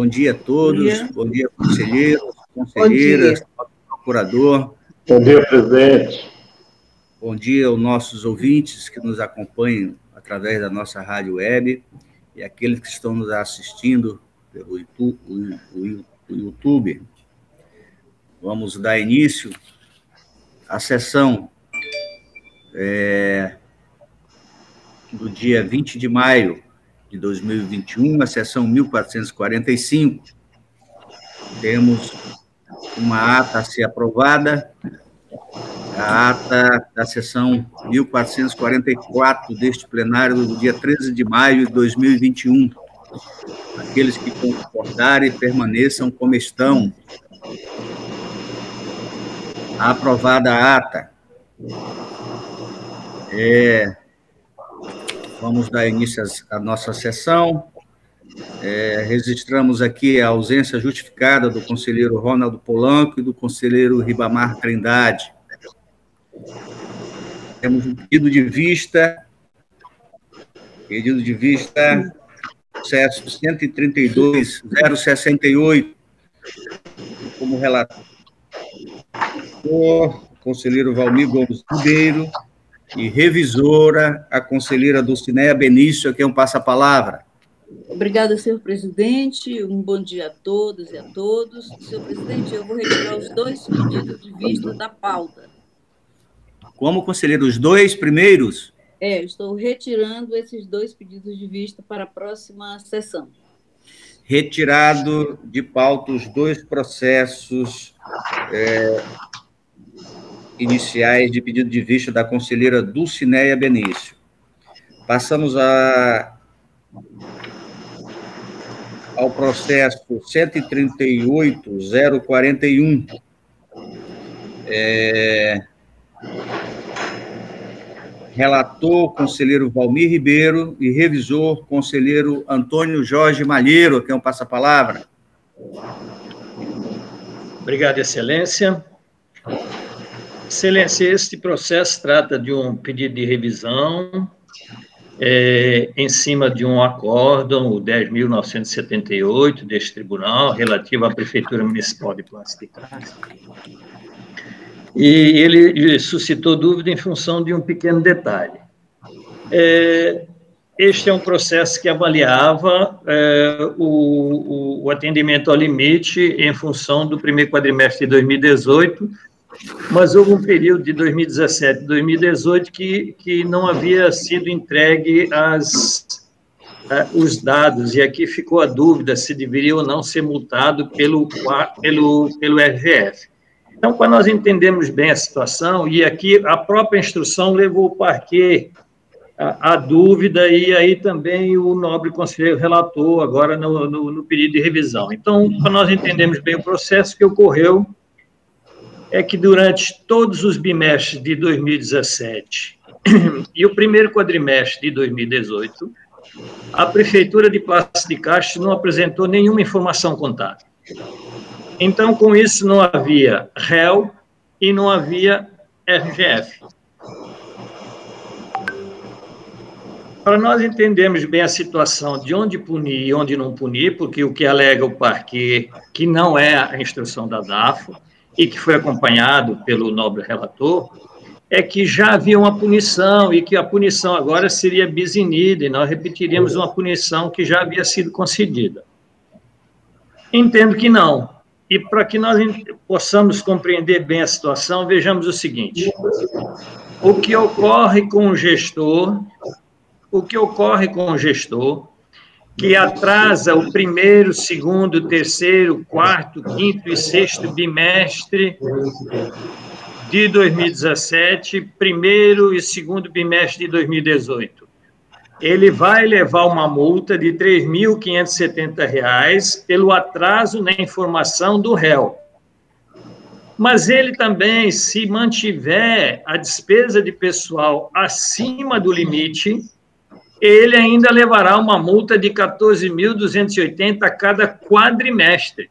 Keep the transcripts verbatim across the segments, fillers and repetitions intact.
Bom dia a todos, bom dia, bom dia conselheiros, conselheiras, dia. procurador. Bom dia, presidente. Bom dia aos nossos ouvintes que nos acompanham através da nossa rádio web e aqueles que estão nos assistindo pelo YouTube. Vamos dar início à sessão é, do dia vinte de maio de dois mil e vinte e um, a sessão mil quatrocentos e quarenta e cinco. Temos uma ata a ser aprovada, a ata da sessão mil quatrocentos e quarenta e quatro deste plenário do dia treze de maio de dois mil e vinte e um. Aqueles que concordarem permaneçam como estão. Aprovada a ata. É, vamos dar início à nossa sessão. É, registramos aqui a ausência justificada do conselheiro Ronaldo Polanco e do conselheiro Ribamar Trindade. Temos um pedido de vista, pedido de vista, processo cento e trinta e dois, zero sessenta e oito, como relator, conselheiro Valmir Gomes Ribeiro, e revisora, a conselheira Dulcineia Benício, a quem eu passo a palavra. Obrigada, senhor presidente. Um bom dia a todas e a todos. Senhor presidente, eu vou retirar os dois pedidos de vista da pauta. Como, conselheiro, os dois primeiros? É, estou retirando esses dois pedidos de vista para a próxima sessão. Retirado de pauta os dois processos é, iniciais de pedido de vista da conselheira Dulcineia Benício. Passamos a, ao processo cento e trinta e oito, zero quarenta e um. É, relator, conselheiro Valmir Ribeiro, e revisor, conselheiro Antônio Jorge Malheiro, a quem eu passo a palavra. Obrigado, excelência. Excelência, este processo trata de um pedido de revisão é, em cima de um acórdão, o dez mil novecentos e setenta e oito, deste tribunal, relativo à Prefeitura Municipal de Plantas de Castro. E ele suscitou dúvida em função de um pequeno detalhe. É, este é um processo que avaliava é, o, o atendimento ao limite em função do primeiro quadrimestre de dois mil e dezoito, mas houve um período de dois mil e dezessete e dois mil e dezoito que, que não havia sido entregue as, os dados, e aqui ficou a dúvida se deveria ou não ser multado pelo, pelo, pelo R G F. Então, quando nós entendemos bem a situação, e aqui a própria instrução levou o parquê à dúvida, e aí também o nobre conselheiro relator agora no, no, no pedido de revisão. Então, quando nós entendemos bem o processo que ocorreu, é que durante todos os bimestres de dois mil e dezessete e o primeiro quadrimestre de dois mil e dezoito, a Prefeitura de Plantas de Castro não apresentou nenhuma informação contábil. Então, com isso, não havia réu e não havia R G F. Para nós entendermos bem a situação de onde punir e onde não punir, porque o que alega o parquê, que não é a instrução da DAFO, e que foi acompanhado pelo nobre relator, é que já havia uma punição, e que a punição agora seria bis in idem, nós repetiríamos uma punição que já havia sido concedida. Entendo que não. E para que nós possamos compreender bem a situação, vejamos o seguinte: o que ocorre com o gestor, o que ocorre com o gestor, que atrasa o primeiro, segundo, terceiro, quarto, quinto e sexto bimestre de dois mil e dezessete, primeiro e segundo bimestre de dois mil e dezoito. Ele vai levar uma multa de três mil quinhentos e setenta reais pelo atraso na informação do réu. Mas ele também, se mantiver a despesa de pessoal acima do limite, ele ainda levará uma multa de quatorze mil duzentos e oitenta reais a cada quadrimestre.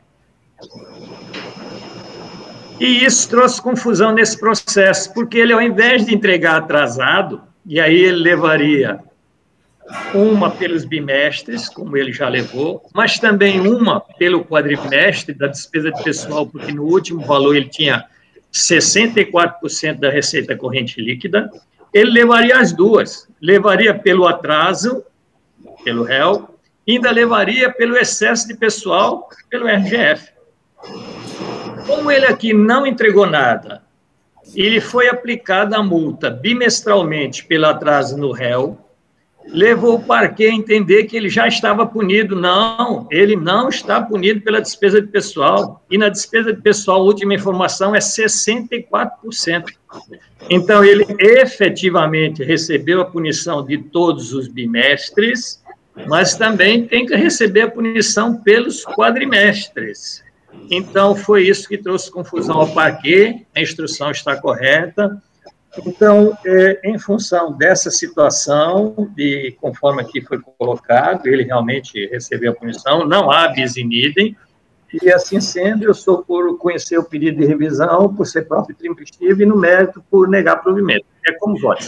E isso trouxe confusão nesse processo, porque ele, ao invés de entregar atrasado, e aí ele levaria uma pelos bimestres, como ele já levou, mas também uma pelo quadrimestre da despesa de pessoal, porque no último valor ele tinha sessenta e quatro por cento da receita corrente líquida. Ele levaria as duas, levaria pelo atraso, pelo réu, e ainda levaria pelo excesso de pessoal, pelo R G F. Como ele aqui não entregou nada, ele foi aplicada a multa bimestralmente pelo atraso no réu, levou o parquê a entender que ele já estava punido. Não, ele não está punido pela despesa de pessoal. E na despesa de pessoal, a última informação é sessenta e quatro por cento. Então, ele efetivamente recebeu a punição de todos os bimestres, mas também tem que receber a punição pelos quadrimestres. Então, foi isso que trouxe confusão ao parquê, a instrução está correta. Então, é, em função dessa situação, de, conforme aqui foi colocado, ele realmente recebeu a punição, não há bis in idem, e assim sendo, eu sou por conhecer o pedido de revisão, por ser próprio tempestivo, e no mérito, por negar provimento. É como voto.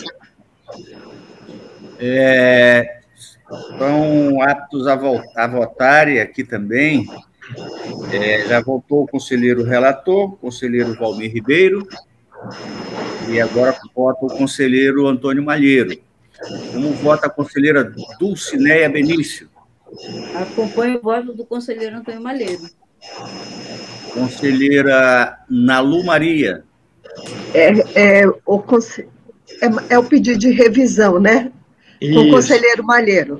É, estão aptos a, a votarem aqui também. É, já votou o conselheiro relator, o conselheiro Valmir Ribeiro, e agora vota o conselheiro Antônio Malheiro. Como vota a conselheira Dulcineia Benício? Acompanho o voto do conselheiro Antônio Malheiro. Conselheira Nalu Maria? É, é, o, conse... é, é o pedido de revisão, né? Isso. Com o conselheiro Malheiro.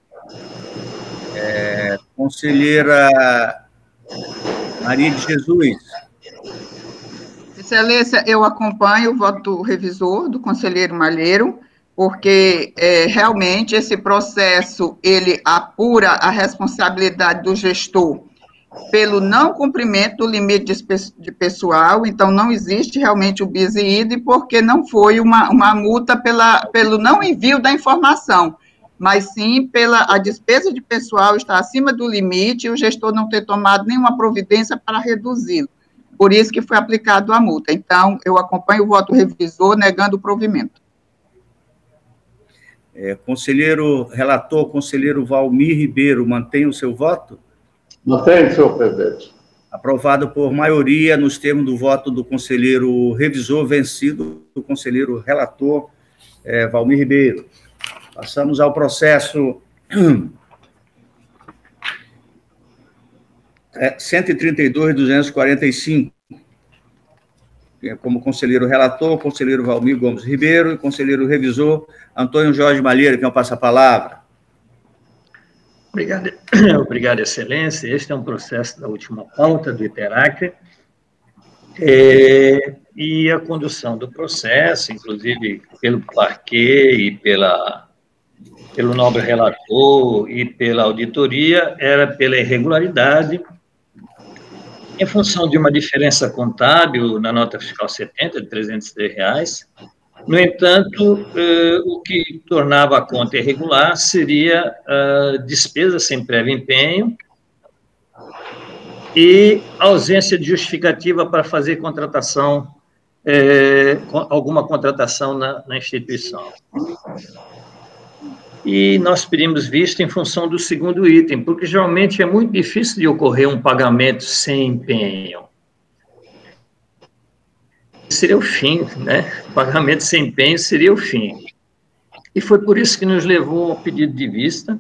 É, conselheira Maria de Jesus? Excelência, eu acompanho o voto do revisor, do conselheiro Malheiro, porque é, realmente esse processo, ele apura a responsabilidade do gestor pelo não cumprimento do limite de pessoal, então não existe realmente o bis in idem, porque não foi uma, uma multa pela, pelo não envio da informação, mas sim pela a despesa de pessoal estar acima do limite e o gestor não ter tomado nenhuma providência para reduzi-lo. Por isso que foi aplicado a multa. Então, eu acompanho o voto do revisor negando o provimento. É, conselheiro relator, conselheiro Valmir Ribeiro, mantém o seu voto? Mantém, senhor presidente. Aprovado por maioria nos termos do voto do conselheiro revisor, vencido do conselheiro relator é, Valmir Ribeiro. Passamos ao processo É, cento e trinta e dois, duzentos e quarenta e cinco, como conselheiro relator, conselheiro Valmir Gomes Ribeiro e conselheiro revisor Antônio Jorge Malheiro, que eu passo a palavra. Obrigado, obrigado, excelência. Este é um processo da última pauta do ITERAC, é, e a condução do processo, inclusive pelo parquê e pela, pelo nobre relator e pela auditoria, era pela irregularidade, em função de uma diferença contábil na nota fiscal setenta, de trezentos e três reais. No entanto, eh, o que tornava a conta irregular seria a despesa sem prévio empenho e ausência de justificativa para fazer contratação, eh, alguma contratação na, na instituição. E nós pedimos vista em função do segundo item, porque geralmente é muito difícil de ocorrer um pagamento sem empenho. Seria o fim, né? Pagamento sem empenho seria o fim. E foi por isso que nos levou ao pedido de vista,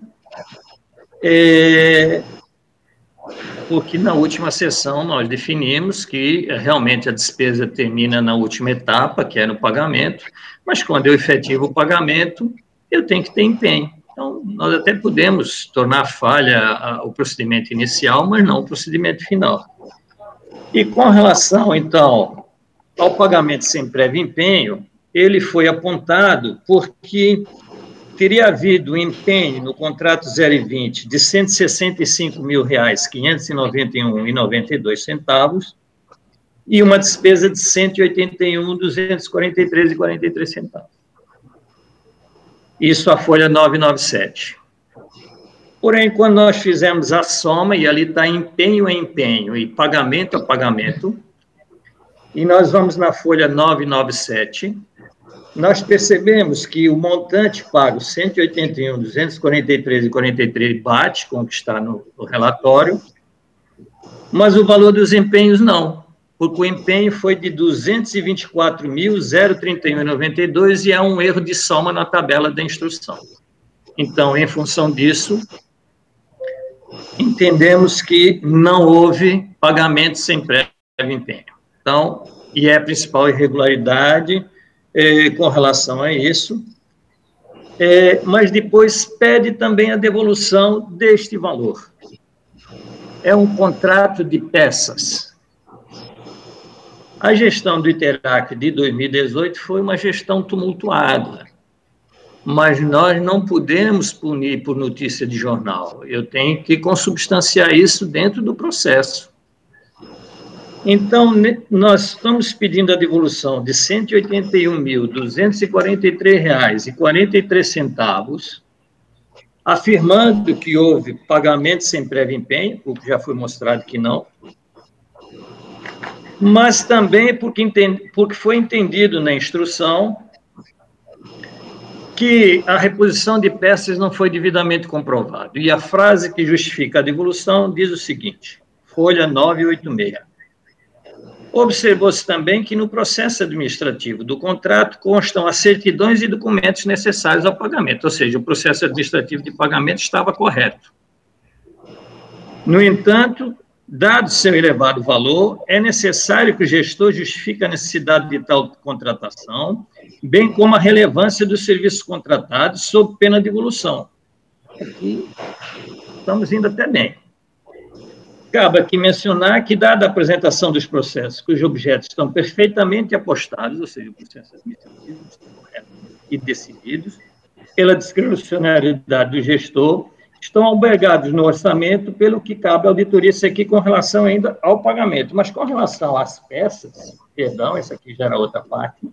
é, porque na última sessão nós definimos que realmente a despesa termina na última etapa, que é no pagamento, mas quando eu efetivo o pagamento, eu tenho que ter empenho. Então, nós até podemos tornar falha a, o procedimento inicial, mas não o procedimento final. E com relação, então, ao pagamento sem prévio empenho, ele foi apontado porque teria havido um empenho no contrato zero vinte de cento e sessenta e cinco mil reais, quinhentos e noventa e um reais e noventa e dois centavos, e uma despesa de cento e oitenta e um mil, duzentos e quarenta e três reais e quarenta e três centavos. Isso a folha novecentos e noventa e sete. Porém, quando nós fizemos a soma, e ali está empenho a empenho e pagamento a pagamento, e nós vamos na folha novecentos e noventa e sete, nós percebemos que o montante pago, cento e oitenta e um, duzentos e quarenta e três e quarenta e três, bate com o que está no, no relatório, mas o valor dos empenhos não, porque o empenho foi de duzentos e vinte e quatro mil, zero vírgula trinta e um e noventa e dois, e é um erro de soma na tabela da instrução. Então, em função disso, entendemos que não houve pagamento sem prévio empenho. Então, e é a principal irregularidade eh, com relação a isso, eh, mas depois pede também a devolução deste valor. É um contrato de peças. A gestão do ITERAC de dois mil e dezoito foi uma gestão tumultuada, mas nós não podemos punir por notícia de jornal. Eu tenho que consubstanciar isso dentro do processo. Então, nós estamos pedindo a devolução de cento e oitenta e um mil, duzentos e quarenta e três reais e quarenta e três centavos, afirmando que houve pagamento sem prévio empenho, o que já foi mostrado que não, mas também porque, entendi, porque foi entendido na instrução que a reposição de peças não foi devidamente comprovada. E a frase que justifica a devolução diz o seguinte, folha novecentos e oitenta e seis. Observou-se também que no processo administrativo do contrato constam as certidões e documentos necessários ao pagamento, ou seja, o processo administrativo de pagamento estava correto. No entanto, dado seu elevado valor, é necessário que o gestor justifique a necessidade de tal contratação, bem como a relevância dos serviços contratados sob pena de devolução. Aqui estamos indo até bem. Cabe aqui mencionar que, dada a apresentação dos processos cujos objetos estão perfeitamente apostados, ou seja, o processo administrativo estão corretos e decididos, pela discricionariedade do gestor, estão albergados no orçamento, pelo que cabe à auditoria, isso aqui com relação ainda ao pagamento. Mas com relação às peças, perdão, essa aqui já era outra parte,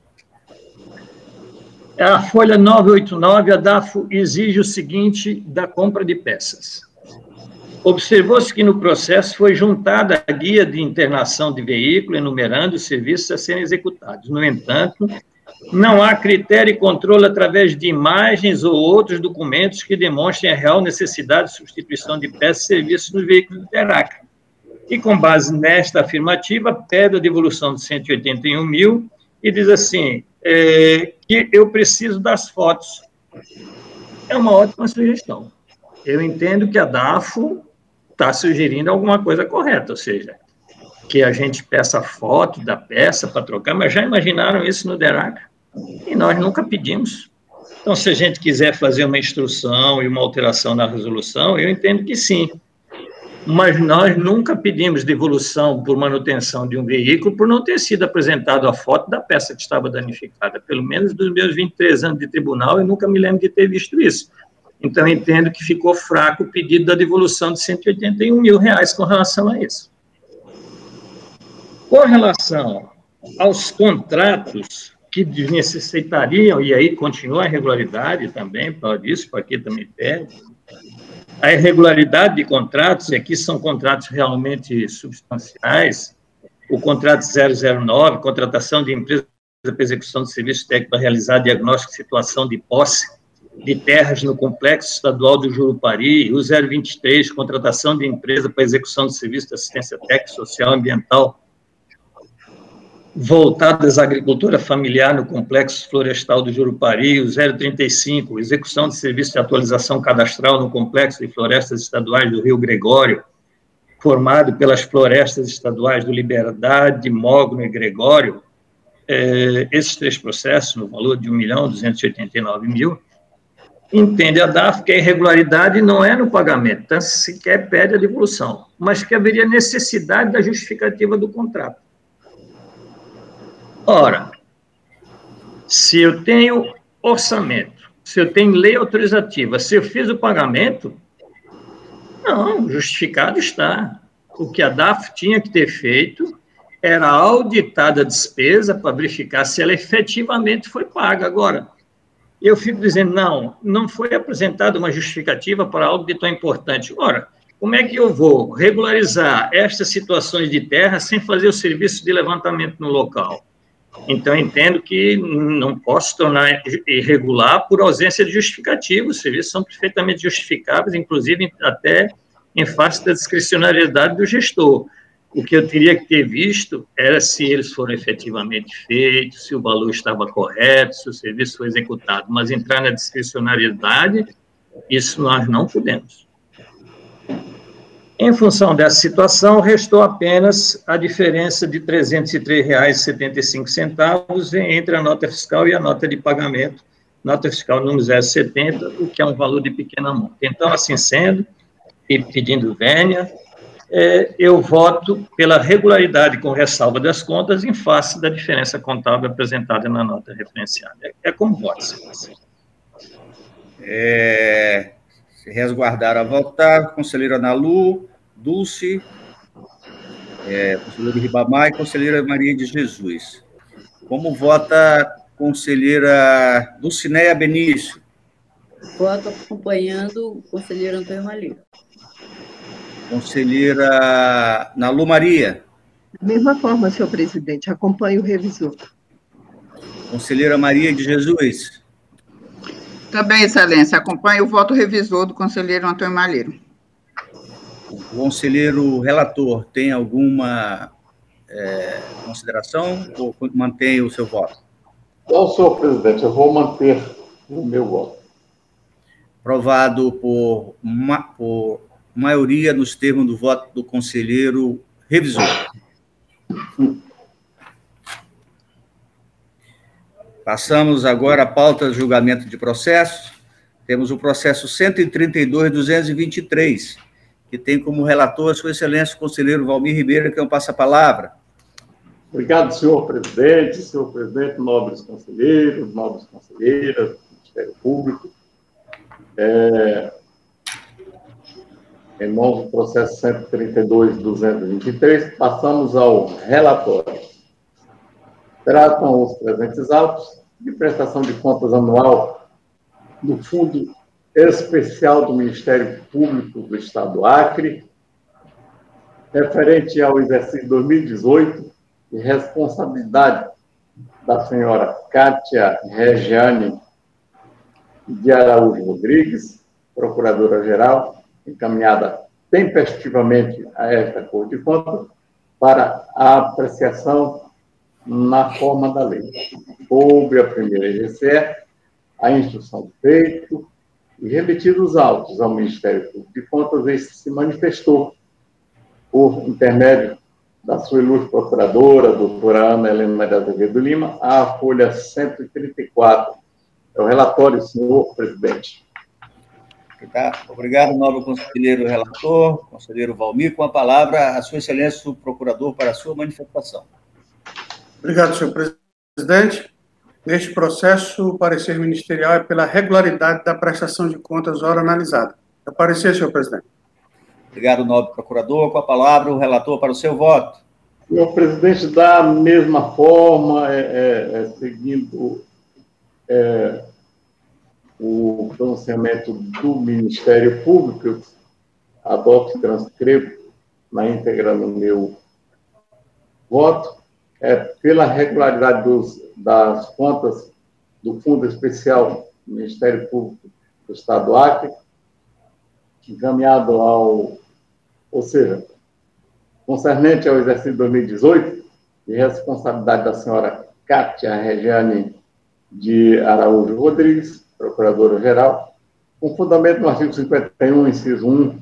a folha novecentos e oitenta e nove, a DAFO exige o seguinte da compra de peças. Observou-se que no processo foi juntada a guia de internação de veículo, enumerando os serviços a serem executados. No entanto, não há critério e controle através de imagens ou outros documentos que demonstrem a real necessidade de substituição de peças e serviços nos veículos do ITERAC. E, com base nesta afirmativa, pede a devolução de cento e oitenta e um mil e diz assim, é, que eu preciso das fotos. É uma ótima sugestão. Eu entendo que a DAFO está sugerindo alguma coisa correta, ou seja, que a gente peça foto da peça para trocar, mas já imaginaram isso no ITERAC? E nós nunca pedimos. Então, se a gente quiser fazer uma instrução e uma alteração na resolução, eu entendo que sim. Mas nós nunca pedimos devolução por manutenção de um veículo por não ter sido apresentado a foto da peça que estava danificada. Pelo menos dos meus vinte e três anos de tribunal, eu nunca me lembro de ter visto isso. Então, eu entendo que ficou fraco o pedido da devolução de cento e oitenta e um mil reais com relação a isso. Com relação aos contratos que necessitariam, e aí continua a irregularidade também, para disso, para aqui também pede, a irregularidade de contratos, e aqui são contratos realmente substanciais, o contrato zero zero nove, contratação de empresa para execução de serviço técnico para realizar diagnóstico de situação de posse de terras no Complexo Estadual do Jurupari, o zero vinte e três, contratação de empresa para execução de serviço de assistência técnica, social e ambiental voltadas à agricultura familiar no Complexo Florestal do Jurupari, o zero trinta e cinco, execução de serviço de atualização cadastral no Complexo de Florestas Estaduais do Rio Gregório, formado pelas florestas estaduais do Liberdade, Mogno e Gregório, eh, esses três processos, no valor de um milhão duzentos e oitenta e nove mil, entende a DAFO que a irregularidade não é no pagamento, então sequer pede a devolução, mas que haveria necessidade da justificativa do contrato. Ora, se eu tenho orçamento, se eu tenho lei autorizativa, se eu fiz o pagamento, não, justificado está. O que a DAFO tinha que ter feito era auditar a despesa para verificar se ela efetivamente foi paga. Agora, eu fico dizendo, não, não foi apresentada uma justificativa para algo de tão importante. Ora, como é que eu vou regularizar estas situações de terra sem fazer o serviço de levantamento no local? Então, entendo que não posso tornar irregular por ausência de justificativo. Os serviços são perfeitamente justificáveis, inclusive até em face da discricionariedade do gestor. O que eu teria que ter visto era se eles foram efetivamente feitos, se o valor estava correto, se o serviço foi executado. Mas entrar na discricionariedade, isso nós não podemos. Em função dessa situação, restou apenas a diferença de trezentos e três reais e setenta e cinco centavos entre a nota fiscal e a nota de pagamento, nota fiscal número zero setenta, o que é um valor de pequena monta. Então, assim sendo, e pedindo vênia, é, eu voto pela regularidade com ressalva das contas em face da diferença contábil apresentada na nota referenciada. É, é como voto, senhor. É, se resguardaram a votar, conselheira Nalu, Dulce, é, conselheira Ribamar e conselheira Maria de Jesus. Como vota a conselheira Dulcineia Benício? Voto acompanhando o conselheiro Antônio Malheiro. Conselheira Nalu Maria? Da mesma forma, senhor presidente, acompanho o revisor. Conselheira Maria de Jesus? Também, excelência, acompanho o voto revisor do conselheiro Antônio Malheiro. O conselheiro relator tem alguma é, consideração ou mantém o seu voto? Não, senhor presidente, eu vou manter o meu voto. Aprovado por, ma, por maioria nos termos do voto do conselheiro revisor. Passamos agora à pauta de julgamento de processos. Temos o processo cento e trinta e dois, duzentos e vinte e três, que tem como relator a sua excelência o conselheiro Valmir Ribeiro, que é um passa-palavra. Obrigado, senhor presidente, senhor presidente, nobres conselheiros, nobres conselheiras, Ministério Público. É, em nome do processo cento e trinta e dois, duzentos e vinte e três, passamos ao relatório. Tratam os presentes autos de prestação de contas anual do Fundo Especial do Ministério Público do Estado do Acre, referente ao exercício dois mil e dezoito, de responsabilidade da senhora Kátia Regiane de Araújo Rodrigues, procuradora-geral, encaminhada tempestivamente a esta Corte de Contas para a apreciação na forma da lei. Coube a primeira I G C E a instrução do feito e remetidos os autos ao Ministério Público de Contas, este se manifestou por intermédio da sua ilustre procuradora, doutora Ana Helena de Azevedo Lima, a folha cento e trinta e quatro. É o relatório, senhor presidente. Obrigado, nobre conselheiro relator, conselheiro Valmir. Com a palavra, a sua excelência, o procurador, para a sua manifestação. Obrigado, senhor presidente. Neste processo, o parecer ministerial é pela regularidade da prestação de contas hora analisada. É o parecer, senhor presidente. Obrigado, nobre procurador. Com a palavra, o relator para o seu voto. Senhor presidente, da mesma forma, é, é, é, seguindo é, o pronunciamento do Ministério Público, eu adoto e transcrevo na íntegra no meu voto, é pela regularidade dos, das contas do Fundo Especial do Ministério Público do Estado do Acre, encaminhado ao, ou seja, concernente ao exercício dois mil e dezoito, de responsabilidade da senhora Kátia Regiane de Araújo Rodrigues, procuradora-geral, com fundamento no artigo cinquenta e um, inciso um,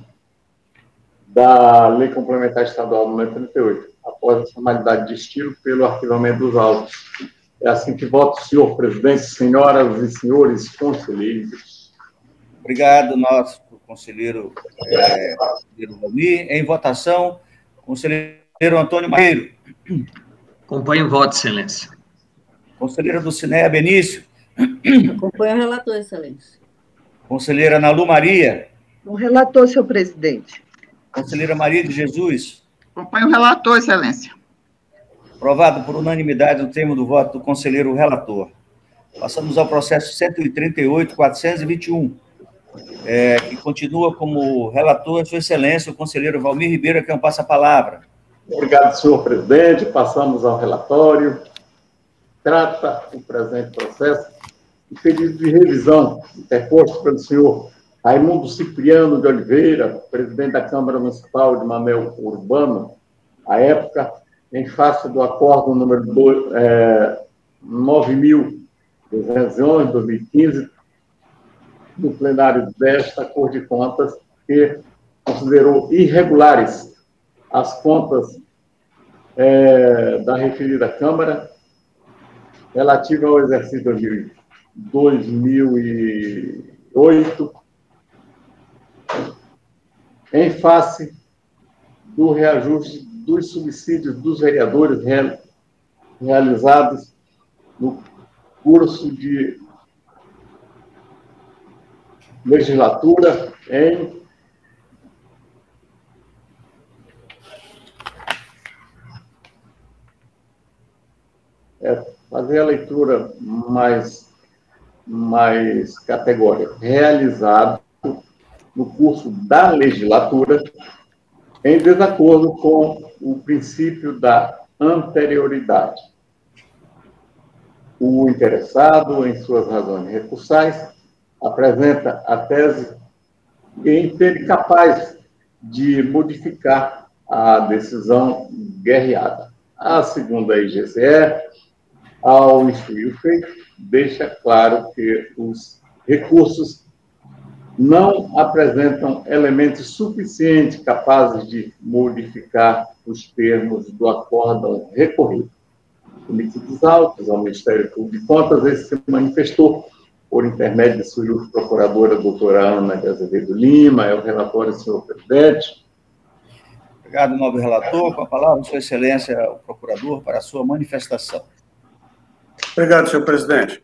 da Lei Complementar Estadual número trinta e oito, após a formalidade de estilo pelo arquivamento dos autos. É assim que voto, senhor presidente, senhoras e senhores conselheiros. Obrigado, nosso conselheiro, é, conselheiro Valmir. Em votação, conselheiro Antônio Malheiro. Acompanho o voto, excelência. Conselheira Dulcineia Benício. Acompanho o relator, excelência. Conselheira Nalu Maria. O relator, senhor presidente. Conselheira Maria de Jesus. Acompanho o relator, excelência. Aprovado por unanimidade no termo do voto do conselheiro relator. Passamos ao processo cento e trinta e oito, quatrocentos e vinte e um, é, que continua como relator, sua excelência, o conselheiro Valmir Ribeiro, que é um passa-palavra. Obrigado, senhor presidente. Passamos ao relatório. trata o presente processo de pedido de revisão interposto pelo senhor Raimundo Cipriano de Oliveira, presidente da Câmara Municipal de Manoel Urbano, à época, em face do acordo número é, nove mil duzentos e onze, de dois mil e quinze, do plenário desta Corte de Contas, que considerou irregulares as contas é, da referida Câmara relativa ao exercício de dois mil e oito, em face do reajuste dos subsídios dos vereadores real, realizados no curso de legislatura em é, fazer a leitura mais, mais categórica, realizado no curso da legislatura em desacordo com o princípio da anterioridade. O interessado, em suas razões recursais, apresenta a tese que entende capaz de modificar a decisão guerreada. A segunda I G C E, ao instruir o feito, deixa claro que os recursos não apresentam elementos suficientes capazes de modificar os termos do acórdão recorrido. Cometidos autos ao Ministério Público de Contas, esse se manifestou por intermédio de sua ilustre procuradora, doutora Ana de Azevedo Lima, é o relatório, senhor presidente. Obrigado, nobre relator. Com a palavra, sua excelência, o procurador, para a sua manifestação. Obrigado, senhor presidente.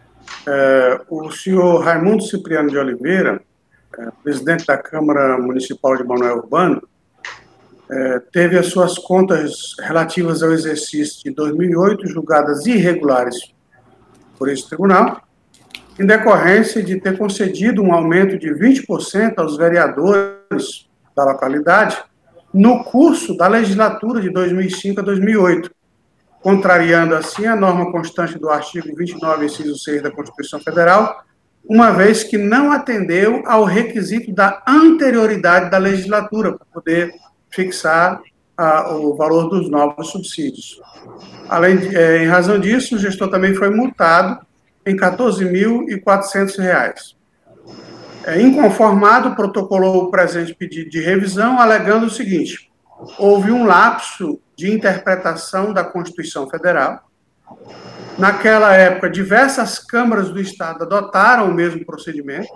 É, o senhor Raimundo Cipriano de Oliveira, é, presidente da Câmara Municipal de Manoel Urbano, é, teve as suas contas relativas ao exercício de dois mil e oito julgadas irregulares por esse tribunal, em decorrência de ter concedido um aumento de vinte por cento aos vereadores da localidade no curso da legislatura de dois mil e cinco a dois mil e oito, contrariando assim a norma constante do artigo vinte e nove, inciso seis da Constituição Federal, uma vez que não atendeu ao requisito da anterioridade da legislatura para poder fixar a, o valor dos novos subsídios. Além de, é, em razão disso, o gestor também foi multado em quatorze mil e quatrocentos reais. É, inconformado, protocolou o presente pedido de revisão, alegando o seguinte: houve um lapso de interpretação da Constituição Federal. Naquela época, diversas câmaras do Estado adotaram o mesmo procedimento.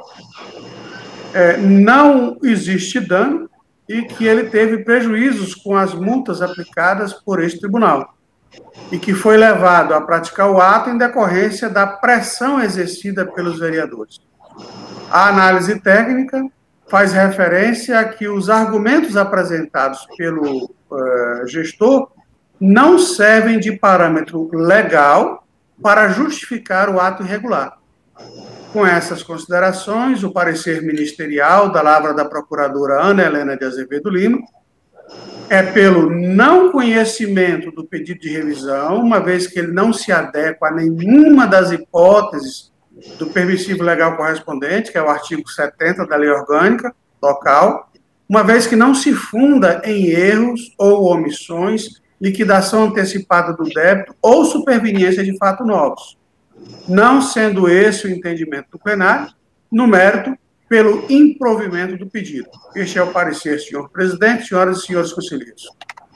É, não existe dano e que ele teve prejuízos com as multas aplicadas por este tribunal e que foi levado a praticar o ato em decorrência da pressão exercida pelos vereadores. A análise técnica faz referência a que os argumentos apresentados pelo uh, gestor não servem de parâmetro legal para justificar o ato irregular. Com essas considerações, o parecer ministerial da lavra da procuradora Ana Helena de Azevedo Lima é pelo não conhecimento do pedido de revisão, uma vez que ele não se adequa a nenhuma das hipóteses do permissivo legal correspondente, que é o artigo setenta da Lei Orgânica Local, uma vez que não se funda em erros ou omissões, liquidação antecipada do débito ou superveniência de fatos novos, não sendo esse o entendimento do plenário, no mérito, pelo improvimento do pedido. Este é o parecer, senhor presidente, senhoras e senhores conselheiros.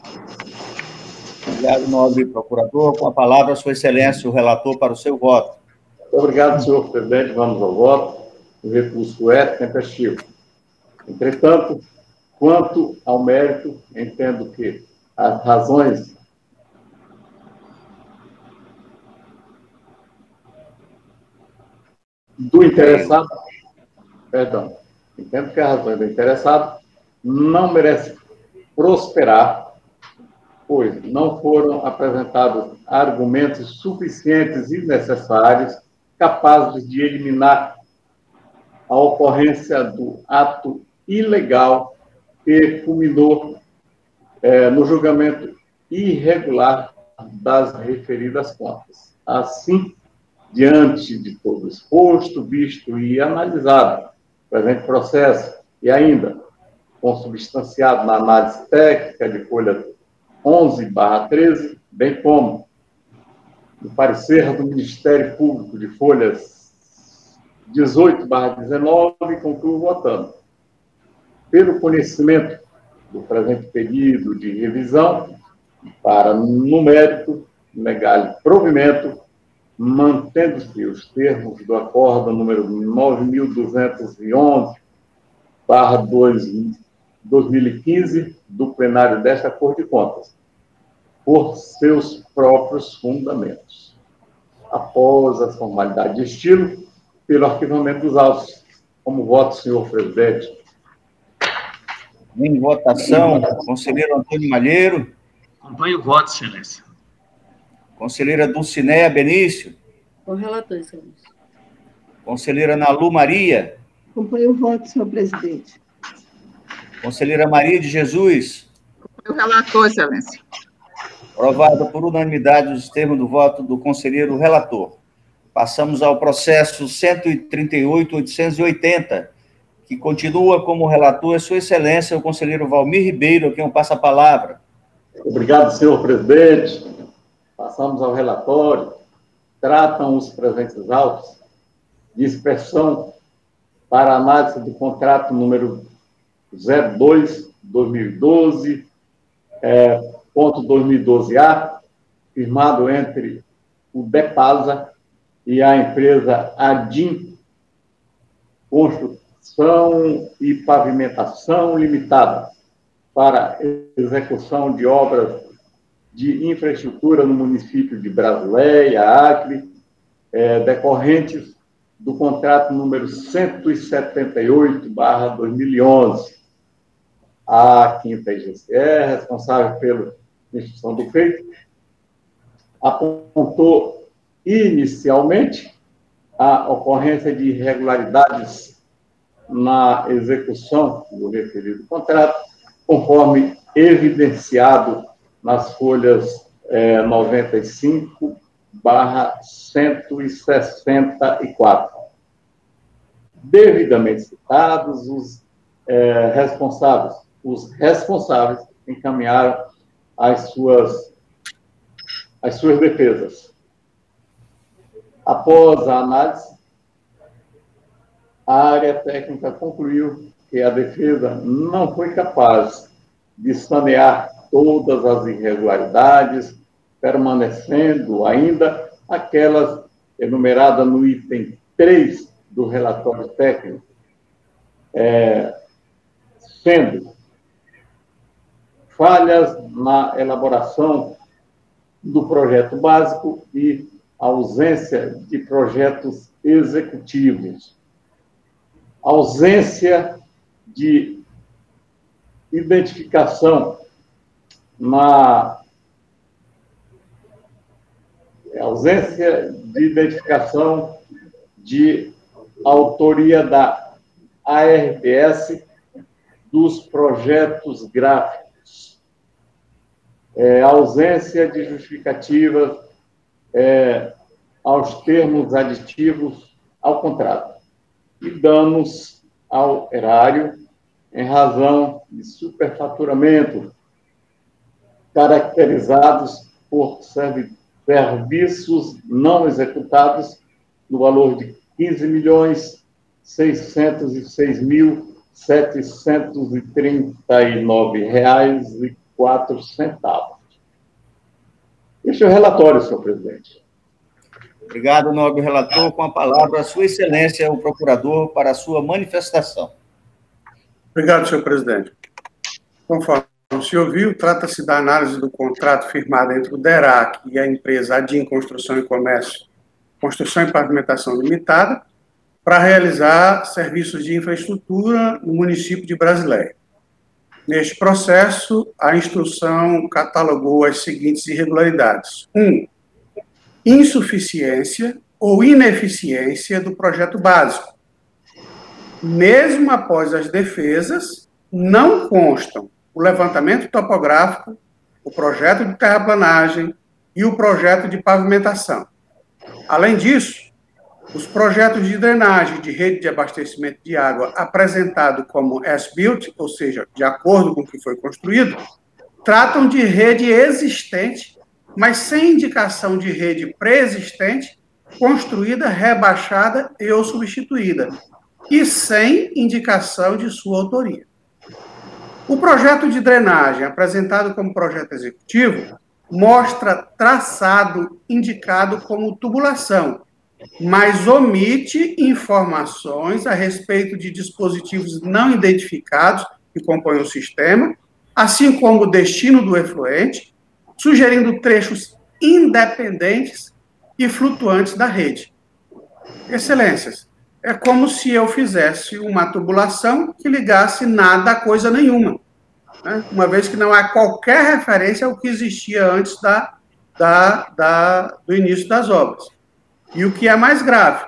Obrigado, nobre procurador. Com a palavra, sua excelência, o relator, para o seu voto. Obrigado, senhor presidente. Vamos ao voto. O recurso é tempestivo. Entretanto, quanto ao mérito, entendo que as razões do interessado, perdão, entendo que as razões do interessado não merecem prosperar, pois não foram apresentados argumentos suficientes e necessários capazes de eliminar a ocorrência do ato ilegal que culminou é, no julgamento irregular das referidas contas. Assim, diante de todo o exposto, visto e analisado o presente processo, e ainda consubstanciado na análise técnica de folha onze barra treze, bem como no parecer do Ministério Público de folhas dezoito barra dezenove, concluo votando. Pelo conhecimento do presente pedido de revisão, para, no mérito, negar-lhe provimento, mantendo-se os termos do acordo número nove mil duzentos e onze barra dois mil e quinze do plenário desta Corte de Contas, por seus próprios fundamentos. Após as formalidades de estilo, pelo arquivamento dos autos. Como voto, senhor presidente? Em votação, conselheiro Antônio Malheiro. Acompanho o voto, excelência. Conselheira Dulcinéia Benício. Com o relator, excelência. Conselheira Nalu Maria. Acompanho o voto, senhor presidente. Conselheira Maria de Jesus. O relator, excelência. Aprovado por unanimidade os termos do voto do conselheiro relator. Passamos ao processo cento e trinta e oito mil oitocentos e oitenta, que continua como relator a sua excelência, o conselheiro Valmir Ribeiro, a quem eu passo a palavra. Obrigado, senhor presidente. Passamos ao relatório. Tratam os presentes autos de expressão para análise do contrato número zero dois, dois mil e doze, é, ponto dois mil e doze A, firmado entre o DEPASA e a empresa Adim Construção e Pavimentação Limitada, para execução de obras de infraestrutura no município de Brasileia, Acre, é, decorrentes do contrato número cento e setenta e oito barra dois mil e onze. A quinta I G C E, responsável pela instrução do feito, apontou inicialmente a ocorrência de irregularidades na execução do referido contrato, conforme evidenciado nas folhas eh, noventa e cinco barra cento e sessenta e quatro. Devidamente citados, os eh, responsáveis, os responsáveis encaminharam as suas, as suas defesas. Após a análise, a área técnica concluiu que a defesa não foi capaz de sanear todas as irregularidades, permanecendo ainda aquelas enumeradas no item três do relatório técnico, é, sendo falhas na elaboração do projeto básico e ausência de projetos executivos, ausência de identificação na ausência de identificação de autoria da A R P S dos projetos gráficos, é, ausência de justificativa é, aos termos aditivos ao contrato e danos ao erário em razão de superfaturamento caracterizados por serviços não executados no valor de quinze milhões seiscentos e seis mil setecentos e trinta e nove reais e quatro centavos. Este é o relatório, senhor presidente. Obrigado, nobre relator. Com a palavra, a sua excelência, o procurador, para a sua manifestação. Obrigado, senhor presidente. Conforme o senhor viu, trata-se da análise do contrato firmado entre o DERAC e a empresa Adim Construção e Comércio, Construção e Pavimentação Limitada, para realizar serviços de infraestrutura no município de Brasileia. Neste processo, a instrução catalogou as seguintes irregularidades. um. Insuficiência ou ineficiência do projeto básico. Mesmo após as defesas, não constam o levantamento topográfico, o projeto de terraplanagem e o projeto de pavimentação. Além disso, os projetos de drenagem de rede de abastecimento de água apresentado como as-built, ou seja, de acordo com o que foi construído, tratam de rede existente, mas sem indicação de rede pré-existente, construída, rebaixada e ou substituída, e sem indicação de sua autoria. O projeto de drenagem, apresentado como projeto executivo, mostra traçado indicado como tubulação, mas omite informações a respeito de dispositivos não identificados que compõem o sistema, assim como o destino do efluente, sugerindo trechos independentes e flutuantes da rede. Excelências, é como se eu fizesse uma tubulação que ligasse nada a coisa nenhuma, né? Uma vez que não há qualquer referência ao que existia antes da, da, da, do início das obras. E o que é mais grave,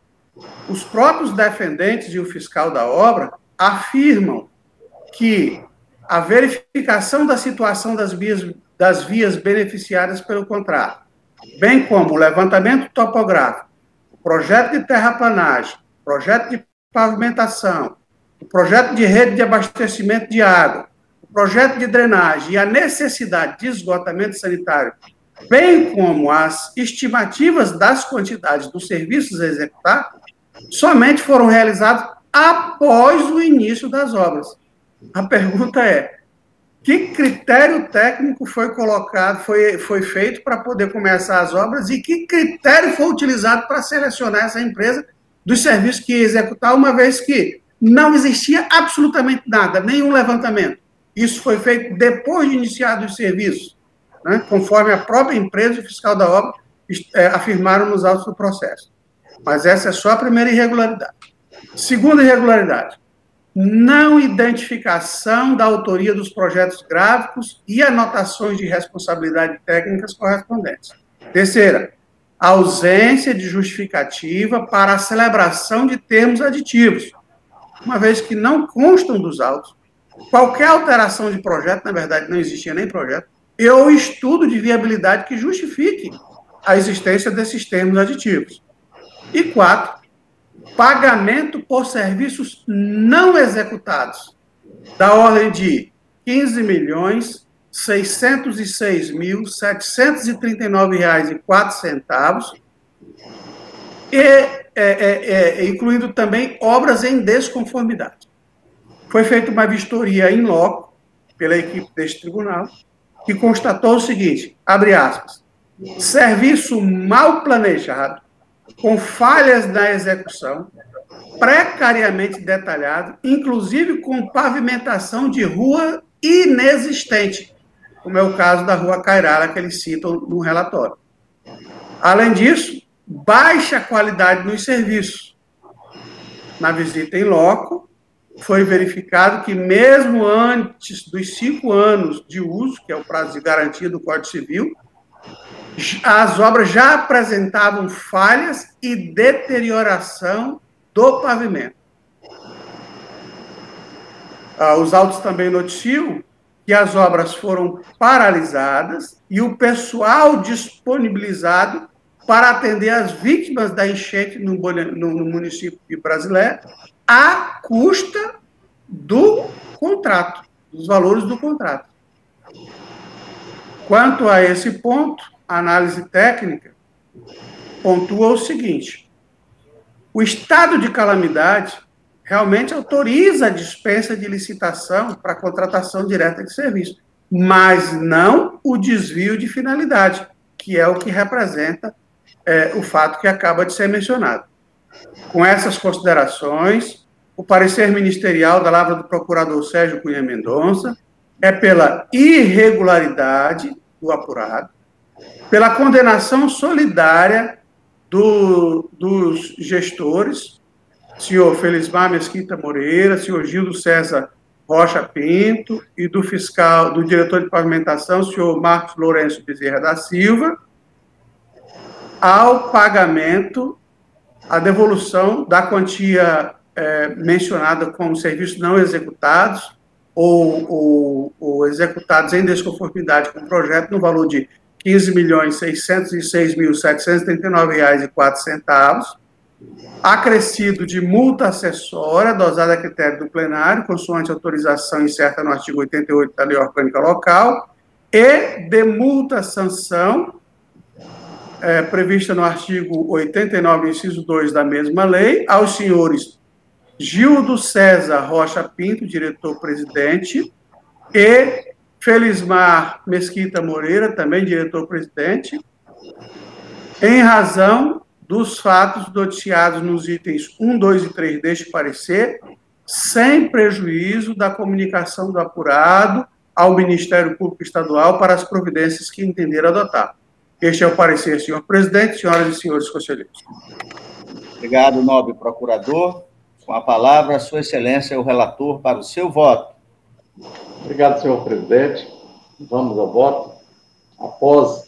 os próprios defendentes e o fiscal da obra afirmam que a verificação da situação das vias, das vias beneficiadas pelo contrato, bem como o levantamento topográfico, o projeto de terraplanagem, o projeto de pavimentação, o projeto de rede de abastecimento de água, o projeto de drenagem e a necessidade de esgotamento sanitário, bem como as estimativas das quantidades dos serviços a executar, somente foram realizados após o início das obras. A pergunta é, que critério técnico foi colocado, foi, foi feito para poder começar as obras e que critério foi utilizado para selecionar essa empresa dos serviços que ia executar, uma vez que não existia absolutamente nada, nenhum levantamento. Isso foi feito depois de iniciados os serviços, né, conforme a própria empresa e o fiscal da obra é, afirmaram nos autos do processo. Mas essa é só a primeira irregularidade. Segunda irregularidade, não identificação da autoria dos projetos gráficos e anotações de responsabilidade técnicas correspondentes. Terceira, ausência de justificativa para a celebração de termos aditivos, uma vez que não constam dos autos. Qualquer alteração de projeto, na verdade não existia nem projeto, ou estudo de viabilidade que justifique a existência desses termos aditivos. E quatro, pagamento por serviços não executados, da ordem de quinze milhões, seiscentos e seis mil, setecentos e trinta e nove reais e quatro centavos, e é, é, é, incluindo também obras em desconformidade. Foi feita uma vistoria in loco pela equipe deste tribunal, que constatou o seguinte, abre aspas, serviço mal planejado, com falhas na execução, precariamente detalhado, inclusive com pavimentação de rua inexistente, como é o caso da Rua Cairara, que eles citam no relatório. Além disso, baixa qualidade nos serviços. Na visita em loco, foi verificado que mesmo antes dos cinco anos de uso, que é o prazo de garantia do Código Civil, as obras já apresentavam falhas e deterioração do pavimento. Os autos também noticiam que as obras foram paralisadas e o pessoal disponibilizado para atender as vítimas da enchente no, no, no município de Brasileiro, à custa do contrato, dos valores do contrato. Quanto a esse ponto, a análise técnica pontua o seguinte, o estado de calamidade realmente autoriza a dispensa de licitação para a contratação direta de serviço, mas não o desvio de finalidade, que é o que representa é, o fato que acaba de ser mencionado. Com essas considerações, o parecer ministerial da lavra do procurador Sérgio Cunha Mendonça é pela irregularidade do apurado, pela condenação solidária do, dos gestores, senhor Felismar Mesquita Moreira, senhor Gildo César Rocha Pinto, e do fiscal, do diretor de pavimentação, senhor Marcos Lourenço Bezerra da Silva, ao pagamento, a devolução da quantia é, mencionada como serviços não executados ou, ou, ou executados em desconformidade com o projeto, no valor de quinze milhões seiscentos e seis mil setecentos e trinta e nove reais e quatro centavos, acrescido de multa acessória, dosada a critério do plenário, consoante autorização incerta no artigo oitenta e oito da Lei Orgânica Local, e de multa-sanção, é, prevista no artigo oitenta e nove, inciso dois da mesma lei, aos senhores Gildo César Rocha Pinto, diretor-presidente, e Felismar Mesquita Moreira, também diretor-presidente, em razão dos fatos noticiados nos itens um, dois e três deste parecer, sem prejuízo da comunicação do apurado ao Ministério Público Estadual para as providências que entender adotar. Este é o parecer, senhor presidente, senhoras e senhores conselheiros. Obrigado, nobre procurador. Com a palavra, a sua excelência, o relator, para o seu voto. Obrigado, senhor presidente. Vamos ao voto. Após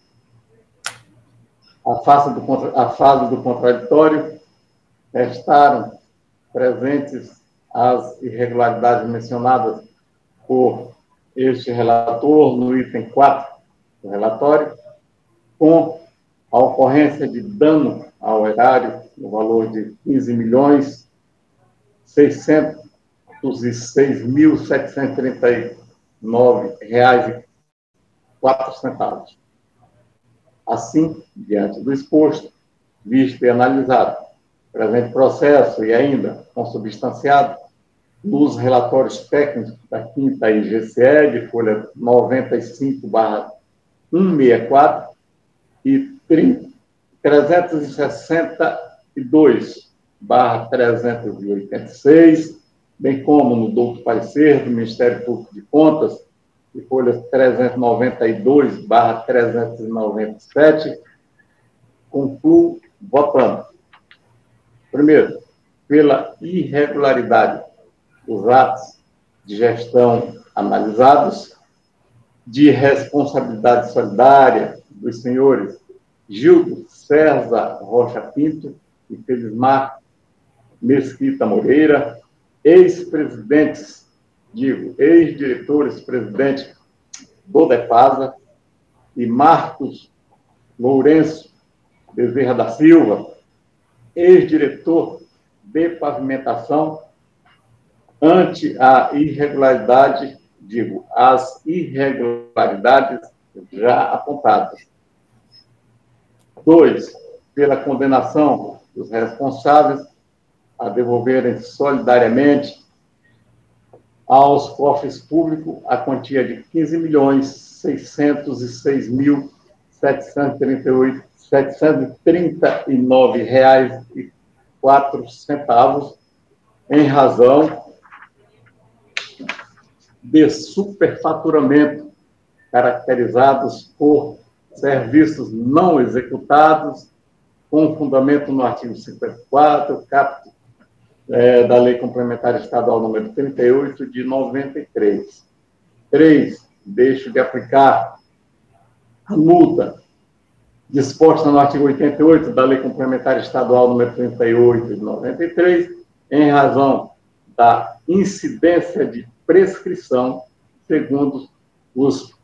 a fase do, contra... a fase do contraditório, restaram presentes as irregularidades mencionadas por este relator no item quatro do relatório, com a ocorrência de dano ao erário no valor de quinze milhões seiscentos e seis mil setecentos e trinta e nove reais e quatro centavos. Assim, diante do exposto, visto e analisado, presente processo e ainda consubstanciado nos relatórios técnicos da quinta I G C E, de folha noventa e cinco barra cento e sessenta e quatro e trezentos e sessenta e dois barra trezentos e oitenta e seis, bem como no douto parecer do Ministério Público de Contas, de folha trezentos e noventa e dois barra trezentos e noventa e sete, concluo votando. Primeiro, pela irregularidade dos atos de gestão analisados, de responsabilidade solidária dos senhores Gildo César Rocha Pinto e Felismar Mesquita Moreira, ex-presidentes, digo, ex-diretores-presidente do DEPASA, e Marcos Lourenço Bezerra da Silva, ex-diretor de pavimentação, ante a irregularidade, digo, as irregularidades já apontadas. Dois, pela condenação dos responsáveis a devolverem solidariamente aos cofres públicos a quantia de quinze milhões seiscentos e seis mil setecentos e trinta e nove reais e quatro centavos, em razão de superfaturamento caracterizados por serviços não executados, com fundamento no artigo cinquenta e quatro, caput, é, da Lei Complementar Estadual número trinta e oito, de noventa e três. Três, deixo de aplicar a multa disposta no artigo oitenta e oito da Lei Complementar Estadual número trinta e oito, de noventa e três, em razão da incidência de prescrição, segundo os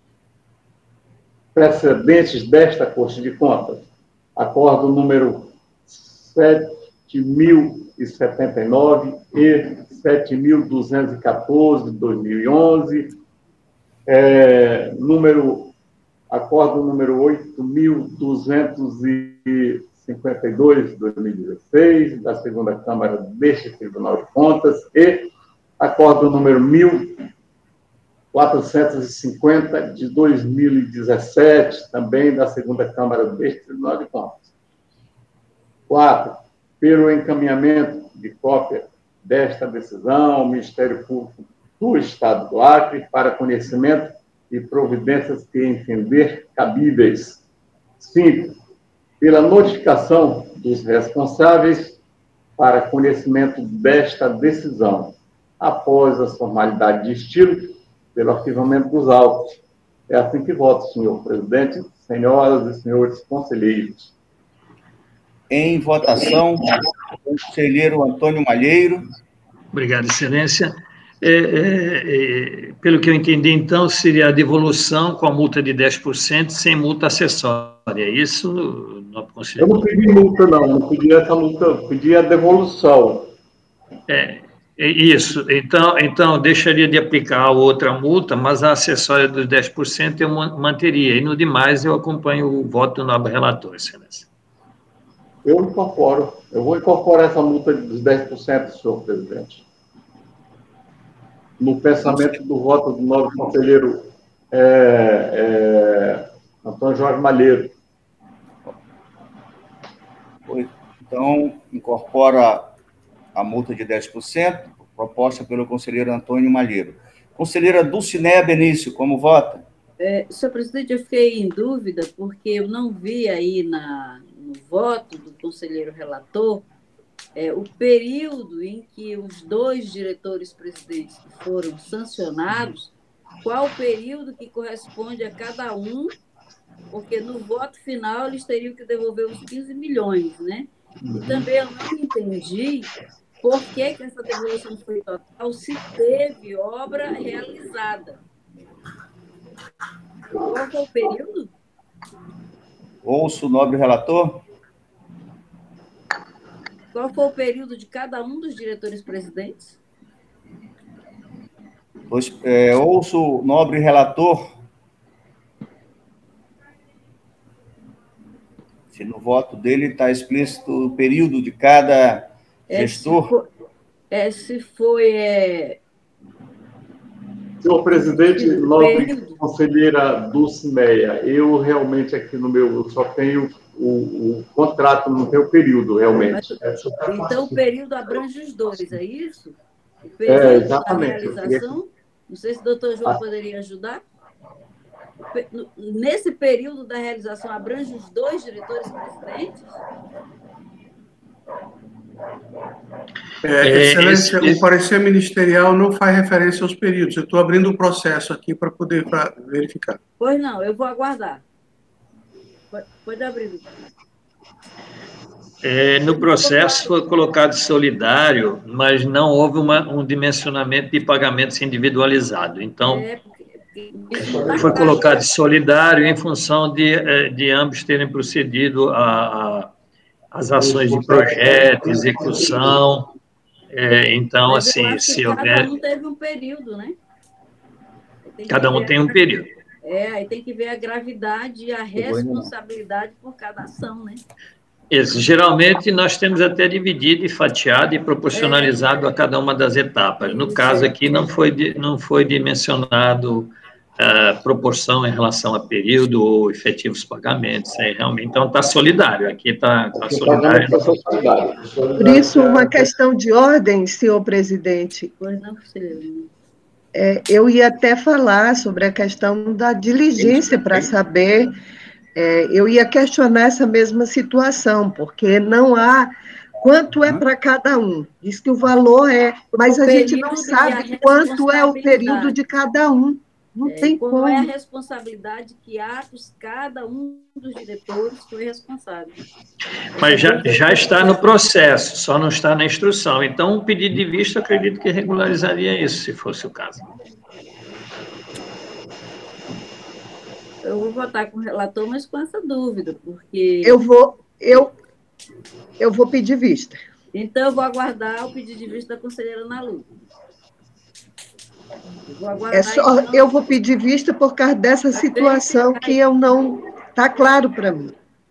precedentes desta Corte de Contas. Acordo número sete mil e setenta e nove e sete mil duzentos e quatorze, de dois mil e onze, é, número, acordo número oito mil duzentos e cinquenta e dois, de dois mil e dezesseis, da segunda Câmara deste Tribunal de Contas, e acordo número mil quatrocentos e cinquenta, de dois mil e dezessete, também da segunda Câmara deste Tribunal de Contas. Quatro, pelo encaminhamento de cópia desta decisão ao Ministério Público do Estado do Acre para conhecimento e providências que entender cabíveis. Cinco, pela notificação dos responsáveis para conhecimento desta decisão, após as formalidades de estilo, pelo arquivamento dos autos. É assim que voto, senhor presidente, senhoras e senhores conselheiros. Em votação, o conselheiro Antônio Malheiro. Obrigado, excelência. É, é, é, pelo que eu entendi, então, seria a devolução com a multa de dez por cento sem multa acessória. É isso? No eu não pedi multa, não. Não pedi essa multa, eu pedi a devolução. É, é isso. Então, então, deixaria de aplicar a outra multa, mas a acessória dos dez por cento eu manteria. E no demais, eu acompanho o voto do nobre relator, excelência. Eu incorporo. Eu vou incorporar essa multa dos dez por cento, senhor presidente. No pensamento do voto do novo conselheiro é, é, Antônio Jorge Malheiro. Então, incorpora a multa de dez por cento, proposta pelo conselheiro Antônio Malheiro. Conselheira Dulcinéia Benício, como vota? É, senhor presidente, eu fiquei em dúvida, porque eu não vi aí na, no voto do conselheiro relator É, o período em que os dois diretores-presidentes foram sancionados, qual o período que corresponde a cada um, porque no voto final eles teriam que devolver os quinze milhões, né? E também eu não entendi por que, que essa devolução foi total se teve obra realizada. Qual foi o período? Ouço o nobre relator. Qual foi o período de cada um dos diretores-presidentes? Pois, é, ouço o nobre relator. Se no voto dele está explícito o período de cada É, gestor. Se foi, é, se foi é... Senhor presidente, nobre conselheira Dulcinéia, eu realmente aqui no meu, eu só tenho o, o contrato, não tenho o período, realmente. Mas, então, o período abrange os dois, é isso? O período é, exatamente. da realização? Não sei se o doutor João ah. poderia ajudar. Nesse período da realização, abrange os dois diretores-presidentes? É, Excelência, esse, esse... o parecer ministerial não faz referência aos períodos. Eu estou abrindo o processo aqui para poder pra verificar. Pois não, eu vou aguardar. Pode, pode abrir. É, no processo foi colocado solidário, mas não houve uma, um dimensionamento de pagamentos individualizado. Então, é, foi colocado solidário em função de, de ambos terem procedido a, a as ações de projeto, execução. É, então, mas assim, se houver. Cada um teve um período, né? Cada um tem um período. É, aí tem que ver a gravidade e a responsabilidade por cada ação, né? Isso. Geralmente, nós temos até dividido e fatiado e proporcionalizado é. a cada uma das etapas. No caso aqui, não foi, não foi dimensionado a proporção em relação a período ou efetivos pagamentos. É, realmente, então, está solidário. Aqui está tá solidário. Por isso, uma questão de ordem, senhor presidente. Pois não, senhor. É, eu ia até falar sobre a questão da diligência para saber, é, eu ia questionar essa mesma situação, porque não há quanto é para cada um. Diz que o valor é, mas a gente não sabe quanto é o período de cada um. Não é, tem como. Qual é a responsabilidade, que atos cada um dos diretores foi responsável. Mas já, já está no processo, só não está na instrução. Então, um pedido de vista, acredito que regularizaria isso, se fosse o caso. Eu vou votar com o relator, mas com essa dúvida, porque... Eu vou, eu, eu vou pedir vista. Então, eu vou aguardar o pedido de vista da conselheira Ana Lu. É só, então. Eu vou pedir vista por causa dessa situação que eu não... Está claro para mim.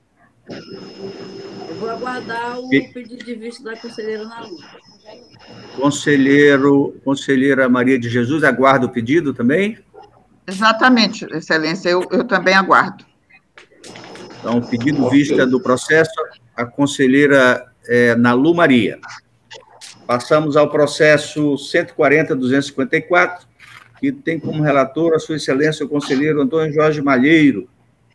Eu vou aguardar o e... pedido de vista da conselheira Ana Lu. Conselheiro, conselheira Maria de Jesus, aguarda o pedido também? Exatamente, Excelência, eu, eu também aguardo. Então, pedido vista do processo, a conselheira é, Nalu Maria. Passamos ao processo cento e quarenta, duzentos e cinquenta e quatro, que tem como relator a sua excelência o conselheiro Antônio Jorge Malheiro.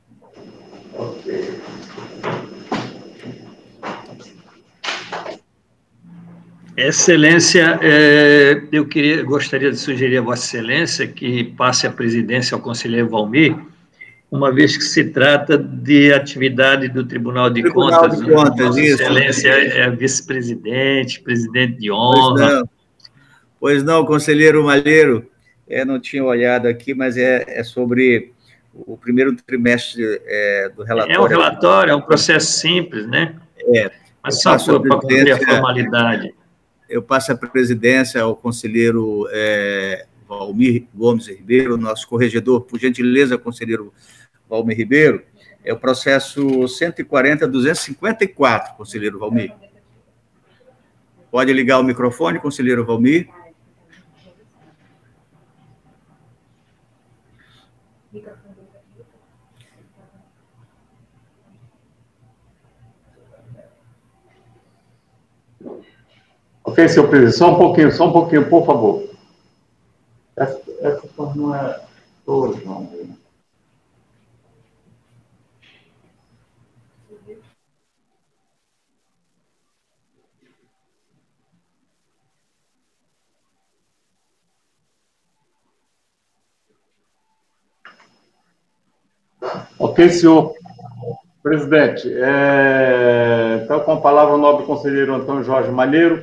Excelência, é, eu queria, gostaria de sugerir a Vossa Excelência que passe a presidência ao conselheiro Valmir, uma vez que se trata de atividade do Tribunal de Tribunal Contas. De Contas Vossa isso. Excelência é vice-presidente, presidente de honra. Pois não, conselheiro Malheiro, eu não tinha olhado aqui, mas é, é sobre o primeiro trimestre é, do relatório. É um relatório, é um processo simples, né? É. Mas só para cumprir a formalidade. Eu passo a presidência ao conselheiro é, Valmir Gomes Ribeiro, nosso corregedor, por gentileza, conselheiro Valmir Ribeiro. É o processo cento e quarenta, duzentos e cinquenta e quatro, conselheiro Valmir. Pode ligar o microfone, conselheiro Valmir. Ok, senhor presidente, só um pouquinho, só um pouquinho, por favor. Essa, essa não é toda, não. Ok, senhor presidente. É, então, com a palavra o nobre conselheiro Antônio Jorge Malheiro,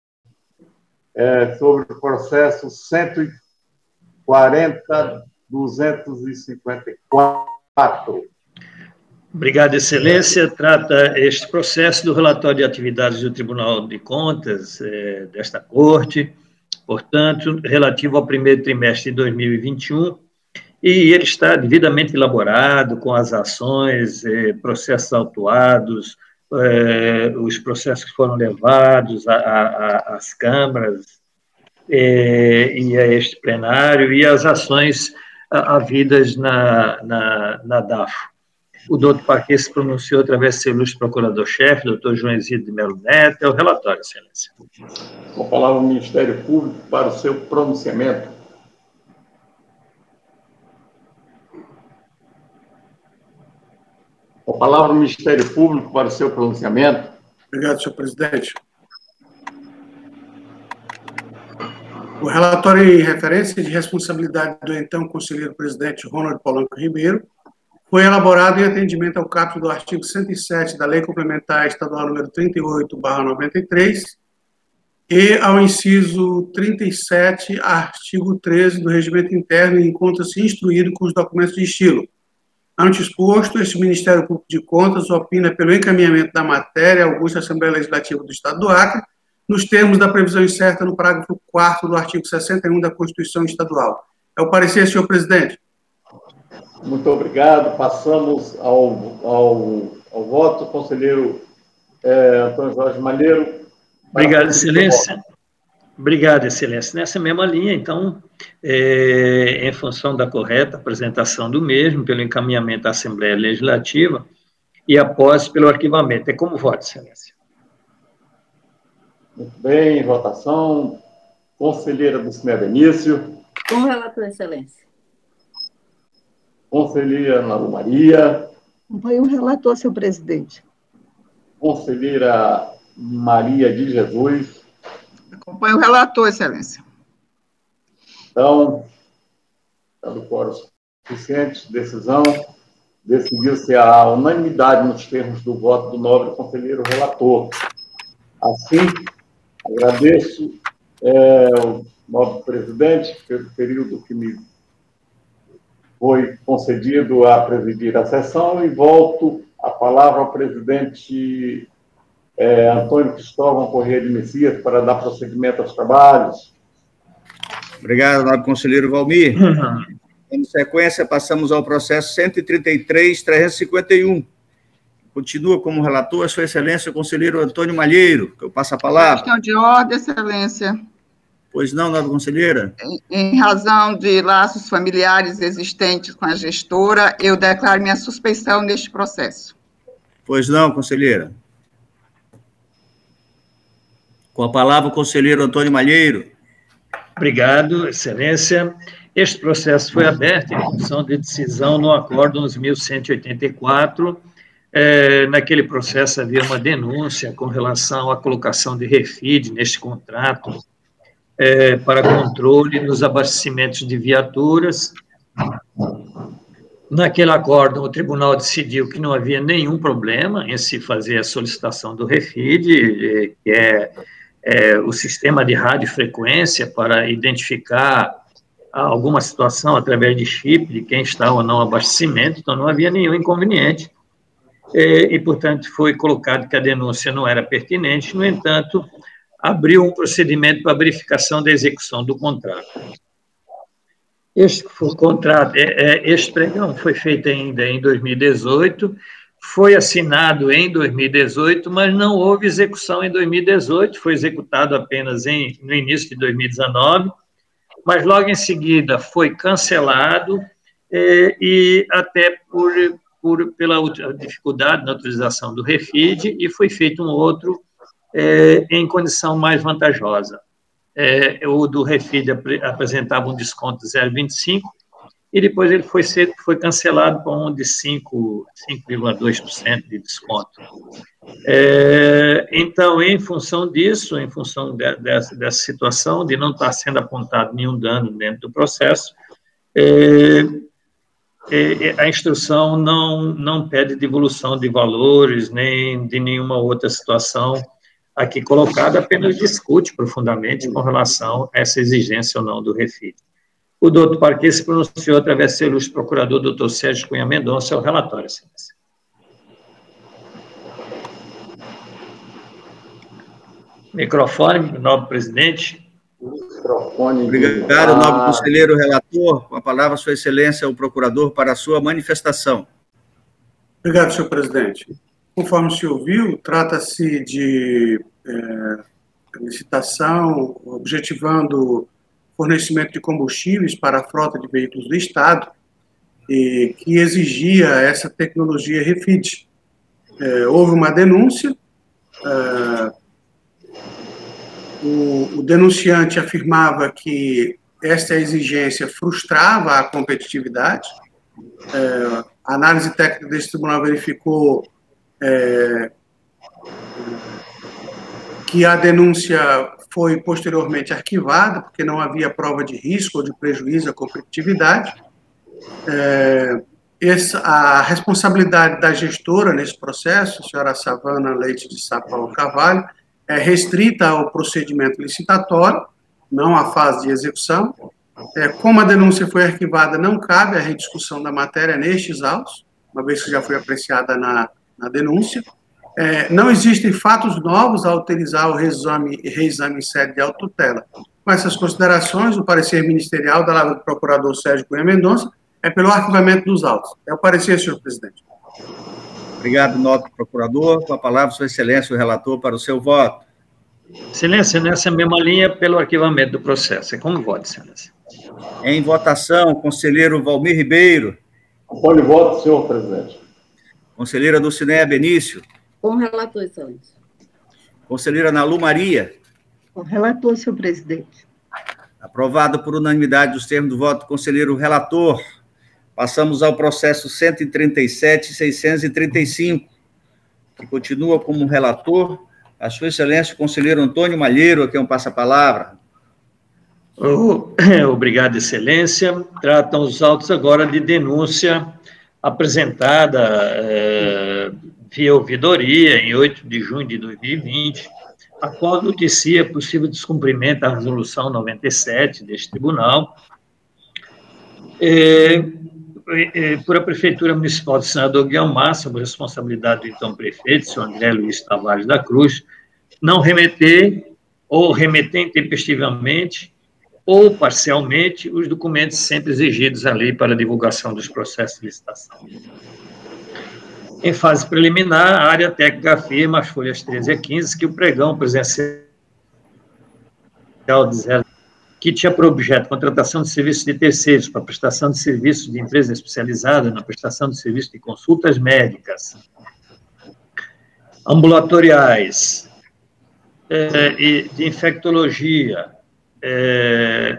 é, sobre o processo cento e quarenta, duzentos e cinquenta e quatro. Obrigado, excelência. Trata este processo do relatório de atividades do Tribunal de Contas é, desta Corte, portanto, relativo ao primeiro trimestre de dois mil e vinte e um, e ele está devidamente elaborado com as ações, é, processos autuados, é, os processos que foram levados às câmaras é, e a este plenário, e as ações havidas na, na, na D A F. O doutor Paquet se pronunciou através do seu ilustre procurador-chefe, doutor João Isidro de Melo Neto. É o relatório, excelência. Com a palavra o Ministério Público para o seu pronunciamento. Com a palavra o Ministério Público para o seu pronunciamento. Obrigado, senhor presidente. O relatório em referência de responsabilidade do então conselheiro presidente Ronald Polanco Ribeiro foi elaborado em atendimento ao caput do artigo cento e sete da Lei Complementar Estadual número trinta e oito barra noventa e três e ao inciso trinta e sete, artigo treze do Regimento Interno, e encontra-se instruído com os documentos de estilo. Ante exposto, este Ministério Público de Contas opina pelo encaminhamento da matéria à Augusta Assembleia Legislativa do Estado do Acre, nos termos da previsão incerta no parágrafo quarto do artigo sessenta e um da Constituição Estadual. É o parecer, senhor presidente. Muito obrigado. Passamos ao, ao, ao voto. Conselheiro é, Antônio Jorge Malheiro. Obrigado, excelência. Obrigado, excelência. Nessa mesma linha, então, é, em função da correta apresentação do mesmo, pelo encaminhamento à Assembleia Legislativa e após pelo arquivamento. É como voto, excelência. Muito bem, votação. Conselheira Dulcinea Benício. Com o relator, excelência. Conselheira Ana Lu Maria. Acompanho o relator, senhor presidente. Conselheira Maria de Jesus. Acompanho o relator, excelência. Então, dado o quórum suficiente, decisão, decidiu-se a unanimidade nos termos do voto do nobre conselheiro relator. Assim, agradeço é, o nobre presidente pelo período que me foi concedido a presidir a sessão e volto a palavra ao presidente é, Antônio Cristóvão Corrêa de Messias para dar prosseguimento aos trabalhos. Obrigado, nobre conselheiro Valmir. Em sequência, passamos ao processo cento e trinta e três, trezentos e cinquenta e um. Continua como relator a sua excelência, o conselheiro Antônio Malheiro, que eu passo a palavra. Questão de ordem, excelência. Pois não, nobre conselheira? Em, em razão de laços familiares existentes com a gestora, eu declaro minha suspeição neste processo. Pois não, conselheira. Com a palavra, o conselheiro Antônio Malheiro. Obrigado, excelência. Este processo foi aberto em função de decisão no Acórdão onze mil cento e oitenta e quatro. É, naquele processo havia uma denúncia com relação à colocação de refid neste contrato é, para controle nos abastecimentos de viaturas. Naquele acórdão, o tribunal decidiu que não havia nenhum problema em se fazer a solicitação do refid, que é é, o sistema de radiofrequência para identificar alguma situação através de chip, de quem está ou não abastecimento, então não havia nenhum inconveniente, e, e, portanto, foi colocado que a denúncia não era pertinente, no entanto, abriu um procedimento para verificação da execução do contrato. Este contrato, este pregão foi feito ainda em dois mil e dezoito, foi assinado em dois mil e dezoito, mas não houve execução em dois mil e dezoito, foi executado apenas em, no início de dois mil e dezenove, mas logo em seguida foi cancelado, eh, e até por, por, pela dificuldade na utilização do REFID, e foi feito um outro eh, em condição mais vantajosa. É, o do REFID apresentava um desconto de zero vírgula vinte e cinco por cento, e depois ele foi, ser, foi cancelado para um de cinco vírgula dois por cento de desconto. É, então, em função disso, em função de, dessa, dessa situação, de não estar sendo apontado nenhum dano dentro do processo, é, é, a instrução não, não pede devolução de valores, nem de nenhuma outra situação aqui colocada, apenas discute profundamente com relação a essa exigência ou não do REFID. O doutor Parquet se pronunciou através do seu ilustre procurador, doutor Sérgio Cunha Mendonça, ao relatório, excelência. Microfone, nobre presidente. Microfone. Obrigado, nobre conselheiro relator. Com a palavra, sua excelência, o procurador, para a sua manifestação. Obrigado, senhor presidente. Conforme se ouviu, trata-se de é, licitação objetivando fornecimento de combustíveis para a frota de veículos do Estado, e que exigia essa tecnologia REFID. É, houve uma denúncia, é, o, o denunciante afirmava que esta exigência frustrava a competitividade. É, a análise técnica desse tribunal verificou É, que a denúncia foi posteriormente arquivada, porque não havia prova de risco ou de prejuízo à competitividade. É, essa, a responsabilidade da gestora nesse processo, a senhora Savana Leite de Sá Paulo Carvalho, é restrita ao procedimento licitatório, não à fase de execução. É, como a denúncia foi arquivada, não cabe a rediscussão da matéria nestes autos, uma vez que já foi apreciada na na denúncia. É, não existem fatos novos a utilizar o reexame, reexame em sede de autotutela. Com essas considerações, o parecer ministerial da Lava do procurador Sérgio Cunha Mendonça é pelo arquivamento dos autos. É o parecer, senhor presidente. Obrigado, nobre procurador. Com a palavra, sua excelência, o relator, para o seu voto. Excelência, nessa mesma linha, pelo arquivamento do processo. É como voto, excelência. Em votação, conselheiro Valmir Ribeiro. Acompanhe o voto, senhor presidente. Conselheira Dulcinéia Benício. Com relator, excelência. Conselheira Nalu Maria. Com relator, senhor presidente. Aprovado por unanimidade dos termos do voto, conselheiro relator. Passamos ao processo cento e trinta e sete, seiscentos e trinta e cinco, que continua como relator a sua excelência, o conselheiro Antônio Malheiro, a quem eu passo a palavra. Obrigado, excelência. Tratam os autos agora de denúncia apresentada eh, via ouvidoria em oito de junho de dois mil e vinte, a qual noticia possível descumprimento da resolução noventa e sete deste tribunal, eh, eh, por a Prefeitura Municipal de Senador Guiomar, sob responsabilidade do então prefeito, senhor André Luiz Tavares da Cruz, não remeter ou remeter intempestivamente ou parcialmente os documentos sempre exigidos à lei para a divulgação dos processos de licitação. Em fase preliminar, a área técnica afirma, as folhas treze a quinze, que o pregão presencial de zero, que tinha por objeto contratação de serviços de terceiros para prestação de serviços de empresa especializada na prestação de serviços de consultas médicas, ambulatoriais, é, e de infectologia, É,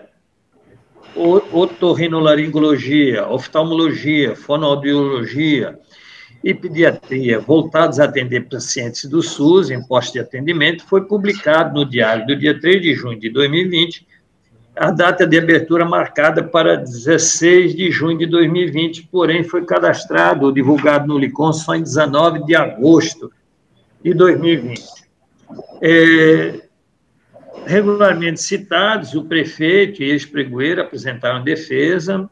otorrinolaringologia, oftalmologia, fonoaudiologia e pediatria, voltados a atender pacientes do SUS em postos de atendimento, foi publicado no diário do dia três de junho de dois mil e vinte, a data de abertura marcada para dezesseis de junho de dois mil e vinte, porém foi cadastrado ou divulgado no LICOM só em dezenove de agosto de dois mil e vinte. É, regularmente citados, o prefeito e ex-pregoeiro apresentaram defesa.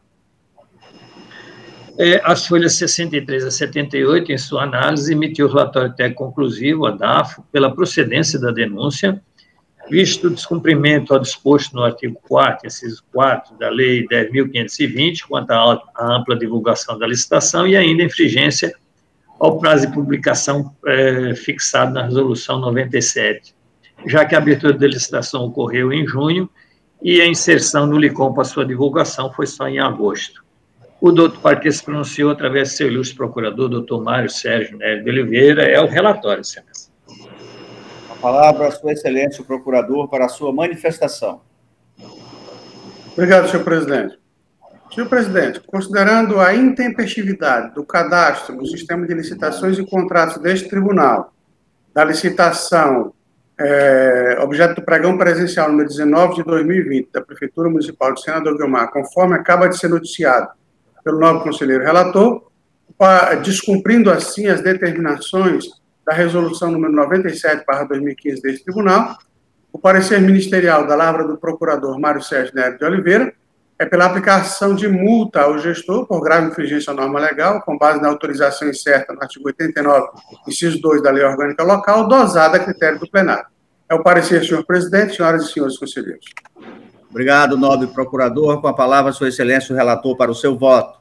É, as folhas sessenta e três a setenta e oito, em sua análise, emitiu o relatório técnico conclusivo, a DAFO, pela procedência da denúncia, visto o descumprimento ao disposto no artigo quarto, inciso quatro, da Lei dez mil quinhentos e vinte, quanto à ampla divulgação da licitação, e ainda infringência ao prazo de publicação é, fixado na Resolução noventa e sete, já que a abertura da licitação ocorreu em junho e a inserção no LICOM para sua divulgação foi só em agosto. O doutor Parque se pronunciou através do seu ilustre procurador, doutor Mário Sérgio Nery de Oliveira, é o relatório, excelência. A palavra a sua excelência, o procurador, para a sua manifestação. Obrigado, senhor presidente. Senhor presidente, considerando a intempestividade do cadastro no sistema de licitações e contratos deste tribunal, da licitação é, objeto do pregão presencial número dezenove de dois mil e vinte da Prefeitura Municipal de Senador Guiomar, conforme acaba de ser noticiado pelo nobre conselheiro relator, descumprindo assim as determinações da resolução número noventa e sete barra dois mil e quinze deste tribunal, o parecer ministerial da lavra do procurador Mário Sérgio Nery de Oliveira é pela aplicação de multa ao gestor por grave infringência à norma legal, com base na autorização incerta no artigo oitenta e nove, inciso dois da Lei Orgânica Local, dosada a critério do plenário. É o parecer, senhor presidente, senhoras e senhores conselheiros. Obrigado, nobre procurador. Com a palavra, sua excelência, o relator, para o seu voto.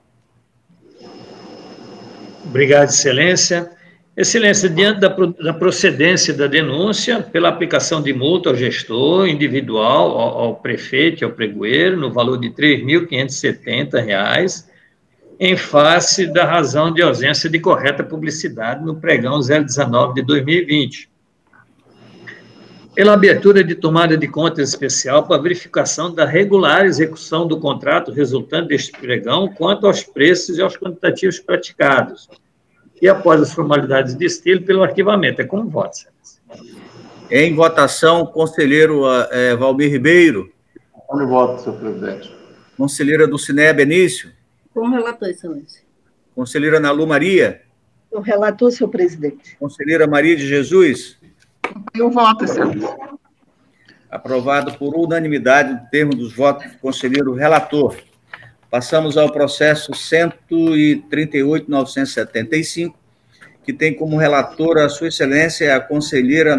Obrigado, excelência. Excelência, diante da, da procedência da denúncia, pela aplicação de multa ao gestor individual, ao, ao prefeito e ao pregoeiro, no valor de três mil quinhentos e setenta reais, em face da razão de ausência de correta publicidade no pregão zero dezenove de dois mil e vinte. Pela abertura de tomada de contas especial para verificação da regular execução do contrato resultante deste pregão quanto aos preços e aos quantitativos praticados. E após as formalidades de estilo, pelo arquivamento. É como voto, excelência. Em votação, conselheiro é, Valmir Ribeiro. Com voto, senhor presidente. Conselheira Dulcinea Benício. Com relator, excelência. Conselheira Nalu Maria. Com relator, senhor presidente. Conselheira Maria de Jesus. Eu voto, excelência. Aprovado por unanimidade no termo dos votos do conselheiro relator. Passamos ao processo cento e trinta e oito mil novecentos e setenta e cinco, que tem como relatora a sua excelência a conselheira,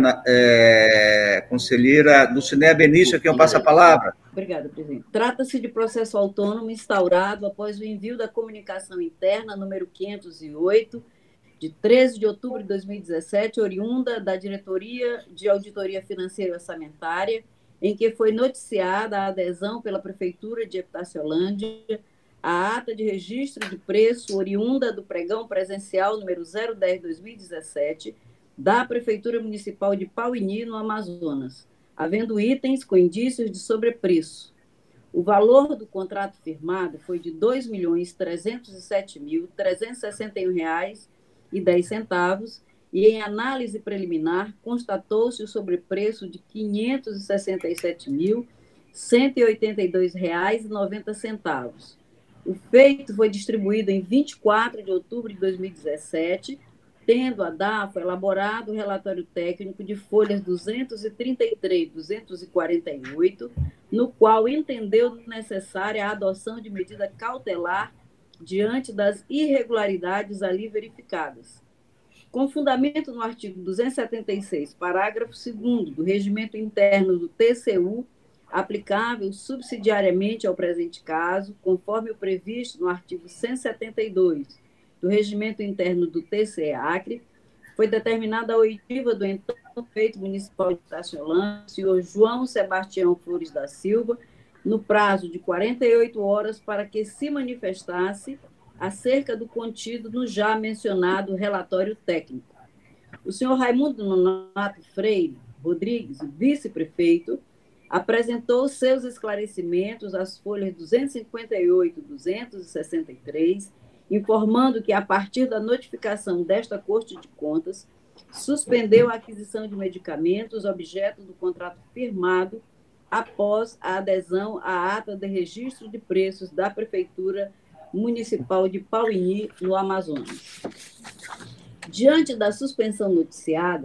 é, conselheira Dulcinea Benício, a quem eu passo a palavra. Obrigada, presidente. Trata-se de processo autônomo instaurado após o envio da comunicação interna número quinhentos e oito, de treze de outubro de dois mil e dezessete, oriunda da Diretoria de Auditoria Financeira e Orçamentária, em que foi noticiada a adesão pela Prefeitura de Epitaciolândia à ata de registro de preço oriunda do pregão presencial número zero dez barra dois mil e dezessete da Prefeitura Municipal de Pauini, no Amazonas, havendo itens com indícios de sobrepreço. O valor do contrato firmado foi de dois milhões trezentos e sete mil trezentos e sessenta e um reais e dez centavos, e em análise preliminar constatou-se o sobrepreço de quinhentos e sessenta e sete mil cento e oitenta e dois reais e noventa centavos. O feito foi distribuído em vinte e quatro de outubro de dois mil e dezessete, tendo a DAFO elaborado o relatório técnico de folhas duzentos e trinta e três a duzentos e quarenta e oito, no qual entendeu necessária a adoção de medida cautelar diante das irregularidades ali verificadas. Com fundamento no artigo duzentos e setenta e seis, parágrafo segundo do Regimento Interno do T C U, aplicável subsidiariamente ao presente caso, conforme o previsto no artigo cento e setenta e dois do Regimento Interno do T C E A C R E, foi determinada a oitiva do então prefeito municipal de Epitaciolândia, senhor João Sebastião Flores da Silva, no prazo de quarenta e oito horas para que se manifestasse acerca do contido no já mencionado relatório técnico. O senhor Raimundo Nonato Freire Rodrigues, vice-prefeito, apresentou seus esclarecimentos às folhas duzentos e cinquenta e oito a duzentos e sessenta e três, informando que, a partir da notificação desta Corte de Contas, suspendeu a aquisição de medicamentos objeto do contrato firmado após a adesão à ata de registro de preços da Prefeitura Municipal de Pauini, no Amazonas. Diante da suspensão noticiada,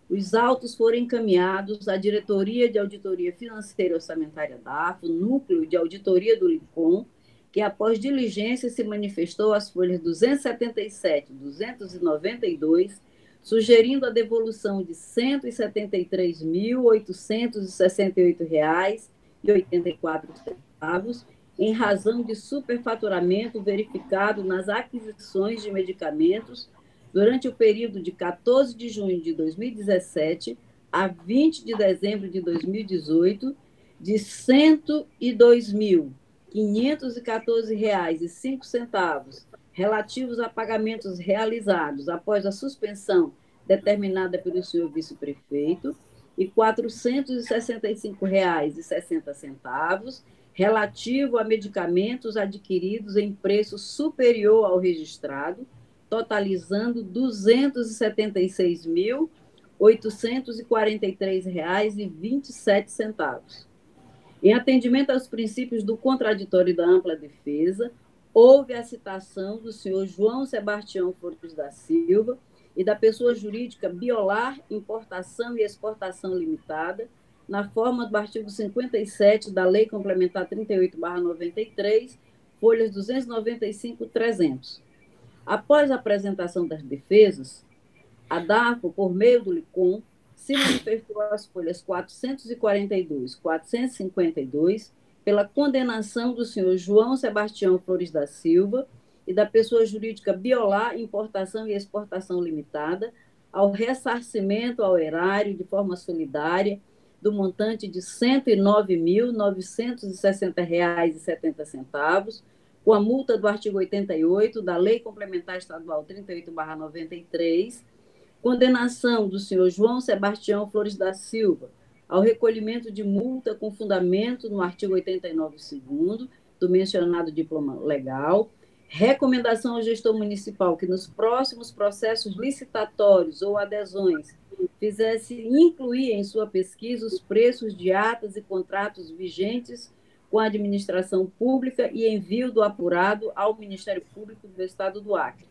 os autos foram encaminhados à Diretoria de Auditoria Financeira e Orçamentária da AFO, Núcleo de Auditoria do LICOM, que, após diligência, se manifestou às folhas duzentos e setenta e sete, duzentos e noventa e dois, sugerindo a devolução de cento e setenta e três mil, oitocentos e sessenta e oito reais e oitenta e quatro centavos, em razão de superfaturamento verificado nas aquisições de medicamentos durante o período de quatorze de junho de dois mil e dezessete a vinte de dezembro de dois mil e dezoito, de cento e dois mil, quinhentos e quatorze reais e cinco centavos, relativos a pagamentos realizados após a suspensão determinada pelo senhor vice-prefeito, e quatrocentos e sessenta e cinco reais e sessenta centavos, relativo a medicamentos adquiridos em preço superior ao registrado, totalizando duzentos e setenta e seis mil, oitocentos e quarenta e três reais e vinte e sete centavos. Em atendimento aos princípios do contraditório e da ampla defesa, houve a citação do senhor João Sebastião Flores da Silva e da pessoa jurídica Biolar Importação e Exportação Limitada, na forma do artigo cinquenta e sete da Lei Complementar trinta e oito barra noventa e três, folhas duzentos e noventa e cinco, trezentos. Após a apresentação das defesas, a DAFO, por meio do LICOM, se manifestou às folhas quatrocentos e quarenta e dois, quatrocentos e cinquenta e dois, pela condenação do senhor João Sebastião Flores da Silva e da pessoa jurídica Biolar Importação e Exportação Limitada ao ressarcimento ao erário de forma solidária do montante de cento e nove mil, novecentos e sessenta reais e setenta centavos, com a multa do artigo oitenta e oito da Lei Complementar Estadual trinta e oito barra noventa e três, condenação do senhor João Sebastião Flores da Silva ao recolhimento de multa com fundamento no artigo oitenta e nove, segundo, do mencionado diploma legal, recomendação ao gestor municipal que nos próximos processos licitatórios ou adesões fizesse incluir em sua pesquisa os preços de atas e contratos vigentes com a administração pública e envio do apurado ao Ministério Público do Estado do Acre.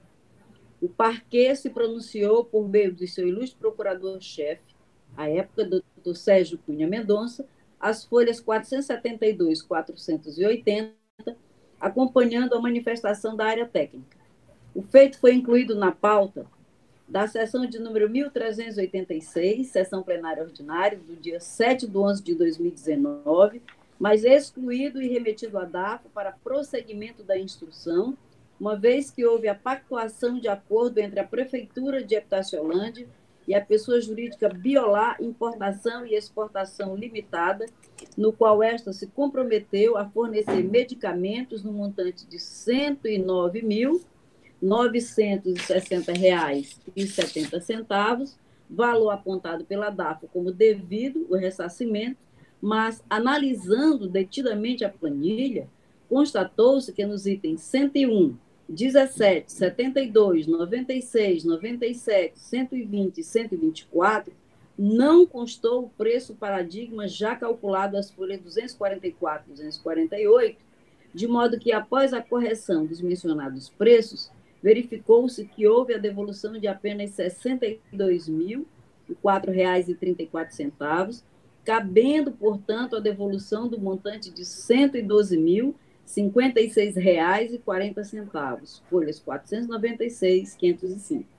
O parquê se pronunciou por meio do seu ilustre procurador-chefe, à época, doutor Sérgio Cunha Mendonça, as folhas quatrocentos e setenta e dois, quatrocentos e oitenta, acompanhando a manifestação da área técnica. O feito foi incluído na pauta da sessão de número mil trezentos e oitenta e seis, sessão plenária ordinária, do dia sete de onze de dois mil e dezenove, mas excluído e remetido à DAFO para prosseguimento da instrução, uma vez que houve a pactuação de acordo entre a Prefeitura de Epitaciolândia e a pessoa jurídica Biolar Importação e Exportação Limitada, no qual esta se comprometeu a fornecer medicamentos no montante de cento e nove mil, novecentos e sessenta reais e setenta centavos, valor apontado pela DAFO como devido o ressarcimento, mas, analisando detidamente a planilha, constatou-se que nos itens cento e um, dezessete, setenta e dois, noventa e seis, noventa e sete, cento e vinte e cento e vinte e quatro, não constou o preço paradigma já calculado às folhas duzentos e quarenta e quatro e duzentos e quarenta e oito, de modo que, após a correção dos mencionados preços, verificou-se que houve a devolução de apenas sessenta e dois mil e quatro reais e trinta e quatro centavos, cabendo, portanto, a devolução do montante de cento e doze mil, cinquenta e seis reais e quarenta centavos, folhas quatrocentos e noventa e seis, quinhentos e cinco.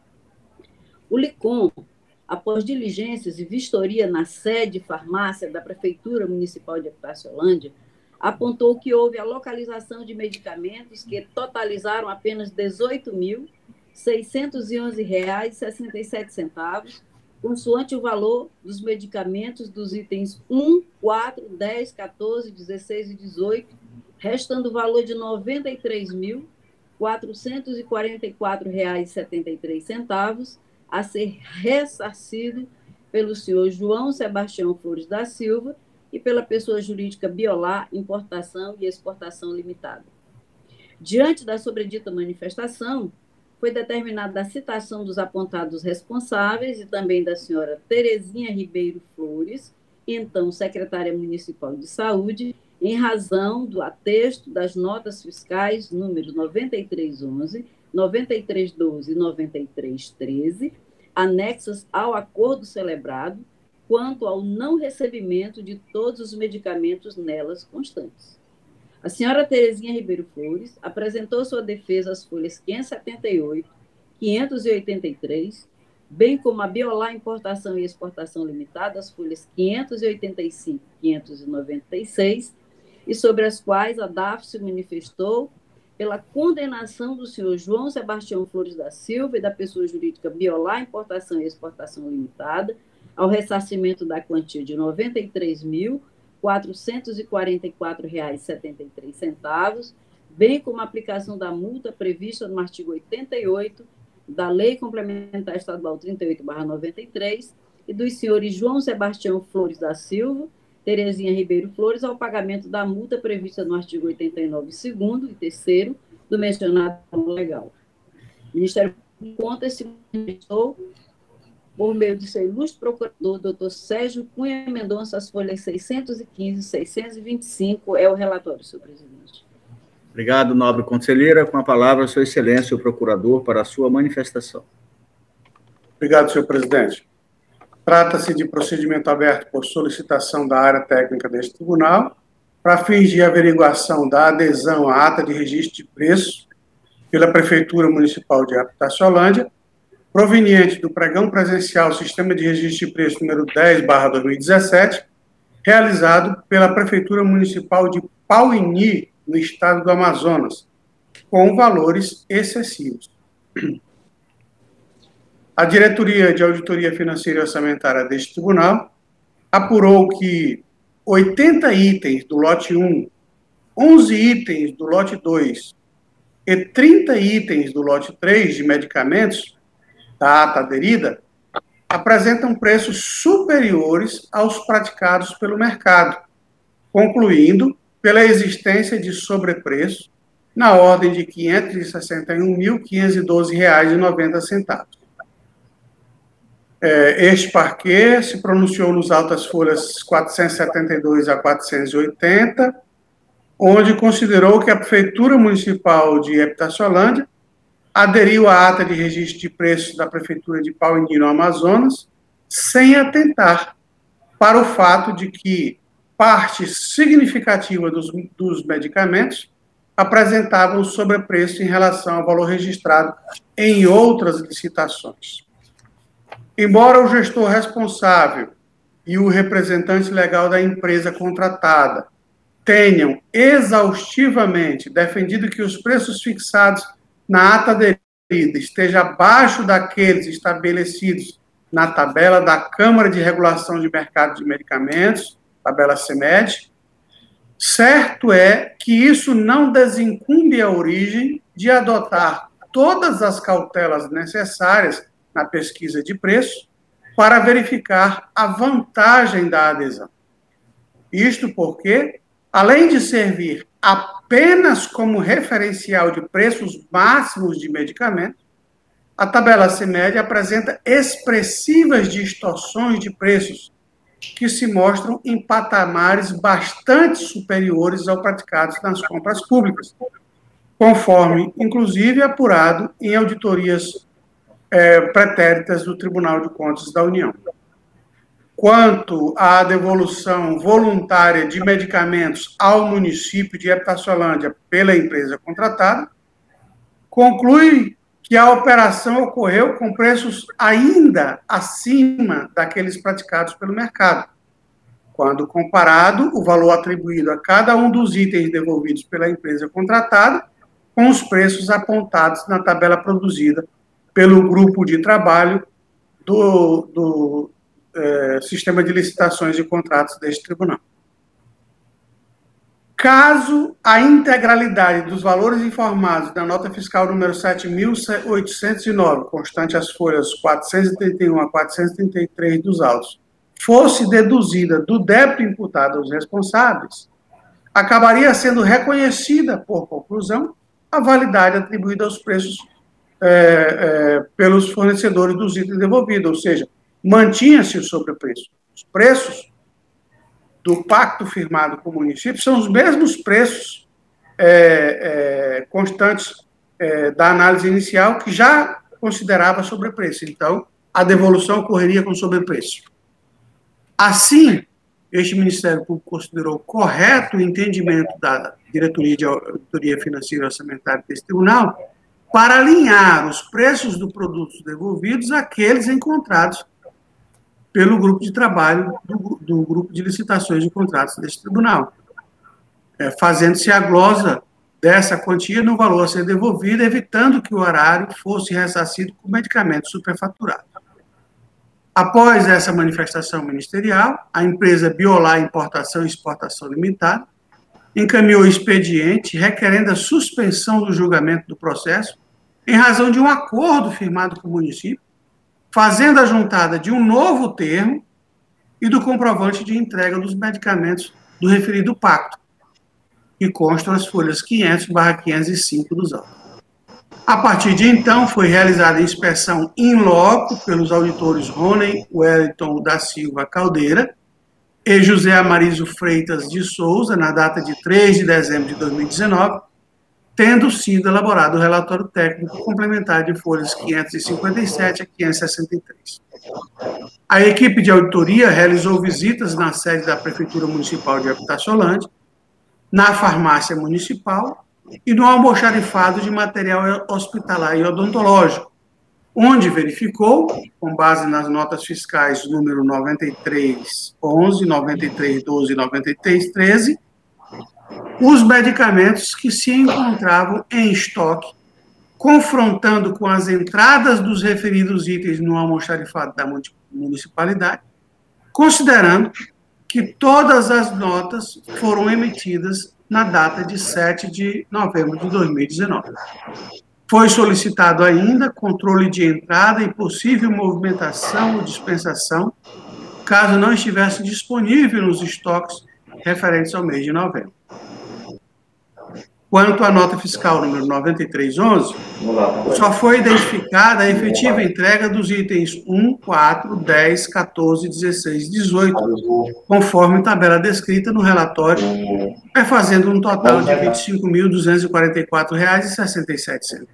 O LICOM, após diligências e vistoria na sede farmácia da Prefeitura Municipal de Epitaciolândia, apontou que houve a localização de medicamentos que totalizaram apenas dezoito mil, seiscentos e onze reais e sessenta e sete centavos, consoante o valor dos medicamentos dos itens um, quatro, dez, quatorze, dezesseis e dezoito, restando o valor de noventa e três mil, quatrocentos e quarenta e quatro reais e setenta e três centavos a ser ressarcido pelo senhor João Sebastião Flores da Silva e pela pessoa jurídica Biolar Importação e Exportação Limitada. Diante da sobredita manifestação, foi determinada a citação dos apontados responsáveis e também da senhora Terezinha Ribeiro Flores, então secretária municipal de saúde, em razão do atexto das notas fiscais números noventa e três onze, noventa e três doze e noventa e três treze, anexas ao acordo celebrado, quanto ao não recebimento de todos os medicamentos nelas constantes. A senhora Terezinha Ribeiro Flores apresentou sua defesa às folhas quinhentos e setenta e oito, quinhentos e oitenta e três, bem como a Biolá Importação e Exportação Limitada, as folhas quinhentos e oitenta e cinco, quinhentos e noventa e seis, e sobre as quais a D A F se manifestou pela condenação do senhor João Sebastião Flores da Silva e da pessoa jurídica Biolá Importação e Exportação Limitada ao ressarcimento da quantia de noventa e três mil, quatrocentos e quarenta e quatro reais e setenta e três centavos, bem como a aplicação da multa prevista no artigo oitenta e oito da Lei Complementar Estadual trinta e oito barra noventa e três e dos senhores João Sebastião Flores da Silva, Terezinha Ribeiro Flores, ao pagamento da multa prevista no artigo oitenta e nove, segundo e terceiro do mencionado legal. O Ministério Público de Contas se manifestou por meio de seu ilustre procurador, doutor Sérgio Cunha Mendonça, as folhas seiscentos e quinze e seiscentos e vinte e cinco, é o relatório, senhor presidente. Obrigado, nobre conselheira. Com a palavra, sua excelência, o procurador, para a sua manifestação. Obrigado, senhor presidente. Trata-se de procedimento aberto por solicitação da área técnica deste tribunal, para fins de averiguação da adesão à ata de registro de preço pela Prefeitura Municipal de Itaciolândia, proveniente do pregão presencial Sistema de Registro de Preço número dez barra dois mil e dezessete, realizado pela Prefeitura Municipal de Pauini, no estado do Amazonas, com valores excessivos. A Diretoria de Auditoria Financeira e Orçamentária deste tribunal apurou que oitenta itens do lote um, onze itens do lote dois e trinta itens do lote três de medicamentos da ata aderida apresentam preços superiores aos praticados pelo mercado, concluindo pela existência de sobrepreço na ordem de quinhentos e sessenta e um mil, quinhentos e doze reais e noventa centavos. Este parquê se pronunciou nos autos folhas quatrocentos e setenta e dois a quatrocentos e oitenta, onde considerou que a Prefeitura Municipal de Itaciolândia aderiu à ata de registro de preços da Prefeitura de Pauini, no Amazonas, sem atentar para o fato de que parte significativa dos, dos medicamentos apresentavam sobrepreço em relação ao valor registrado em outras licitações. Embora o gestor responsável e o representante legal da empresa contratada tenham exaustivamente defendido que os preços fixados na ata aderida estejam abaixo daqueles estabelecidos na tabela da Câmara de Regulação de Mercado de Medicamentos, tabela CEMED, certo é que isso não desincumbe a origem de adotar todas as cautelas necessárias na pesquisa de preço para verificar a vantagem da adesão. Isto porque, além de servir apenas como referencial de preços máximos de medicamentos, a tabela CEMED apresenta expressivas distorções de preços que se mostram em patamares bastante superiores ao praticados nas compras públicas, conforme, inclusive, apurado em auditorias é, pretéritas do Tribunal de Contas da União. Quanto à devolução voluntária de medicamentos ao município de Itaciolândia pela empresa contratada, conclui que a operação ocorreu com preços ainda acima daqueles praticados pelo mercado, quando comparado o valor atribuído a cada um dos itens devolvidos pela empresa contratada com os preços apontados na tabela produzida pelo grupo de trabalho do, do é, Sistema de Licitações e Contratos deste tribunal. Caso a integralidade dos valores informados na nota fiscal número sete mil oitocentos e nove, constante as folhas quatrocentos e trinta e um a quatrocentos e trinta e três dos autos, fosse deduzida do débito imputado aos responsáveis, acabaria sendo reconhecida, por conclusão, a validade atribuída aos preços é, é, pelos fornecedores dos itens devolvidos, ou seja, mantinha-se o sobrepreço. Os preços do pacto firmado com o município são os mesmos preços é, é, constantes é, da análise inicial, que já considerava sobrepreço. Então, a devolução ocorreria com sobrepreço. Assim, este Ministério Público considerou correto o entendimento da Diretoria de Auditoria Financeira e Orçamentária desse tribunal para alinhar os preços dos produtos devolvidos àqueles encontrados pelo grupo de trabalho do, do grupo de licitações de contratos deste tribunal, é, fazendo-se a glosa dessa quantia no valor a ser devolvido, evitando que o horário fosse ressarcido com medicamentos superfaturados. Após essa manifestação ministerial, a empresa Biolar Importação e Exportação Limitada encaminhou o expediente requerendo a suspensão do julgamento do processo em razão de um acordo firmado com o município, fazendo a juntada de um novo termo e do comprovante de entrega dos medicamentos do referido pacto, que constam as folhas quinhentos barra quinhentos e cinco dos autos. A partir de então, foi realizada a inspeção in loco pelos auditores Rony Wellington da Silva Caldeira e José Amarício Freitas de Souza, na data de três de dezembro de dois mil e dezenove, tendo sido elaborado o relatório técnico complementar de folhas quinhentos e cinquenta e sete a quinhentos e sessenta e três. A equipe de auditoria realizou visitas na sede da Prefeitura Municipal de Habitaciolândia, na farmácia municipal e no almoxarifado de material hospitalar e odontológico, onde verificou, com base nas notas fiscais número noventa e três onze, noventa e três doze e noventa e três treze, os medicamentos que se encontravam em estoque, confrontando com as entradas dos referidos itens no almoxarifado da municipalidade, considerando que todas as notas foram emitidas na data de sete de novembro de dois mil e dezenove. Foi solicitado ainda controle de entrada e possível movimentação ou dispensação, caso não estivesse disponível nos estoques referentes ao mês de novembro. Quanto à nota fiscal número noventa e três onze, só foi identificada a efetiva entrega dos itens um, quatro, dez, quatorze, dezesseis e dezoito, conforme tabela descrita no relatório, fazendo um total de vinte e cinco mil duzentos e quarenta e quatro reais e sessenta e sete centavos.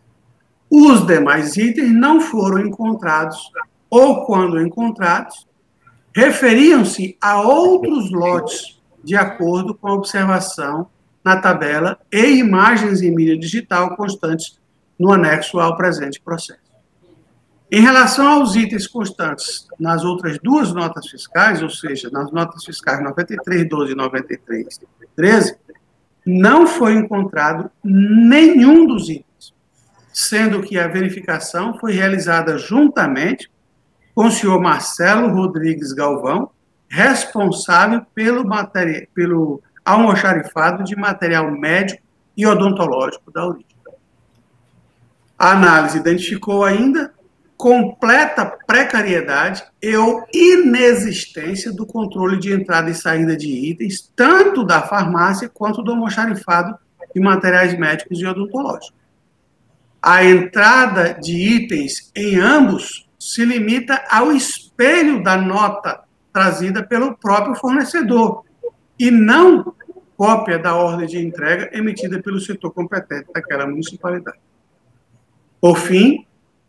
Os demais itens não foram encontrados, ou quando encontrados, referiam-se a outros lotes, de acordo com a observação na tabela e imagens em mídia digital constantes no anexo ao presente processo. Em relação aos itens constantes nas outras duas notas fiscais, ou seja, nas notas fiscais noventa e três doze e noventa e três treze, não foi encontrado nenhum dos itens, sendo que a verificação foi realizada juntamente com o senhor Marcelo Rodrigues Galvão, responsável pelo, material, pelo almoxarifado de material médico e odontológico da origem. A análise identificou ainda completa precariedade e ou inexistência do controle de entrada e saída de itens, tanto da farmácia quanto do almoxarifado de materiais médicos e odontológicos. A entrada de itens em ambos se limita ao espelho da nota trazida pelo próprio fornecedor, e não cópia da ordem de entrega emitida pelo setor competente daquela municipalidade. Por fim,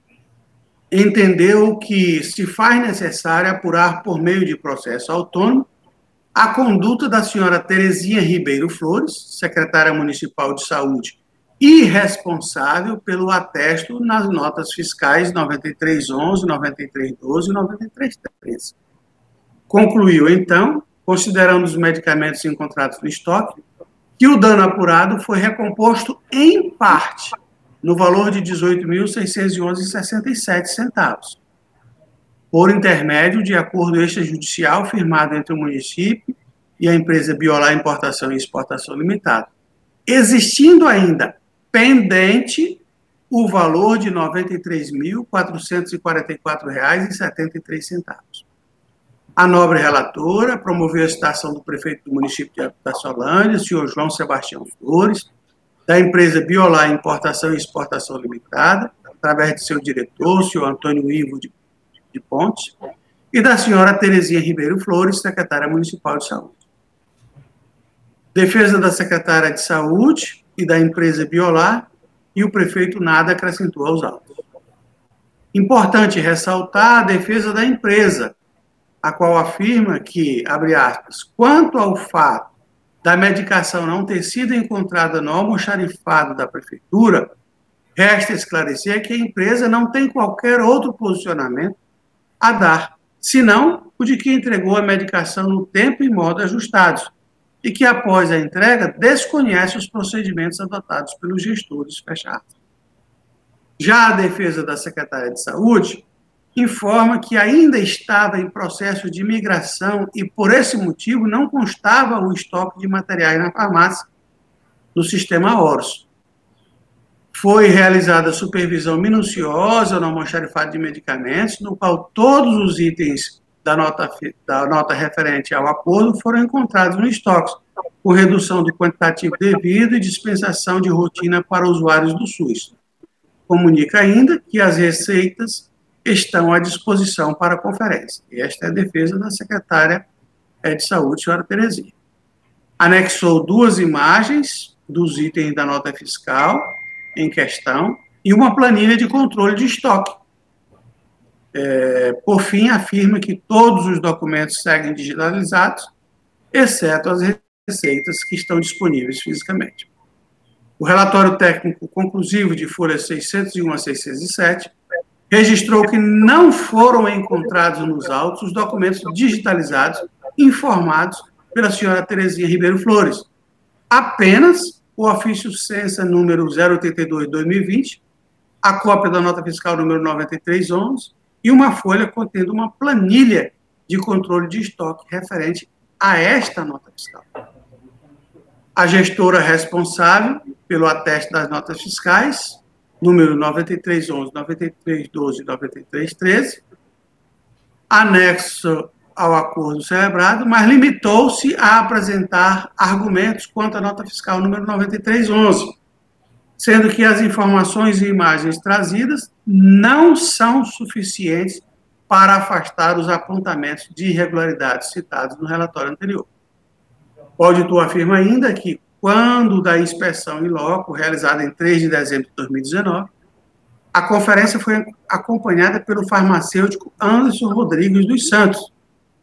entendeu que se faz necessário apurar por meio de processo autônomo a conduta da senhora Terezinha Ribeiro Flores, secretária municipal de saúde e responsável pelo atesto nas notas fiscais noventa e três onze, noventa e três doze e noventa e três treze. Concluiu, então, considerando os medicamentos encontrados no estoque, que o dano apurado foi recomposto em parte, no valor de dezoito mil seiscentos e onze reais e sessenta e sete centavos, por intermédio de acordo extrajudicial firmado entre o município e a empresa Biolar Importação e Exportação Limitada, existindo ainda pendente o valor de noventa e três mil quatrocentos e quarenta e quatro reais e setenta e três centavos. A nobre relatora promoveu a citação do prefeito do município de Habitaciolândia, o senhor João Sebastião Flores, da empresa Biolar Importação e Exportação Limitada, através de seu diretor, o senhor Antônio Ivo de, de Pontes, e da senhora Terezinha Ribeiro Flores, secretária municipal de saúde. Defesa da secretária de saúde e da empresa Biolar, e o prefeito nada acrescentou aos autos. Importante ressaltar a defesa da empresa, a qual afirma que, abre aspas, quanto ao fato da medicação não ter sido encontrada no almoxarifado da prefeitura, resta esclarecer que a empresa não tem qualquer outro posicionamento a dar, senão o de que entregou a medicação no tempo e modo ajustados, e que, após a entrega, desconhece os procedimentos adotados pelos gestores, fecha aspas. Já a defesa da secretária de Saúde informa que ainda estava em processo de migração e, por esse motivo, não constava o estoque de materiais na farmácia no sistema Horus. Foi realizada supervisão minuciosa no almoxarifado de medicamentos, no qual todos os itens da nota, da nota referente ao acordo foram encontrados no estoque, com redução do quantitativo devido e dispensação de rotina para usuários do SUS. Comunica ainda que as receitas estão à disposição para a conferência. E esta é a defesa da secretária de Saúde, senhora Terezinha. Anexou duas imagens dos itens da nota fiscal em questão e uma planilha de controle de estoque. É, por fim, afirma que todos os documentos seguem digitalizados, exceto as receitas que estão disponíveis fisicamente. O relatório técnico conclusivo de folhas seiscentos e um a seiscentos e sete registrou que não foram encontrados nos autos os documentos digitalizados informados pela senhora Terezinha Ribeiro Flores, apenas o ofício Censa número zero oitenta e dois barra dois mil e vinte, a cópia da nota fiscal número noventa e três onze e uma folha contendo uma planilha de controle de estoque referente a esta nota fiscal. A gestora responsável pelo ateste das notas fiscais, número noventa e três onze, noventa e três doze e noventa e três treze, anexo ao acordo celebrado, mas limitou-se a apresentar argumentos quanto à nota fiscal número noventa e três onze, sendo que as informações e imagens trazidas não são suficientes para afastar os apontamentos de irregularidades citados no relatório anterior. O auditor afirma ainda que, quando da inspeção em loco, realizada em três de dezembro de dois mil e dezenove, a conferência foi acompanhada pelo farmacêutico Anderson Rodrigues dos Santos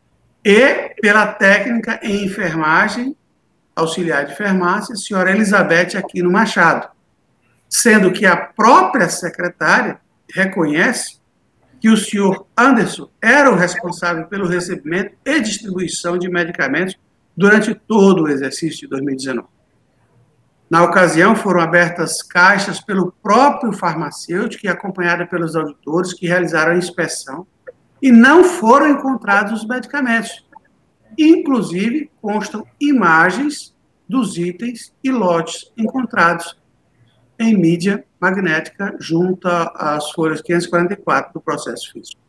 e pela técnica em enfermagem, auxiliar de farmácia, senhora Elizabeth Aquino Machado, sendo que a própria secretária reconhece que o senhor Anderson era o responsável pelo recebimento e distribuição de medicamentos durante todo o exercício de dois mil e dezenove. Na ocasião, foram abertas caixas pelo próprio farmacêutico e acompanhada pelos auditores que realizaram a inspeção e não foram encontrados os medicamentos. Inclusive, constam imagens dos itens e lotes encontrados em mídia magnética junto às folhas quinhentos e quarenta e quatro do processo físico.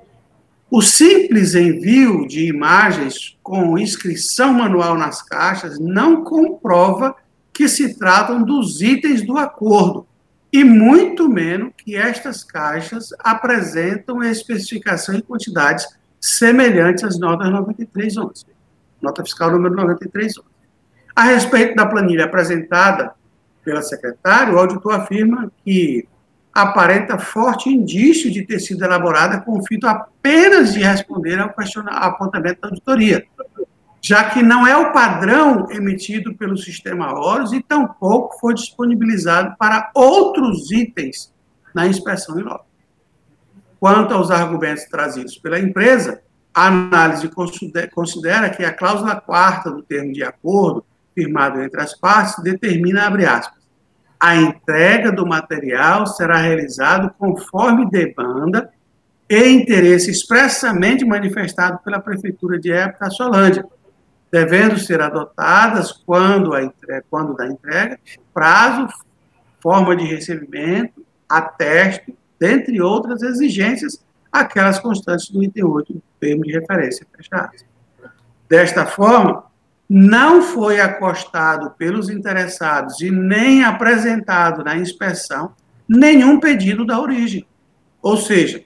O simples envio de imagens com inscrição manual nas caixas não comprova que se tratam dos itens do acordo, e muito menos que estas caixas apresentam especificação e quantidades semelhantes às notas noventa e três onze, nota fiscal número noventa e três onze. A respeito da planilha apresentada pela secretária, o auditor afirma que aparenta forte indício de ter sido elaborada com o fito apenas de responder ao apontamento da auditoria, já que não é o padrão emitido pelo sistema Horus e tampouco foi disponibilizado para outros itens na inspeção em loco. Quanto aos argumentos trazidos pela empresa, a análise considera que a cláusula quarta do termo de acordo firmado entre as partes determina, abre aspas, a entrega do material será realizado conforme demanda e interesse expressamente manifestado pela Prefeitura de Itaçolândia, devendo ser adotadas, quando, a entrega, quando da entrega, prazo, forma de recebimento, ateste, dentre outras exigências, aquelas constantes do item oito do termo de referência fechado. Desta forma, não foi acostado pelos interessados e nem apresentado na inspeção nenhum pedido da origem, ou seja,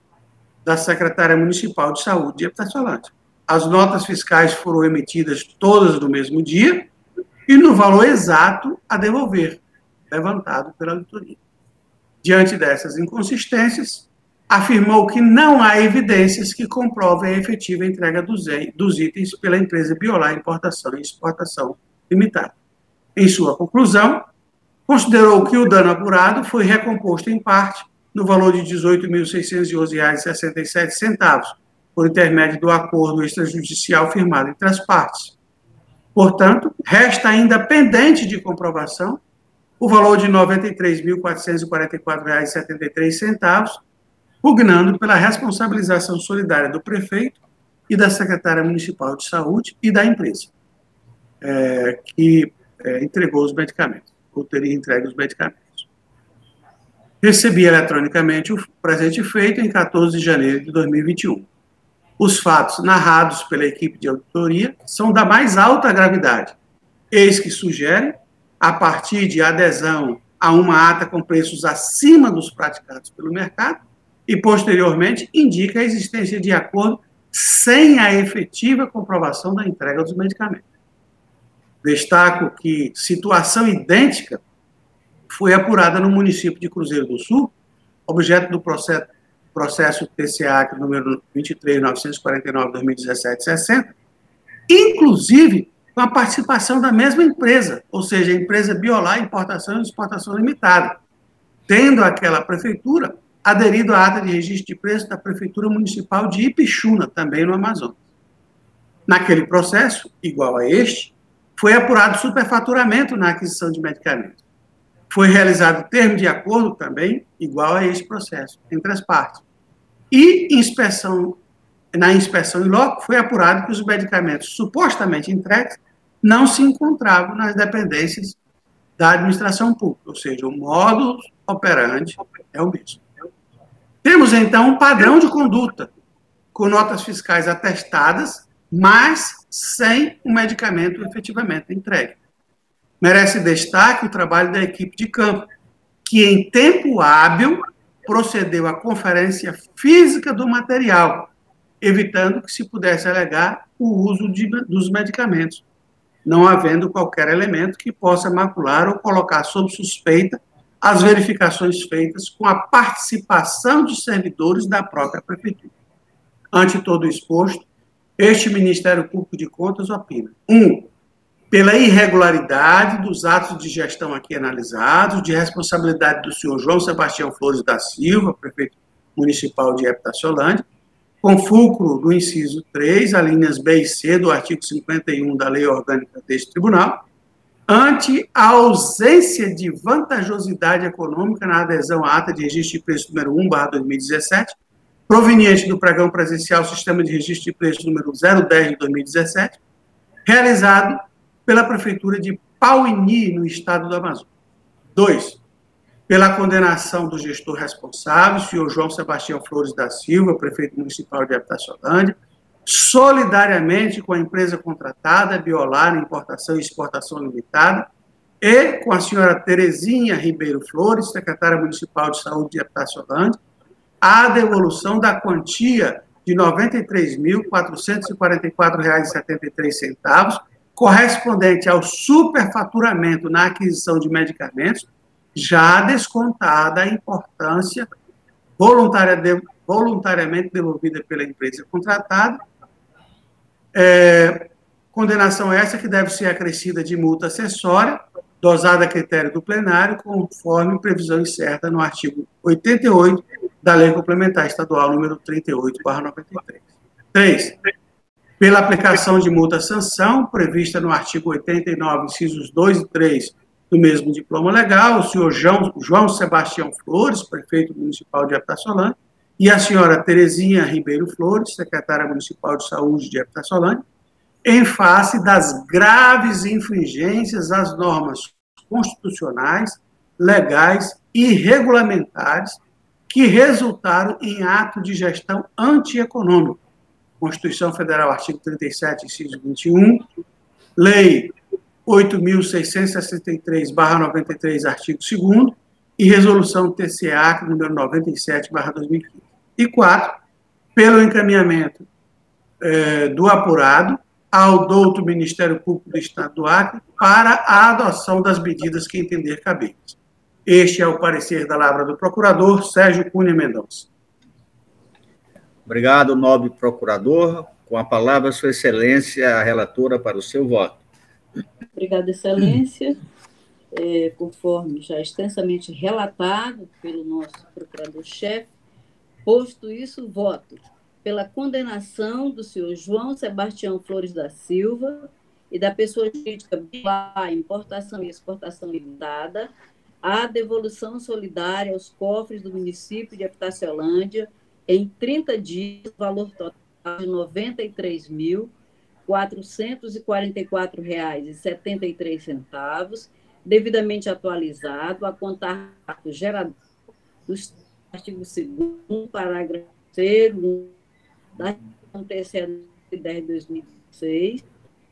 da Secretaria Municipal de Saúde de Itaçolândia. As notas fiscais foram emitidas todas no mesmo dia e no valor exato a devolver, levantado pela auditoria. Diante dessas inconsistências, afirmou que não há evidências que comprovem a efetiva entrega dos, dos itens pela empresa Biolar Importação e Exportação Limitada. Em sua conclusão, considerou que o dano apurado foi recomposto em parte no valor de dezoito mil seiscentos e onze reais e sessenta e sete centavos, por intermédio do acordo extrajudicial firmado entre as partes. Portanto, resta ainda pendente de comprovação o valor de noventa e três mil quatrocentos e quarenta e quatro reais e setenta e três centavos, pugnando pela responsabilização solidária do prefeito e da secretária municipal de saúde e da empresa, é, que é, entregou os medicamentos, ou teria entregue os medicamentos. Recebi eletronicamente o presente feito em quatorze de janeiro de dois mil e vinte e um. Os fatos narrados pela equipe de auditoria são da mais alta gravidade, eis que sugerem, a partir de adesão a uma ata com preços acima dos praticados pelo mercado, e, posteriormente, indica a existência de acordo sem a efetiva comprovação da entrega dos medicamentos. Destaco que situação idêntica foi apurada no município de Cruzeiro do Sul, objeto do processo, processo T C A número vinte e três mil novecentos e quarenta e nove, dois mil e dezessete, sessenta, inclusive com a participação da mesma empresa, ou seja, a empresa Biolar Importação e Exportação Limitada, tendo aquela prefeitura aderido à ata de registro de preço da Prefeitura Municipal de Ipixuna, também no Amazonas. Naquele processo, igual a este, foi apurado superfaturamento na aquisição de medicamentos. Foi realizado termo de acordo também, igual a este processo, entre as partes. E inspeção, na inspeção em loco, foi apurado que os medicamentos supostamente entregues não se encontravam nas dependências da administração pública, ou seja, o modus operandi é o mesmo. Temos, então, um padrão de conduta, com notas fiscais atestadas, mas sem o medicamento efetivamente entregue. Merece destaque o trabalho da equipe de campo, que, em tempo hábil, procedeu à conferência física do material, evitando que se pudesse alegar o uso de, dos medicamentos, não havendo qualquer elemento que possa macular ou colocar sob suspeita as verificações feitas com a participação de servidores da própria prefeitura. Ante todo o exposto, este Ministério Público de Contas opina: um, pela irregularidade dos atos de gestão aqui analisados, de responsabilidade do senhor João Sebastião Flores da Silva, prefeito municipal de Epitaciolândia, com fulcro do inciso três, alíneas B e C do artigo cinquenta e um da Lei Orgânica deste Tribunal, ante a ausência de vantajosidade econômica na adesão à ata de registro de preço número um barra dois mil e dezessete, proveniente do pregão presencial Sistema de Registro de Preço número zero dez de dois mil e dezessete, realizado pela Prefeitura de Pauini, no estado do Amazonas. dois. Pela condenação do gestor responsável, senhor João Sebastião Flores da Silva, prefeito municipal de Epitaciolândia, solidariamente com a empresa contratada, Biolar Importação e Exportação Limitada, e com a senhora Terezinha Ribeiro Flores, secretária municipal de saúde de Epitaciolândia, a devolução da quantia de noventa e três mil quatrocentos e quarenta e quatro reais e setenta e três centavos, correspondente ao superfaturamento na aquisição de medicamentos, já descontada a importância voluntária de, voluntariamente devolvida pela empresa contratada. É, condenação essa que deve ser acrescida de multa acessória, dosada a critério do plenário, conforme previsão incerta no artigo oitenta e oito da Lei Complementar Estadual número trinta e oito barra noventa e três. três. Pela aplicação de multa-sanção, prevista no artigo oitenta e nove, incisos dois e três do mesmo diploma legal, o senhor João, João Sebastião Flores, prefeito municipal de Epitaciolândia, e a senhora Terezinha Ribeiro Flores, secretária municipal de saúde de Epitaciolândia, em face das graves infringências às normas constitucionais, legais e regulamentares que resultaram em ato de gestão antieconômica. Constituição Federal, artigo trinta e sete, inciso vinte e um, Lei oito mil seiscentos e sessenta e três barra noventa e três, artigo segundo, e Resolução T C A, número noventa e sete barra dois mil e quinze. E quatro, pelo encaminhamento eh, do apurado ao douto Ministério Público do Estado do Acre para a adoção das medidas que entender cabíveis. Este é o parecer da Lavra do Procurador Sérgio Cunha Mendonça. Obrigado, nobre procurador. Com a palavra, Sua Excelência, a relatora, para o seu voto. Obrigada, Excelência. É, conforme já extensamente relatado pelo nosso procurador-chefe, posto isso, voto pela condenação do senhor João Sebastião Flores da Silva e da pessoa jurídica a importação e exportação limitada, a devolução solidária aos cofres do município de Epitaciolândia em trinta dias, valor total de noventa e três mil, quatrocentos e quarenta e quatro reais e setenta e três centavos, devidamente atualizado, a contar do gerador do artigo segundo, parágrafo terceiro da T C E dez de dois mil e seis,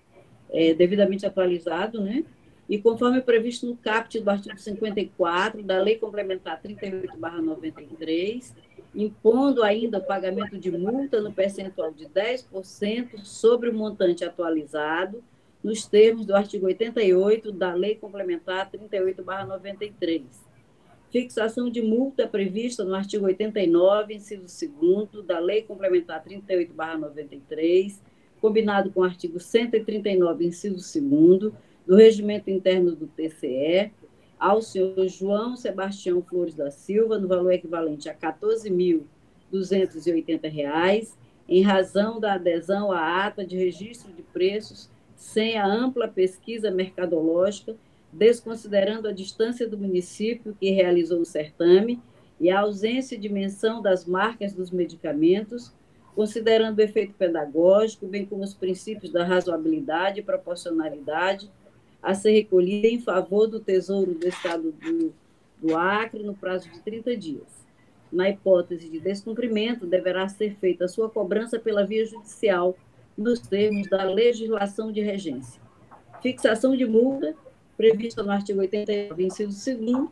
é, devidamente atualizado, né? E conforme previsto no caput do artigo cinquenta e quatro da Lei Complementar trinta e oito barra noventa e três, impondo ainda o pagamento de multa no percentual de dez por cento sobre o montante atualizado, nos termos do artigo oitenta e oito da Lei Complementar trinta e oito barra noventa e três. Fixação de multa prevista no artigo oitenta e nove, inciso segundo, da Lei Complementar trinta e oito barra noventa e três, combinado com o artigo cento e trinta e nove, inciso segundo, do Regimento Interno do T C E, ao senhor João Sebastião Flores da Silva, no valor equivalente a quatorze mil duzentos e oitenta reais, em razão da adesão à ata de registro de preços sem a ampla pesquisa mercadológica, desconsiderando a distância do município que realizou o certame e a ausência de menção das marcas dos medicamentos, considerando o efeito pedagógico, bem como os princípios da razoabilidade e proporcionalidade, a ser recolhida em favor do Tesouro do Estado do, do Acre no prazo de trinta dias. Na hipótese de descumprimento, deverá ser feita a sua cobrança pela via judicial, nos termos da legislação de regência. Fixação de multa, prevista no artigo oitenta e nove, inciso segundo,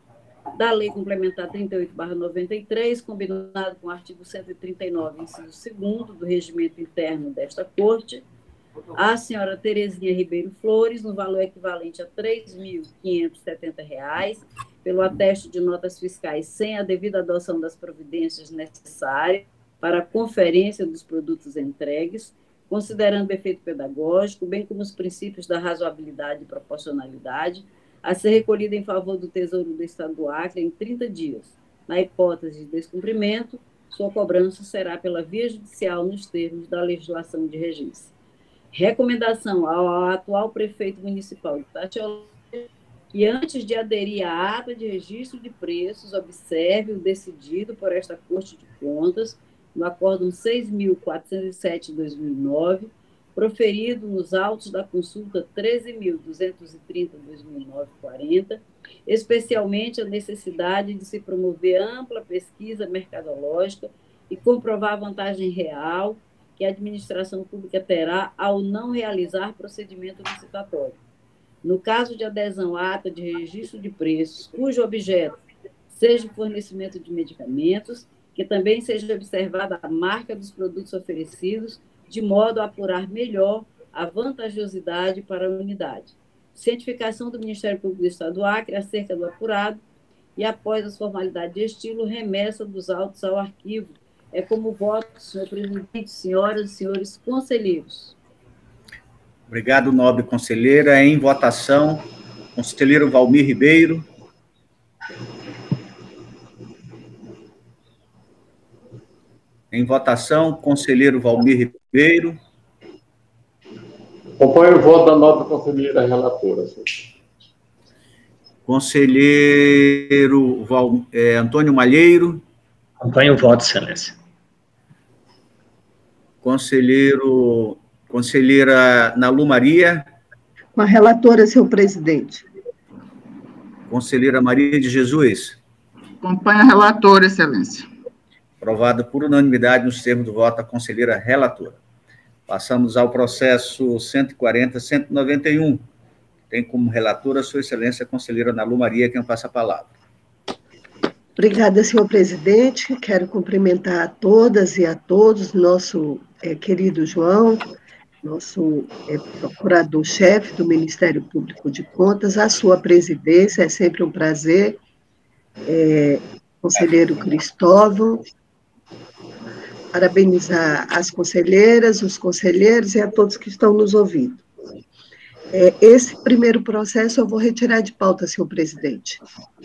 da Lei Complementar trinta e oito barra noventa e três, combinado com o artigo cento e trinta e nove, inciso segundo, do Regimento Interno desta Corte, a senhora Terezinha Ribeiro Flores, no valor equivalente a três mil quinhentos e setenta reais, pelo ateste de notas fiscais sem a devida adoção das providências necessárias para a conferência dos produtos entregues, considerando o efeito pedagógico, bem como os princípios da razoabilidade e proporcionalidade, a ser recolhida em favor do Tesouro do Estado do Acre em trinta dias. Na hipótese de descumprimento, sua cobrança será pela via judicial nos termos da legislação de regência. Recomendação ao atual prefeito municipal de Epitaciolândia que, antes de aderir à ata de registro de preços, observe o decidido por esta Corte de Contas no Acórdão seis mil quatrocentos e sete de dois mil e nove, proferido nos autos da consulta treze mil duzentos e trinta de dois mil e nove quarenta, especialmente a necessidade de se promover ampla pesquisa mercadológica e comprovar a vantagem real que a administração pública terá ao não realizar procedimento licitatório. No caso de adesão à ata de registro de preços, cujo objeto seja o fornecimento de medicamentos, que também seja observada a marca dos produtos oferecidos, de modo a apurar melhor a vantajosidade para a unidade. Cientificação do Ministério Público do Estado do Acre acerca do apurado e, após as formalidades de estilo, remessa dos autos ao arquivo. É como voto, senhor presidente, senhoras e senhores conselheiros. Obrigado, nobre conselheira. Em votação, conselheiro Valmir Ribeiro. Em votação, conselheiro Valmir Ribeiro. Acompanho o voto da nobre conselheira relatora, senhor. Conselheiro Val, é, Antônio Malheiro. Acompanho o voto, excelência. Conselheiro, conselheira Nalu Maria. Com a relatora, senhor presidente. Conselheira Maria de Jesus. Acompanho a relatora, excelência. Aprovado por unanimidade nos termos do voto da conselheira relatora. Passamos ao processo cento e quarenta, cento e noventa e um. Tem como relatora a sua excelência a conselheira Nalu Maria, quem passa a palavra. Obrigada, senhor presidente. Quero cumprimentar a todas e a todos, nosso é, querido João, nosso é, procurador-chefe do Ministério Público de Contas, a sua presidência, é sempre um prazer, é, conselheiro Cristóvão, parabenizar as conselheiras, os conselheiros e a todos que estão nos ouvindo. É, esse primeiro processo eu vou retirar de pauta, senhor presidente.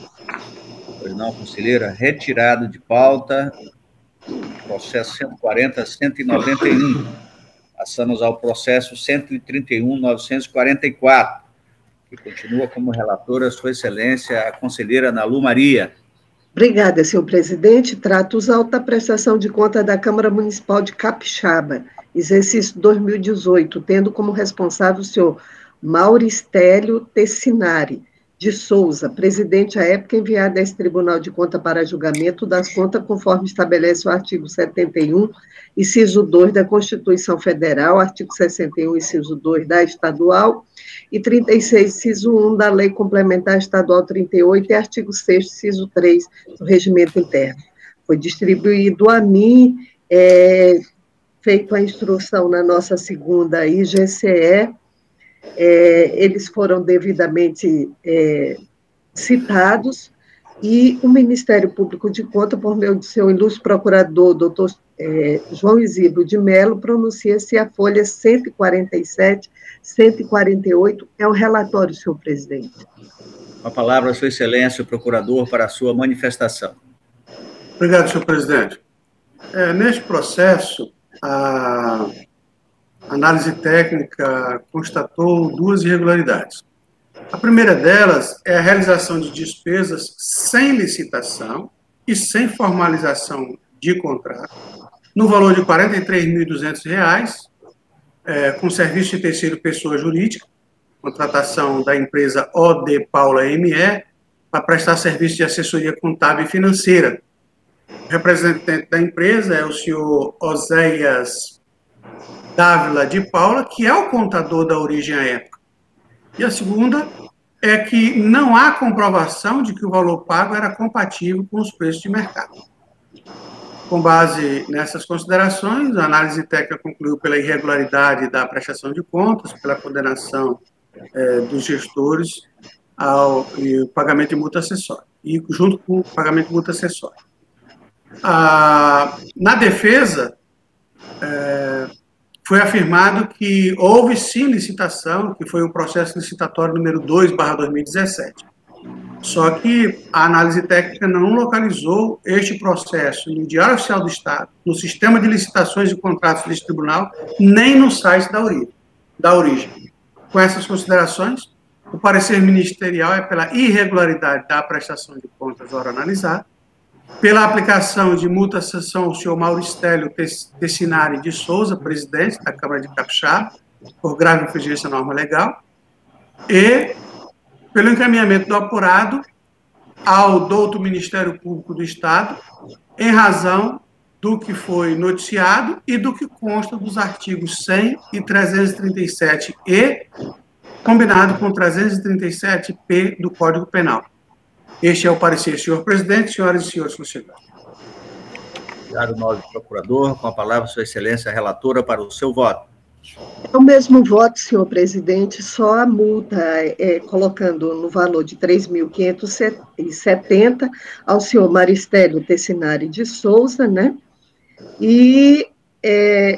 Pois não, conselheira, retirado de pauta, processo cento e quarenta, cento e noventa e um. Passamos ao processo cento e trinta e um, novecentos e quarenta e quatro, que continua como relatora sua excelência, a conselheira Ana Lu Maria. Obrigada, senhor presidente. Trato os autos da prestação de conta da Câmara Municipal de Capixaba, exercício dois mil e dezoito, tendo como responsável o senhor Mauristélio Tessinari de Souza, presidente à época, enviado a esse Tribunal de Conta para julgamento das contas conforme estabelece o artigo setenta e um, inciso dois da Constituição Federal, artigo sessenta e um, inciso dois da Estadual, e trinta e seis, inciso um da Lei Complementar Estadual trinta e oito, e artigo sexto, inciso três do Regimento Interno. Foi distribuído a mim, é, feito a instrução na nossa segunda I G C E, é, eles foram devidamente é, citados, e o Ministério Público de Contas, por meio do seu ilustre procurador, doutor é, João Isidro de Mello, pronuncia-se a folha cento e quarenta e sete, cento e quarenta e oito, é um relatório, senhor presidente. Com a palavra, sua excelência, o procurador, para a sua manifestação. Obrigado, senhor presidente. É, neste processo, a análise técnica constatou duas irregularidades. A primeira delas é a realização de despesas sem licitação e sem formalização de contrato, no valor de quarenta e três mil e duzentos reais, é, com serviço de terceiro pessoa jurídica, contratação da empresa O D Paula M E, para prestar serviço de assessoria contábil e financeira. O representante da empresa é o senhor Oséias Dávila de Paula, que é o contador da origem à época. E a segunda é que não há comprovação de que o valor pago era compatível com os preços de mercado. Com base nessas considerações, a análise técnica concluiu pela irregularidade da prestação de contas, pela condenação é, dos gestores ao e o pagamento de multa acessória, e junto com o pagamento de multa acessória. Ah, na defesa, é, foi afirmado que houve sim licitação, que foi o processo licitatório número dois barra dois mil e dezessete. Só que a análise técnica não localizou este processo no Diário Oficial do Estado, no Sistema de Licitações e Contratos deste tribunal, nem no site da origem. Da origem. Com essas considerações, o parecer ministerial é pela irregularidade da prestação de contas ora analisada, pela aplicação de multa à sanção ao senhor Mauristélio Tessinari de Souza, presidente da Câmara de Capixaba, por grave infringência à norma legal, e pelo encaminhamento do apurado ao douto Ministério Público do Estado, em razão do que foi noticiado e do que consta dos artigos cem e trezentos e trinta e sete E, combinado com trezentos e trinta e sete P do Código Penal. Este é o parecer, senhor presidente, senhoras e senhores conselheiros. Obrigado, nobre procurador. Com a palavra, sua excelência, a relatora, para o seu voto. É o mesmo voto, senhor presidente, só a multa, é, colocando no valor de três mil quinhentos e setenta ao senhor Mauristélio Tessinari de Souza, né? E, é,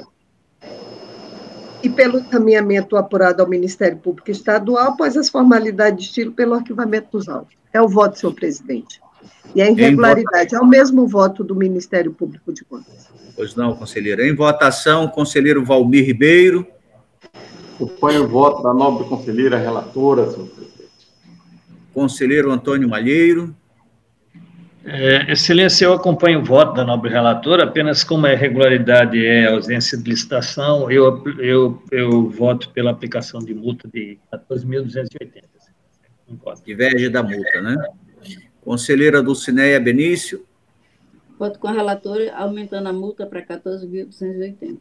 e pelo encaminhamento apurado ao Ministério Público Estadual, após as formalidades de estilo pelo arquivamento dos autos. É o voto, senhor presidente. E a irregularidade é o mesmo voto do Ministério Público de Contas. Pois não, conselheiro. Em votação, conselheiro Valmir Ribeiro. Acompanho o voto da nobre conselheira relatora, senhor presidente. Conselheiro Antônio Malheiro. É, excelência, eu acompanho o voto da nobre relatora, apenas como a irregularidade é ausência de licitação, eu, eu, eu voto pela aplicação de multa de quatorze mil duzentos e oitenta. Diverge da multa, né? Conselheira Dulcineia Benício. Voto com a relatora, aumentando a multa para quatorze mil duzentos e oitenta.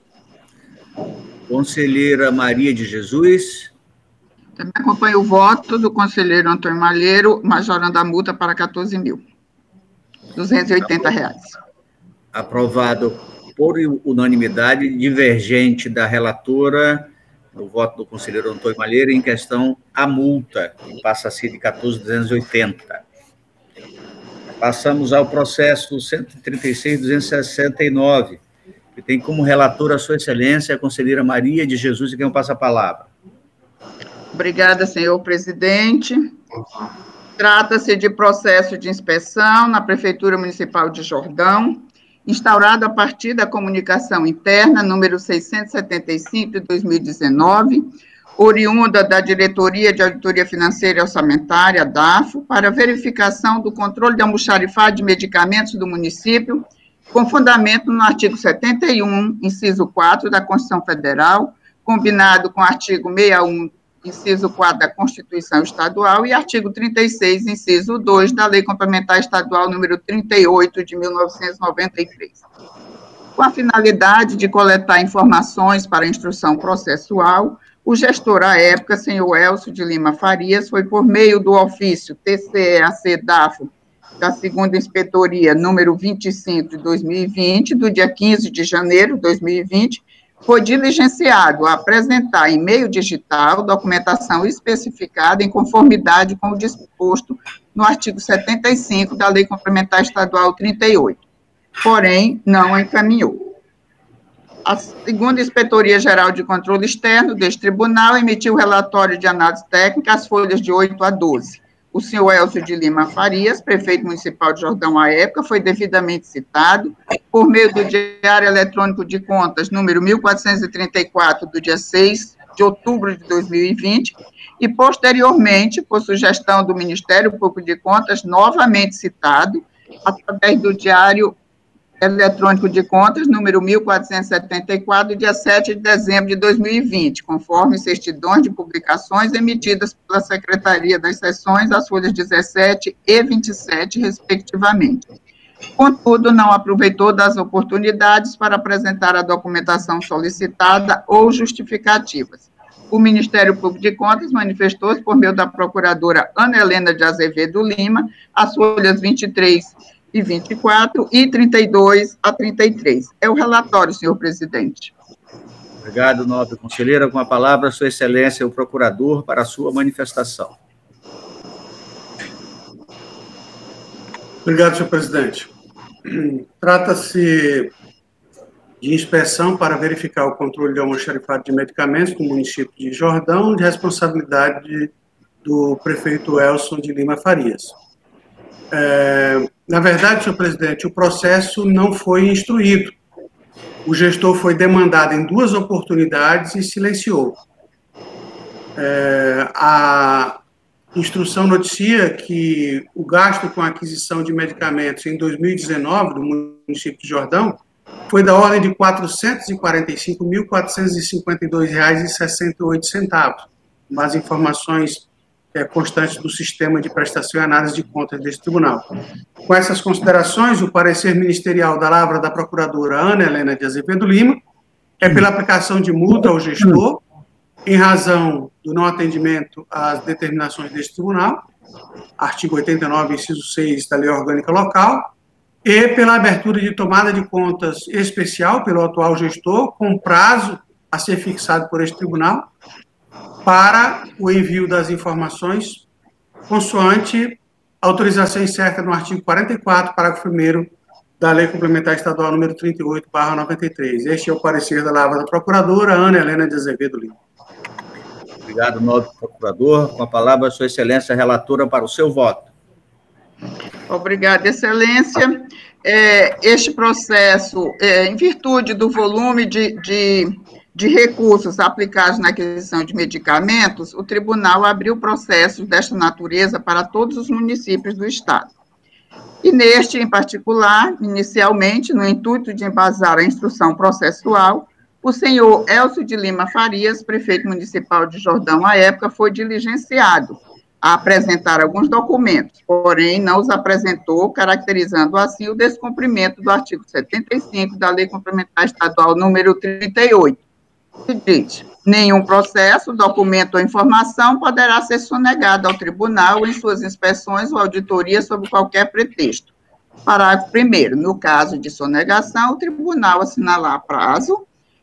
Conselheira Maria de Jesus. Também acompanho o voto do conselheiro Antônio Malheiro, majorando a multa para quatorze mil duzentos e oitenta reais. Aprovado por unanimidade, divergente da relatora, no voto do conselheiro Antônio Malheiro, em questão a multa, que passa a ser de quatorze mil duzentos e oitenta. Passamos ao processo cento e trinta e seis, duzentos e sessenta e nove, que tem como relatora a sua excelência, a conselheira Maria de Jesus, e quem passa a palavra. Obrigada, senhor presidente. Trata-se de processo de inspeção na Prefeitura Municipal de Jordão, instaurado a partir da comunicação interna número seiscentos e setenta e cinco de dois mil e dezenove, oriunda da Diretoria de Auditoria Financeira e Orçamentária, D A F O, para verificação do controle de almoxarifado de medicamentos do município, com fundamento no artigo setenta e um, inciso quatro da Constituição Federal, combinado com o artigo sessenta e um, inciso quatro da Constituição Estadual e artigo trinta e seis, inciso dois da Lei Complementar Estadual número trinta e oito, de mil novecentos e noventa e três. Com a finalidade de coletar informações para a instrução processual, o gestor à época, senhor Elcio de Lima Farias, foi por meio do ofício T C E A C D A F O, da segunda Inspetoria, número vinte e cinco de dois mil e vinte, do dia quinze de janeiro de dois mil e vinte, foi diligenciado a apresentar em meio digital documentação especificada em conformidade com o disposto no artigo setenta e cinco da Lei Complementar Estadual trinta e oito, porém, não a encaminhou. A segunda Inspetoria Geral de Controle Externo deste tribunal emitiu relatório de análise técnica, as folhas de oito a doze. O senhor Elcio de Lima Farias, prefeito municipal de Jordão à época, foi devidamente citado por meio do Diário Eletrônico de Contas, número mil quatrocentos e trinta e quatro, do dia seis de outubro de dois mil e vinte, e, posteriormente, por sugestão do Ministério Público de Contas, novamente citado, através do Diário Eletrônico de Contas, número mil quatrocentos e setenta e quatro, do dia sete de dezembro de dois mil e vinte, conforme certidões de publicações emitidas pela Secretaria das Seções, as folhas dezessete e vinte e sete, respectivamente. Contudo, não aproveitou das oportunidades para apresentar a documentação solicitada ou justificativas. O Ministério Público de Contas manifestou-se por meio da procuradora Ana Helena de Azevedo Lima, as folhas vinte e três e vinte e quatro e trinta e dois a trinta e três. É o relatório, senhor presidente. Obrigado, nobre conselheira. Com a palavra, sua excelência, o procurador, para a sua manifestação. Obrigado, senhor presidente. Trata-se de inspeção para verificar o controle de almoxarifado de medicamentos no município de Jordão, de responsabilidade do prefeito Elcio de Lima Farias. É, na verdade, senhor presidente, o processo não foi instruído. O gestor foi demandado em duas oportunidades e silenciou. É, a instrução noticia que o gasto com a aquisição de medicamentos em dois mil e dezenove, do município de Jordão, foi da ordem de quatrocentos e quarenta e cinco mil, quatrocentos e cinquenta e dois reais e sessenta e oito centavos, com as informações é, constantes do sistema de prestação e análise de contas deste tribunal. Com essas considerações, o parecer ministerial da lavra da procuradora Ana Helena de Azevedo Lima é pela aplicação de multa ao gestor, em razão do não atendimento às determinações deste tribunal, artigo oitenta e nove, inciso seis da Lei Orgânica Local, e pela abertura de tomada de contas especial pelo atual gestor, com prazo a ser fixado por este tribunal, para o envio das informações, consoante autorização incerta no artigo quarenta e quatro, parágrafo primeiro da Lei Complementar Estadual número trinta e oito, barra noventa e três. Este é o parecer da lavra da procuradora Ana Helena de Azevedo Lima. Obrigado, nobre procurador. Com a palavra, sua excelência, relatora, para o seu voto. Obrigada, excelência. É, este processo, é, em virtude do volume de, de, de recursos aplicados na aquisição de medicamentos, o tribunal abriu processos desta natureza para todos os municípios do estado. E neste, em particular, inicialmente, no intuito de embasar a instrução processual, o senhor Elcio de Lima Farias, prefeito municipal de Jordão à época, foi diligenciado a apresentar alguns documentos, porém não os apresentou, caracterizando assim o descumprimento do artigo setenta e cinco da Lei Complementar Estadual número trinta e oito, que diz: nenhum processo, documento ou informação poderá ser sonegado ao tribunal em suas inspeções ou auditorias sob qualquer pretexto. Parágrafo primeiro. No caso de sonegação, o tribunal assinalar prazo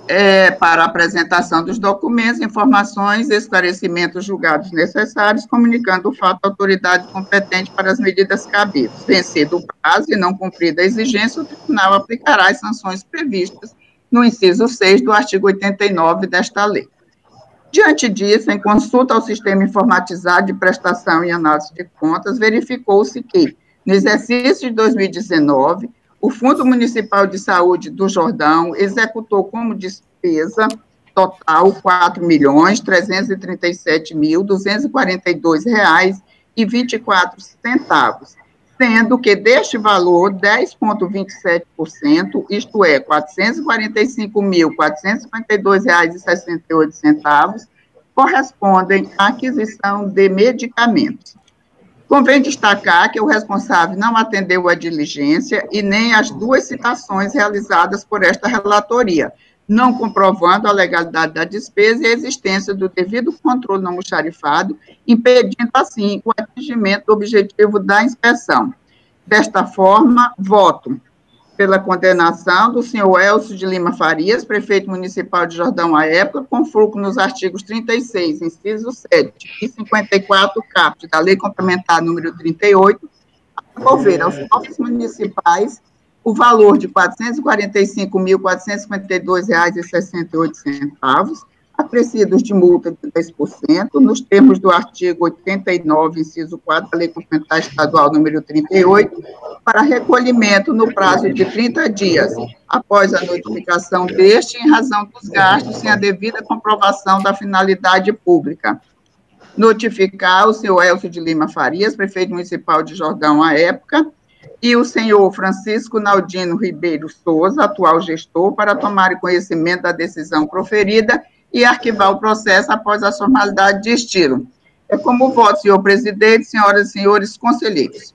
é, para a apresentação dos documentos, informações e esclarecimentos julgados necessários, comunicando o fato à autoridade competente para as medidas cabíveis. Vencido o prazo e não cumprida a exigência, o tribunal aplicará as sanções previstas no inciso seis do artigo oitenta e nove desta lei. Diante disso, em consulta ao sistema informatizado de prestação e análise de contas, verificou-se que, no exercício de dois mil e dezenove, o Fundo Municipal de Saúde do Jordão executou como despesa total quatro milhões, trezentos e trinta e sete mil, duzentos e quarenta e dois reais e vinte e quatro centavos, sendo que deste valor, dez vírgula vinte e sete por cento, isto é, quatrocentos e quarenta e cinco mil, quatrocentos e cinquenta e dois reais e sessenta e oito centavos, correspondem à aquisição de medicamentos. Convém destacar que o responsável não atendeu à diligência e nem às duas citações realizadas por esta relatoria, não comprovando a legalidade da despesa e a existência do devido controle no almoxarifado, impedindo, assim, o atingimento do objetivo da inspeção. Desta forma, voto pela condenação do senhor Elcio de Lima Farias, prefeito municipal de Jordão à época, com fulcro nos artigos trinta e seis, inciso sete, e cinquenta e quatro, caput, da Lei Complementar número trinta e oito, a devolver aos cofres municipais o valor de quatrocentos e quarenta e cinco mil, quatrocentos e cinquenta e dois reais e sessenta e oito centavos, acrescidos de multa de dez por cento, nos termos do artigo oitenta e nove, inciso quatro, da Lei Complementar Estadual número trinta e oito, para recolhimento no prazo de trinta dias, após a notificação deste, em razão dos gastos, sem a devida comprovação da finalidade pública. Notificar o senhor Elcio de Lima Farias, prefeito municipal de Jordão à época, e o senhor Francisco Naldino Ribeiro Souza, atual gestor, para tomar conhecimento da decisão proferida e arquivar o processo após a formalidade de estilo. É como voto, senhor presidente, senhoras e senhores conselheiros.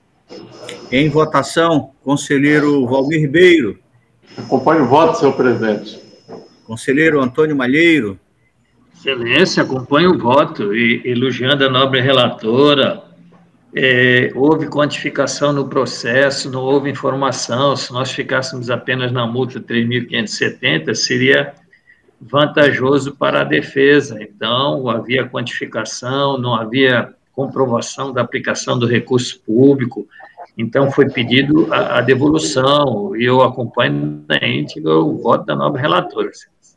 Em votação, conselheiro Valmir Ribeiro. Acompanho o voto, senhor presidente. Conselheiro Antônio Malheiro. Excelência, acompanho o voto, e elogiando a nobre relatora. É, houve quantificação no processo, não houve informação. Se nós ficássemos apenas na multa três mil quinhentos e setenta, seria vantajoso para a defesa. Então, havia quantificação, não havia comprovação da aplicação do recurso público, então foi pedido a, a devolução, e eu acompanho na íntegra o voto da nobre relatora.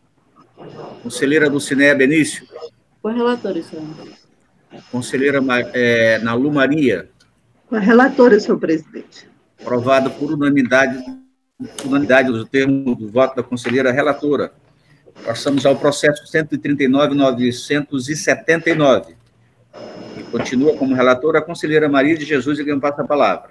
Conselheira Dulcinea Benício. Com a relatora, senhor. Conselheira é, Nalu Maria. Com a relatora, senhor presidente. Aprovado por unanimidade, unanimidade do termo do voto da conselheira relatora. Passamos ao processo cento e trinta e nove mil novecentos e setenta e nove. E continua como relatora a conselheira Maria de Jesus, e quem passa a palavra.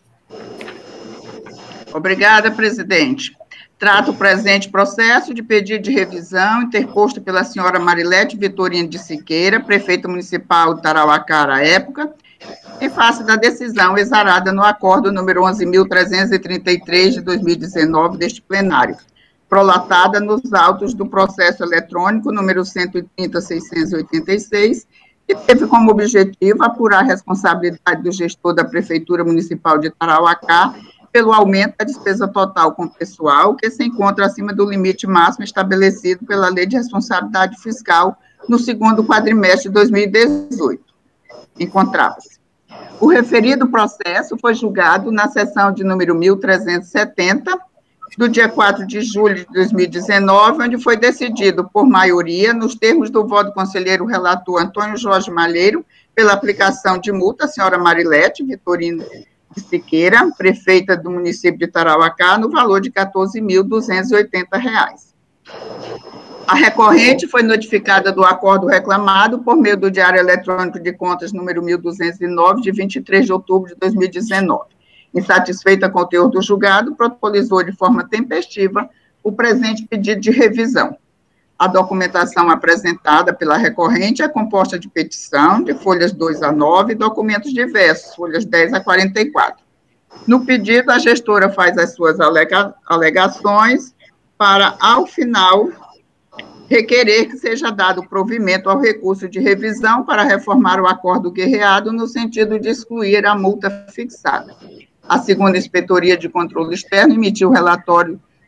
Obrigada, presidente. Trato o presente processo de pedido de revisão interposto pela senhora Marilete Vitorino de Siqueira, prefeita municipal de Tarauacá à época, em face da decisão exarada no acordo número onze mil trezentos e trinta e três de dois mil e dezenove deste plenário, prolatada nos autos do processo eletrônico número cento e trinta mil seiscentos e oitenta e seis, que teve como objetivo apurar a responsabilidade do gestor da Prefeitura Municipal de Tarauacá pelo aumento da despesa total com pessoal, que se encontra acima do limite máximo estabelecido pela Lei de Responsabilidade Fiscal no segundo quadrimestre de dois mil e dezoito. Encontrava-se. O referido processo foi julgado na sessão de número mil trezentos e setenta, do dia quatro de julho de dois mil e dezenove, onde foi decidido por maioria, nos termos do voto do conselheiro relator Antônio Jorge Malheiro, pela aplicação de multa à senhora Marilete Vitorino de Siqueira, prefeita do município de Tarauacá, no valor de quatorze mil duzentos e oitenta reais. A recorrente foi notificada do acordo reclamado por meio do Diário Eletrônico de Contas número mil duzentos e nove, de vinte e três de outubro de dois mil e dezenove. Insatisfeita com o teor do julgado, protocolizou de forma tempestiva o presente pedido de revisão. A documentação apresentada pela recorrente é composta de petição, de folhas dois a nove, e documentos diversos, folhas dez a quarenta e quatro. No pedido, a gestora faz as suas alega- alegações para, ao final, requerer que seja dado provimento ao recurso de revisão para reformar o acordo guerreado no sentido de excluir a multa fixada. A segunda Inspetoria de Controle Externo emitiu relatório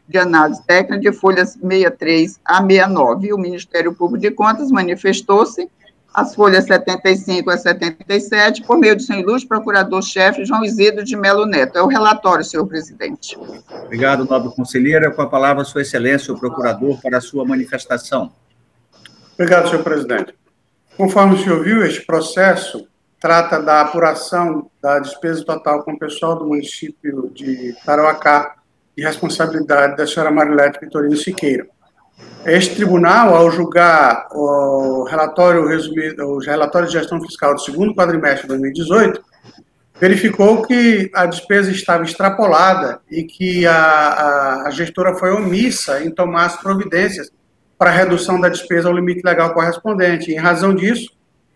de análise técnica de folhas sessenta e três a sessenta e nove. E o Ministério Público de Contas manifestou-se as folhas setenta e cinco a setenta e sete, por meio do senhor ilustre procurador-chefe João Isidro de Melo Neto. É o relatório, senhor presidente. Obrigado, nobre conselheira. Com a palavra, sua excelência, o procurador, para a sua manifestação. Obrigado, senhor presidente. Conforme o senhor viu, este processo trata da apuração da despesa total com o pessoal do município de Tarauacá, de responsabilidade da senhora Marilete Vitorino Siqueira. Este tribunal, ao julgar o relatório resumido, os relatórios de gestão fiscal do segundo quadrimestre de dois mil e dezoito, verificou que a despesa estava extrapolada e que a, a, a gestora foi omissa em tomar as providências para a redução da despesa ao limite legal correspondente. Em razão disso,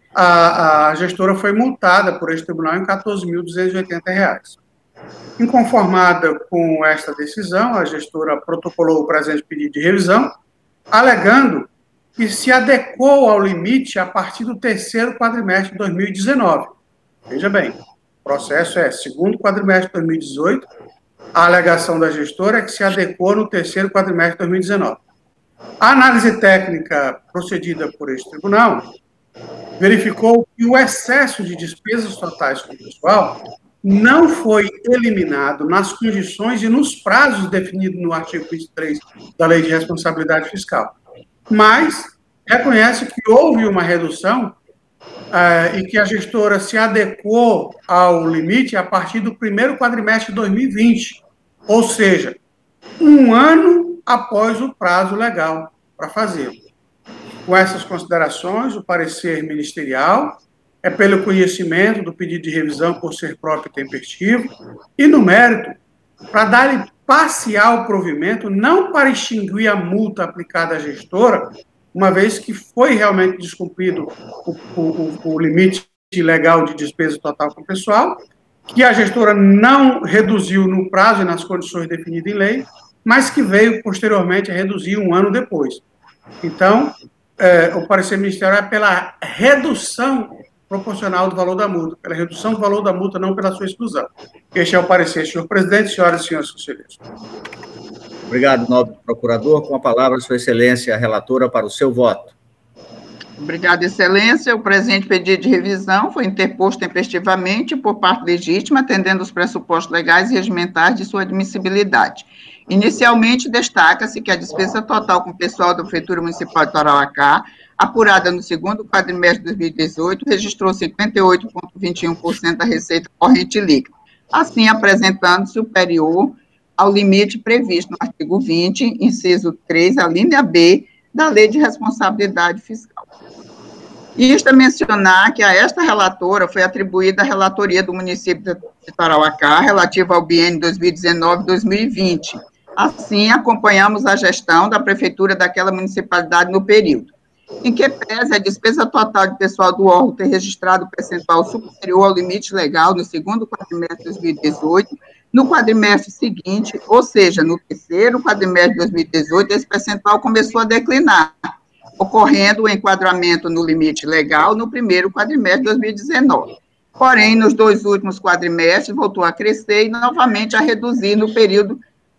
a, a gestora foi multada por este tribunal em quatorze mil duzentos e oitenta reais. Inconformada com esta decisão, a gestora protocolou o presente pedido de revisão, alegando que se adequou ao limite a partir do terceiro quadrimestre de dois mil e dezenove. Veja bem, o processo é segundo quadrimestre de dois mil e dezoito, a alegação da gestora é que se adequou no terceiro quadrimestre de dois mil e dezenove. A análise técnica procedida por este tribunal verificou que o excesso de despesas totais com o pessoal não foi eliminado nas condições e nos prazos definidos no artigo vinte e três da Lei de Responsabilidade Fiscal, mas reconhece que houve uma redução uh, e que a gestora se adequou ao limite a partir do primeiro quadrimestre de dois mil e vinte, ou seja, um ano após o prazo legal para fazê-lo. Com essas considerações, o parecer ministerial é pelo conhecimento do pedido de revisão por ser próprio e tempestivo, e no mérito, para dar parcial provimento, não para extinguir a multa aplicada à gestora, uma vez que foi realmente descumprido o, o, o limite legal de despesa total com o pessoal, que a gestora não reduziu no prazo e nas condições definidas em lei, mas que veio posteriormente a reduzir um ano depois. Então, é, o parecer ministerial é pela redução proporcional do valor da multa, pela redução do valor da multa, não pela sua exclusão. Este é o parecer, senhor presidente, senhoras e senhores conselheiros. Obrigado, nobre procurador. Com a palavra, sua excelência, a relatora, para o seu voto. Obrigada, excelência. O presente pedido de revisão foi interposto tempestivamente por parte legítima, atendendo os pressupostos legais e regimentais de sua admissibilidade. Inicialmente, destaca-se que a despesa total com o pessoal da Prefeitura Municipal de Tarauacá, apurada no segundo quadrimestre de dois mil e dezoito, registrou cinquenta e oito vírgula vinte e um por cento da receita corrente líquida, assim apresentando superior ao limite previsto no artigo vinte, inciso três, a linha B, da Lei de Responsabilidade Fiscal. Isto é mencionar que a esta relatora foi atribuída a relatoria do município de Tarauacá, relativa ao biênio dois mil e dezenove a dois mil e vinte. Assim, acompanhamos a gestão da prefeitura daquela municipalidade no período, em que pese a despesa total de pessoal do órgão ter registrado percentual superior ao limite legal no segundo quadrimestre de dois mil e dezoito, no quadrimestre seguinte, ou seja, no terceiro quadrimestre de dois mil e dezoito, esse percentual começou a declinar, ocorrendo o enquadramento no limite legal no primeiro quadrimestre de dois mil e dezenove. Porém, nos dois últimos quadrimestres, voltou a crescer e novamente a reduzir no período,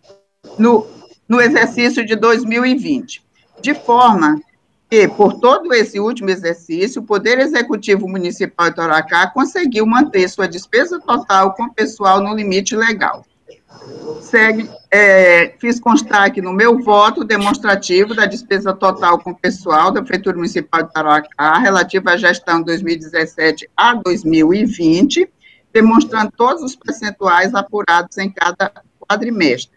no, no exercício de dois mil e vinte. De forma que, por todo esse último exercício, o Poder Executivo Municipal de Tarauacá conseguiu manter sua despesa total com o pessoal no limite legal. Segue, é, fiz constar aqui no meu voto demonstrativo da despesa total com o pessoal da Prefeitura Municipal de Tarauacá, relativa à gestão dois mil e dezessete a dois mil e vinte, demonstrando todos os percentuais apurados em cada quadrimestre.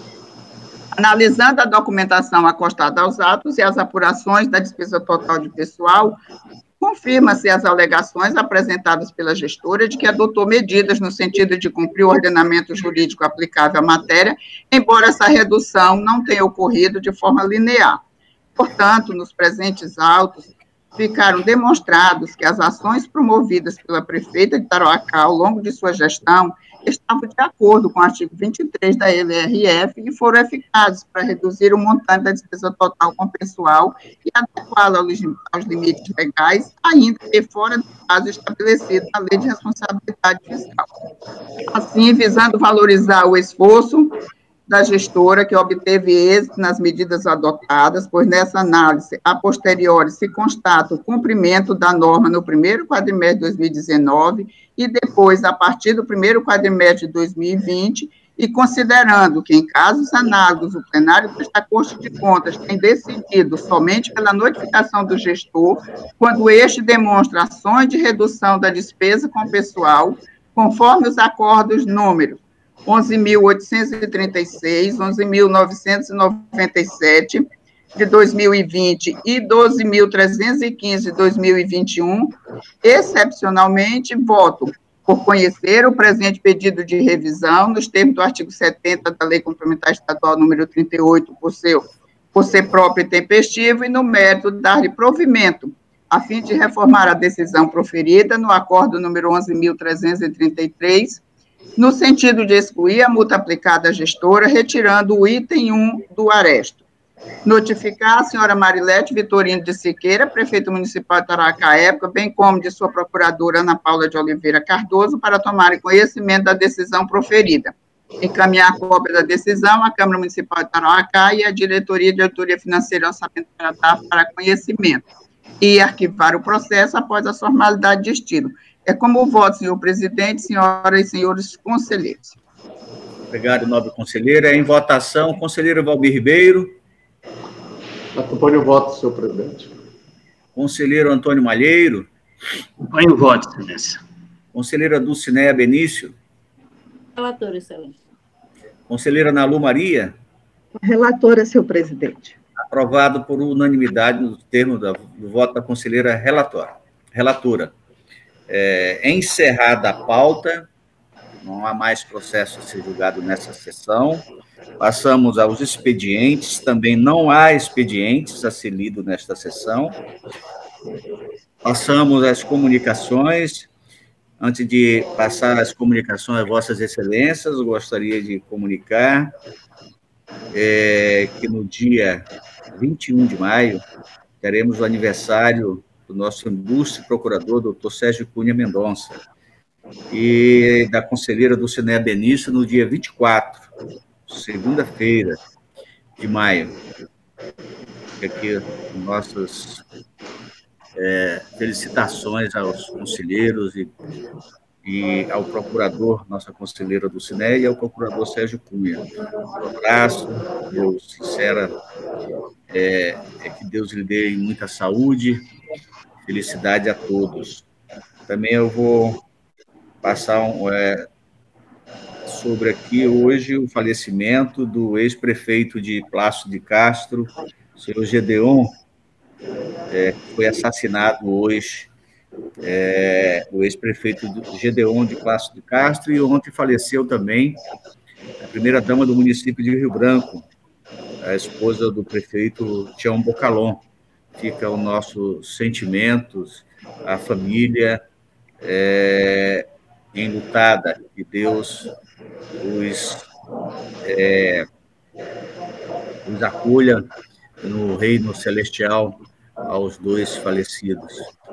Analisando a documentação acostada aos atos e as apurações da despesa total de pessoal, confirma-se as alegações apresentadas pela gestora de que adotou medidas no sentido de cumprir o ordenamento jurídico aplicável à matéria, embora essa redução não tenha ocorrido de forma linear. Portanto, nos presentes autos, ficaram demonstrados que as ações promovidas pela prefeita de Tarauacá ao longo de sua gestão estavam de acordo com o artigo vinte e três da L R F e foram eficazes para reduzir o montante da despesa total com o pessoal e adequá-la aos limites legais, ainda que fora do prazo estabelecido na Lei de Responsabilidade Fiscal. Assim, visando valorizar o esforço da gestora, que obteve êxito nas medidas adotadas, pois nessa análise, a posteriori, se constata o cumprimento da norma no primeiro quadrimestre de dois mil e dezenove e depois, a partir do primeiro quadrimestre de dois mil e vinte, e considerando que, em casos análogos, o plenário da Corte de Contas tem decidido somente pela notificação do gestor, quando este demonstra ações de redução da despesa com o pessoal, conforme os acordos números onze mil oitocentos e trinta e seis, onze mil novecentos e noventa e sete de dois mil e vinte e doze mil trezentos e quinze de dois mil e vinte e um, excepcionalmente, voto por conhecer o presente pedido de revisão, nos termos do artigo setenta da Lei Complementar Estadual número trinta e oito, por, seu, por ser próprio e tempestivo, e no mérito dar-lhe provimento, a fim de reformar a decisão proferida no acordo número onze mil trezentos e trinta e três, no sentido de excluir a multa aplicada à gestora, retirando o item um do aresto. Notificar a senhora Marilete Vitorino de Siqueira, prefeita municipal de Tarauacá à época, bem como de sua procuradora Ana Paula de Oliveira Cardoso, para tomarem conhecimento da decisão proferida. Encaminhar a cópia da decisão à Câmara Municipal de Tarauacá e à Diretoria de Auditoria Financeira e Orçamentária da D A F para conhecimento. E arquivar o processo após a formalidade de estilo. É como o voto, senhor presidente, senhoras e senhores conselheiros. Obrigado, nobre conselheira. Em votação, conselheiro Valmir Ribeiro. Acompanho o voto, senhor presidente. Conselheiro Antônio Malheiro. Acompanho o voto, excelência. Conselheira Dulcinéia Benício. Relatora, excelência. Conselheira Nalu Maria. Relatora, senhor presidente. Aprovado por unanimidade no termo do, do voto da conselheira relatora. relatora. É, encerrada a pauta, não há mais processo a ser julgado nessa sessão. Passamos aos expedientes, também não há expedientes a ser lido nesta sessão. Passamos às comunicações. Antes de passar as comunicações a vossas excelências, eu gostaria de comunicar é, que no dia vinte e um de maio teremos o aniversário do nosso ilustre procurador, doutor Sérgio Cunha Mendonça, e da conselheira Dulcinéia Benício, no dia vinte e quatro, segunda-feira de maio. Aqui, nossas é, felicitações aos conselheiros e, e ao procurador, nossa conselheira Dulcinéia, e ao procurador Sérgio Cunha. Um abraço, meu sincera, é, é que Deus lhe dê muita saúde. Felicidade a todos. Também eu vou passar um, é, sobre aqui hoje o falecimento do ex-prefeito de Plácido de Castro, o senhor Gedeon, é, que foi assassinado hoje, é, o ex-prefeito Gedeon de Plácido de Castro, e ontem faleceu também a primeira-dama do município de Rio Branco, a esposa do prefeito Tião Bocalon. Fica o nosso sentimentos, a família é, enlutada, que Deus os, é, os acolha no reino celestial aos dois falecidos.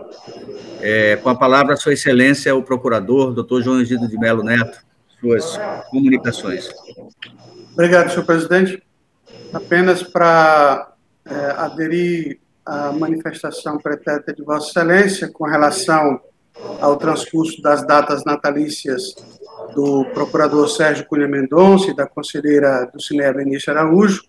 É, com a palavra, Sua Excelência, o procurador, doutor João Egidio de Melo Neto, suas comunicações. Obrigado, senhor presidente. Apenas para é, aderir à manifestação pretérita de Vossa Excelência com relação ao transcurso das datas natalícias do procurador Sérgio Cunha Mendonça e da conselheira Dulcinéia Benício Araújo,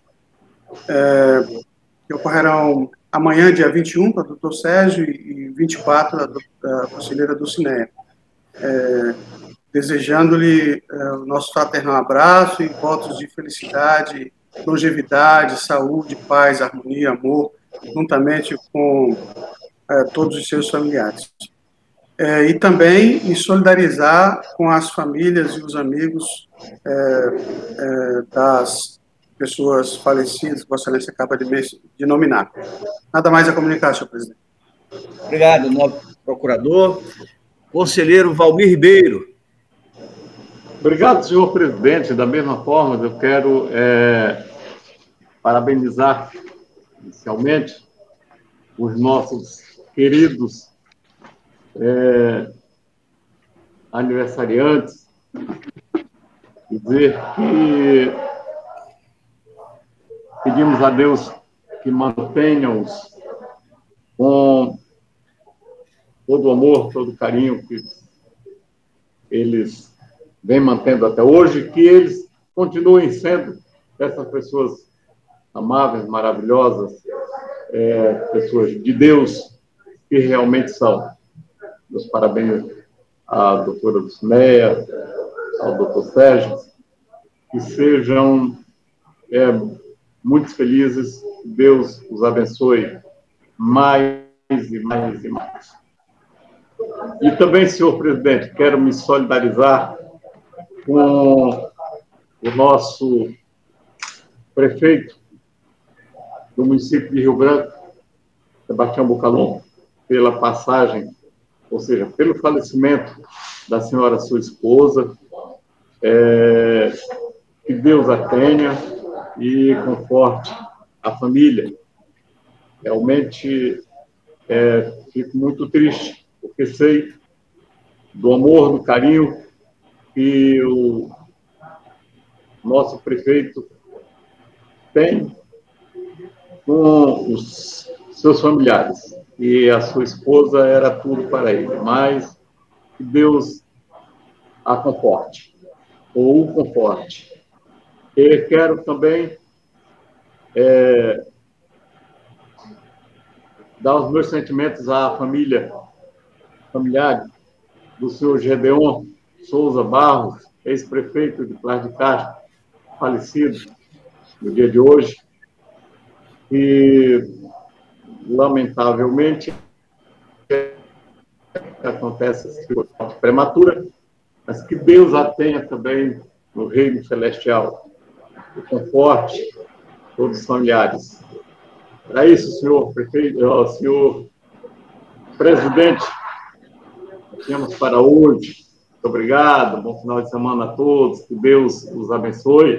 é, que ocorrerão amanhã, dia vinte e um, para o doutor Sérgio, e vinte e quatro, a, a conselheira Dulcinéia. É, desejando-lhe é, o nosso fraternal abraço e votos de felicidade, longevidade, saúde, paz, harmonia, amor, juntamente com é, todos os seus familiares. É, e também me solidarizar com as famílias e os amigos é, é, das pessoas falecidas que Vossa Excelência acaba de, de nominar. Nada mais a comunicar, senhor presidente. Obrigado, novo procurador. Conselheiro Valmir Ribeiro. Obrigado, senhor presidente. Da mesma forma, eu quero é, parabenizar, inicialmente, os nossos queridos é, aniversariantes, dizer que Pedimos a Deus que mantenha-os com todo o amor, todo o carinho que eles vêm mantendo até hoje, que eles continuem sendo essas pessoas amáveis, maravilhosas, é, pessoas de Deus que realmente são. Meus parabéns à doutora Dulcineia, ao doutor Sérgio, que sejam é, muito felizes, Deus os abençoe mais e mais e mais. E também, senhor presidente, quero me solidarizar com o nosso prefeito do município de Rio Branco, Sebastião Bucalon, pela passagem, ou seja, pelo falecimento da senhora sua esposa, é, que Deus a tenha e conforte a família. Realmente é, fico muito triste, porque sei do amor, do carinho que o nosso prefeito tem com os seus familiares. E a sua esposa era tudo para ele, mas que Deus a conforte, ou o conforte. E quero também é, dar os meus sentimentos à família, familiar do senhor Gedeon Souza Barros, ex-prefeito de Paz de Castro, falecido no dia de hoje, e, lamentavelmente, acontece essa prematura, mas que Deus a tenha também no reino celestial, e conforte todos os familiares. Para isso, senhor prefeito, senhor presidente, tínhamos para hoje. Muito obrigado, bom final de semana a todos, que Deus os abençoe.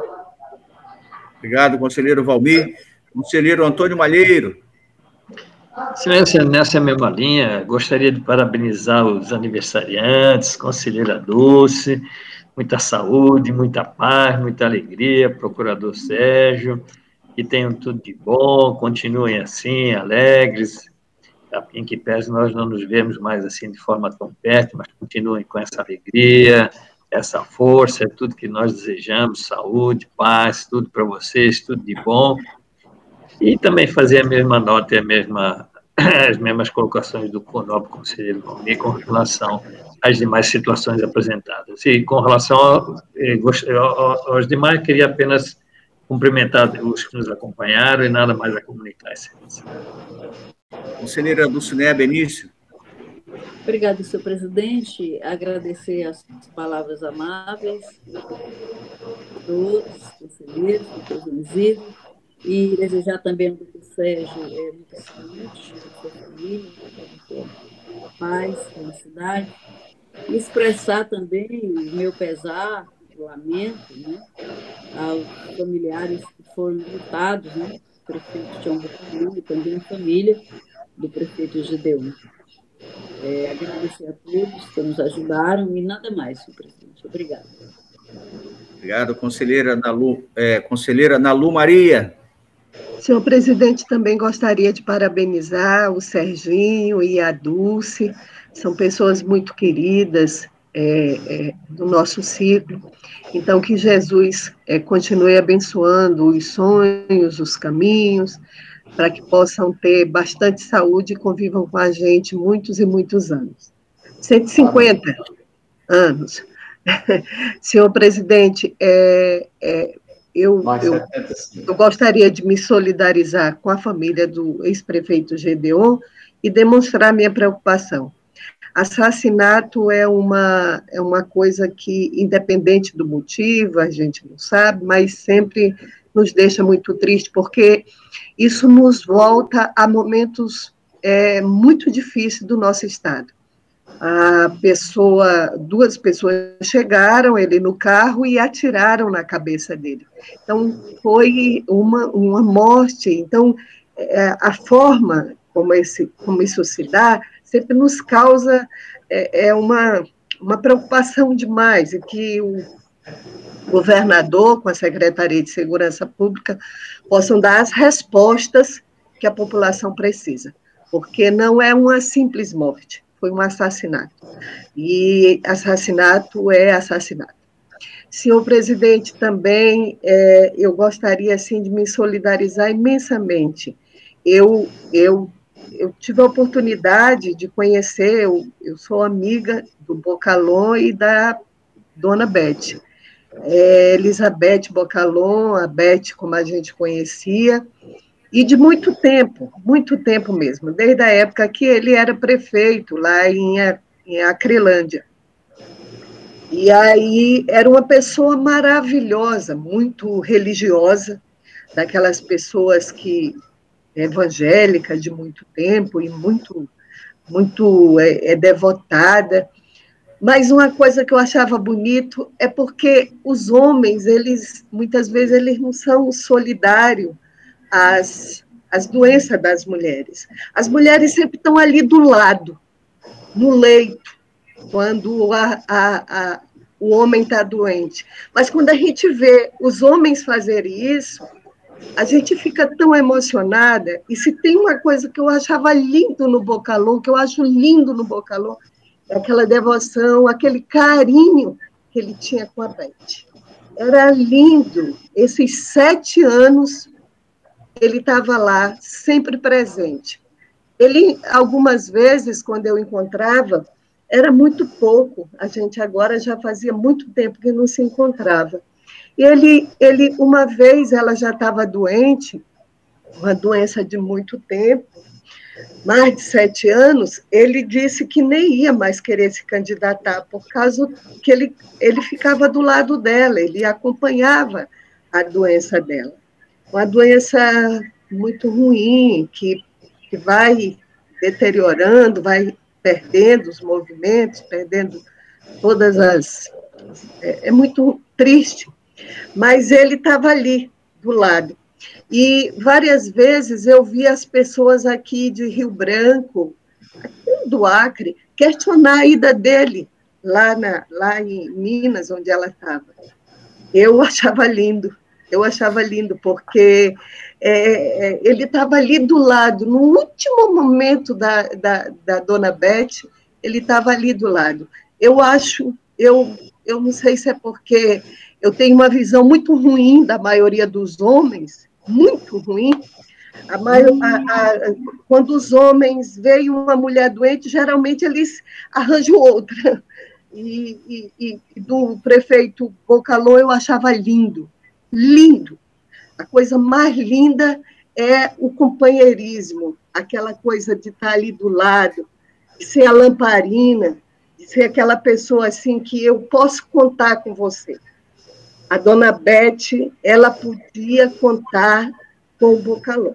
Obrigado, conselheiro Valmir. Conselheiro Antônio Malheiro. Excelência, nessa mesma linha, gostaria de parabenizar os aniversariantes, conselheira Dulce, muita saúde, muita paz, muita alegria, procurador Sérgio, que tenham tudo de bom, continuem assim, alegres, em que pese nós não nos vemos mais assim de forma tão perto, mas continuem com essa alegria, essa força, é tudo que nós desejamos, saúde, paz, tudo para vocês, tudo de bom. E também fazer a mesma nota e a mesma, as mesmas colocações do nobre conselheiro Valmir com relação às demais situações apresentadas. E com relação ao, aos demais, queria apenas cumprimentar os que nos acompanharam e nada mais a comunicar, excelência. Conselheira Dulcineia Benício. Obrigada, senhor presidente. Agradecer as palavras amáveis a todos, conselheiros, doutor Zílio, e desejar também ao doutor Sérgio é, muita saúde, a sua família, paz, felicidade. E expressar também o meu pesar, o lamento, né, aos familiares que foram lutados, né, o prefeito Tião Bucalon e também a família do prefeito Gedeon. É, agradecer a todos que nos ajudaram e nada mais, senhor presidente. Obrigada. Obrigado, conselheira Nalu, é, conselheira Nalu Maria. Senhor presidente, também gostaria de parabenizar o Serginho e a Dulce, são pessoas muito queridas é, é, do nosso ciclo, então que Jesus é, continue abençoando os sonhos, os caminhos, para que possam ter bastante saúde e convivam com a gente muitos e muitos anos. cento e cinquenta anos. Senhor presidente, é, é, eu, eu, eu gostaria de me solidarizar com a família do ex-prefeito Gedeon e demonstrar minha preocupação. Assassinato é uma, é uma coisa que, independente do motivo, a gente não sabe, mas sempre nos deixa muito triste, porque isso nos volta a momentos é, muito difíceis do nosso Estado. A pessoa, duas pessoas chegaram, ele no carro, e atiraram na cabeça dele. Então, foi uma, uma morte. Então, é, a forma como, esse, como isso se dá sempre nos causa é, é uma, uma preocupação demais, e que o governador, com a Secretaria de Segurança Pública, possam dar as respostas que a população precisa, porque não é uma simples morte, foi um assassinato. E assassinato é assassinato. Senhor presidente, também é, eu gostaria assim, de me solidarizar imensamente. Eu, eu, eu tive a oportunidade de conhecer, eu, eu sou amiga do Bocalon e da Dona Beth. É, Elizabeth Bocalon, a Beth como a gente conhecia, e de muito tempo, muito tempo mesmo, desde a época que ele era prefeito lá em, em Acrelândia. E aí era uma pessoa maravilhosa, muito religiosa, daquelas pessoas que evangélica de muito tempo e muito, muito é, é, devotada. Mas uma coisa que eu achava bonito é porque os homens, eles muitas vezes eles não são solidários às, às doenças das mulheres. As mulheres sempre estão ali do lado, no leito, quando a, a, a, o homem está doente. Mas quando a gente vê os homens fazerem isso, a gente fica tão emocionada. E se tem uma coisa que eu achava lindo no Bocalon, que eu acho lindo no Bocalon, é aquela devoção, aquele carinho que ele tinha com a Beth. Era lindo. Esses sete anos, ele estava lá, sempre presente. Ele, algumas vezes, quando eu encontrava, era muito pouco. A gente agora já fazia muito tempo que não se encontrava. E ele, ele uma vez, ela já estava doente, uma doença de muito tempo, mais de sete anos, ele disse que nem ia mais querer se candidatar, por causa que ele, ele ficava do lado dela, ele acompanhava a doença dela. Uma doença muito ruim, que, que vai deteriorando, vai perdendo os movimentos, perdendo todas as... É, é muito triste, mas ele estava ali, do lado. E várias vezes eu vi as pessoas aqui de Rio Branco, aqui do Acre, questionar a ida dele lá, na, lá em Minas, onde ela estava. Eu achava lindo, eu achava lindo, porque é, é, ele estava ali do lado, no último momento da, da, da Dona Beth, ele estava ali do lado. Eu acho, eu, eu não sei se é porque eu tenho uma visão muito ruim da maioria dos homens, muito ruim. A maior, a, a, quando os homens veem uma mulher doente, geralmente eles arranjam outra. E, e, e do prefeito Bocalon eu achava lindo, lindo. A coisa mais linda é o companheirismo, aquela coisa de estar ali do lado, de ser a lamparina, de ser aquela pessoa assim que eu posso contar com você. A Dona Beth, ela podia contar com o Bocalon.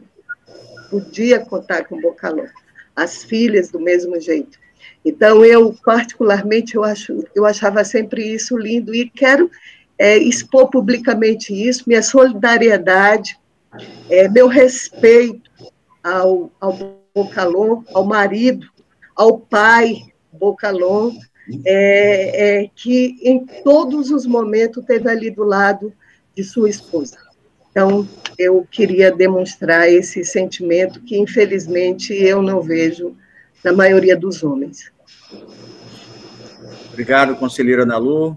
Podia contar com o Bocalon. As filhas, do mesmo jeito. Então, eu, particularmente, eu, acho, eu achava sempre isso lindo e quero é, expor publicamente isso, minha solidariedade, é, meu respeito ao, ao Bocalon, ao marido, ao pai Bocalon, É, é, que em todos os momentos esteve ali do lado de sua esposa. Então, eu queria demonstrar esse sentimento que, infelizmente, eu não vejo na maioria dos homens. Obrigado, conselheira Ana Lu.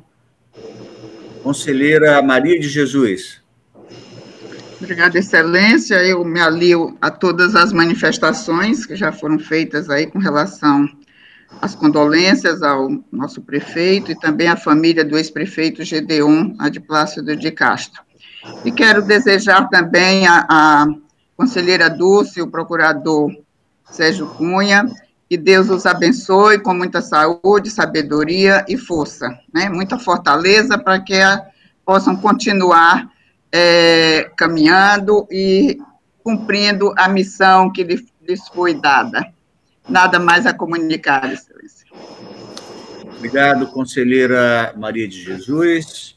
Conselheira Maria de Jesus. Obrigada, excelência. Eu me alio a todas as manifestações que já foram feitas aí com relação as condolências ao nosso prefeito e também à família do ex-prefeito Gedeon Adiplácido de Castro. E quero desejar também a, a conselheira Dulce, o procurador Sérgio Cunha, que Deus os abençoe com muita saúde, sabedoria e força, né? Muita fortaleza para que a, possam continuar é, caminhando e cumprindo a missão que lhes, lhes foi dada. Nada mais a comunicar, excelência. Obrigado, conselheira Maria de Jesus.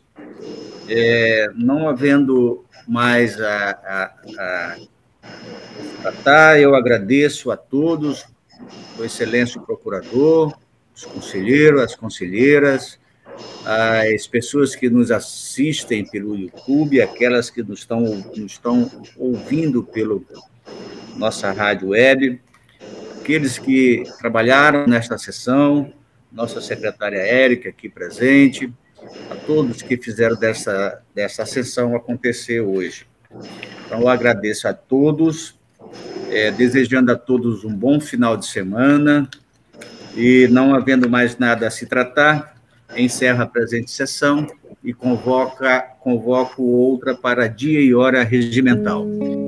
É, não havendo mais a, a, a tratar, eu agradeço a todos, o excelência procurador, os conselheiros, as conselheiras, as pessoas que nos assistem pelo YouTube, aquelas que nos estão, nos estão ouvindo pelo nossa rádio web, aqueles que trabalharam nesta sessão, nossa secretária Érica aqui presente, a todos que fizeram dessa, dessa sessão acontecer hoje. Então, eu agradeço a todos, é, desejando a todos um bom final de semana, e não havendo mais nada a se tratar, encerro a presente sessão e convoca, convoco outra para dia e hora regimental.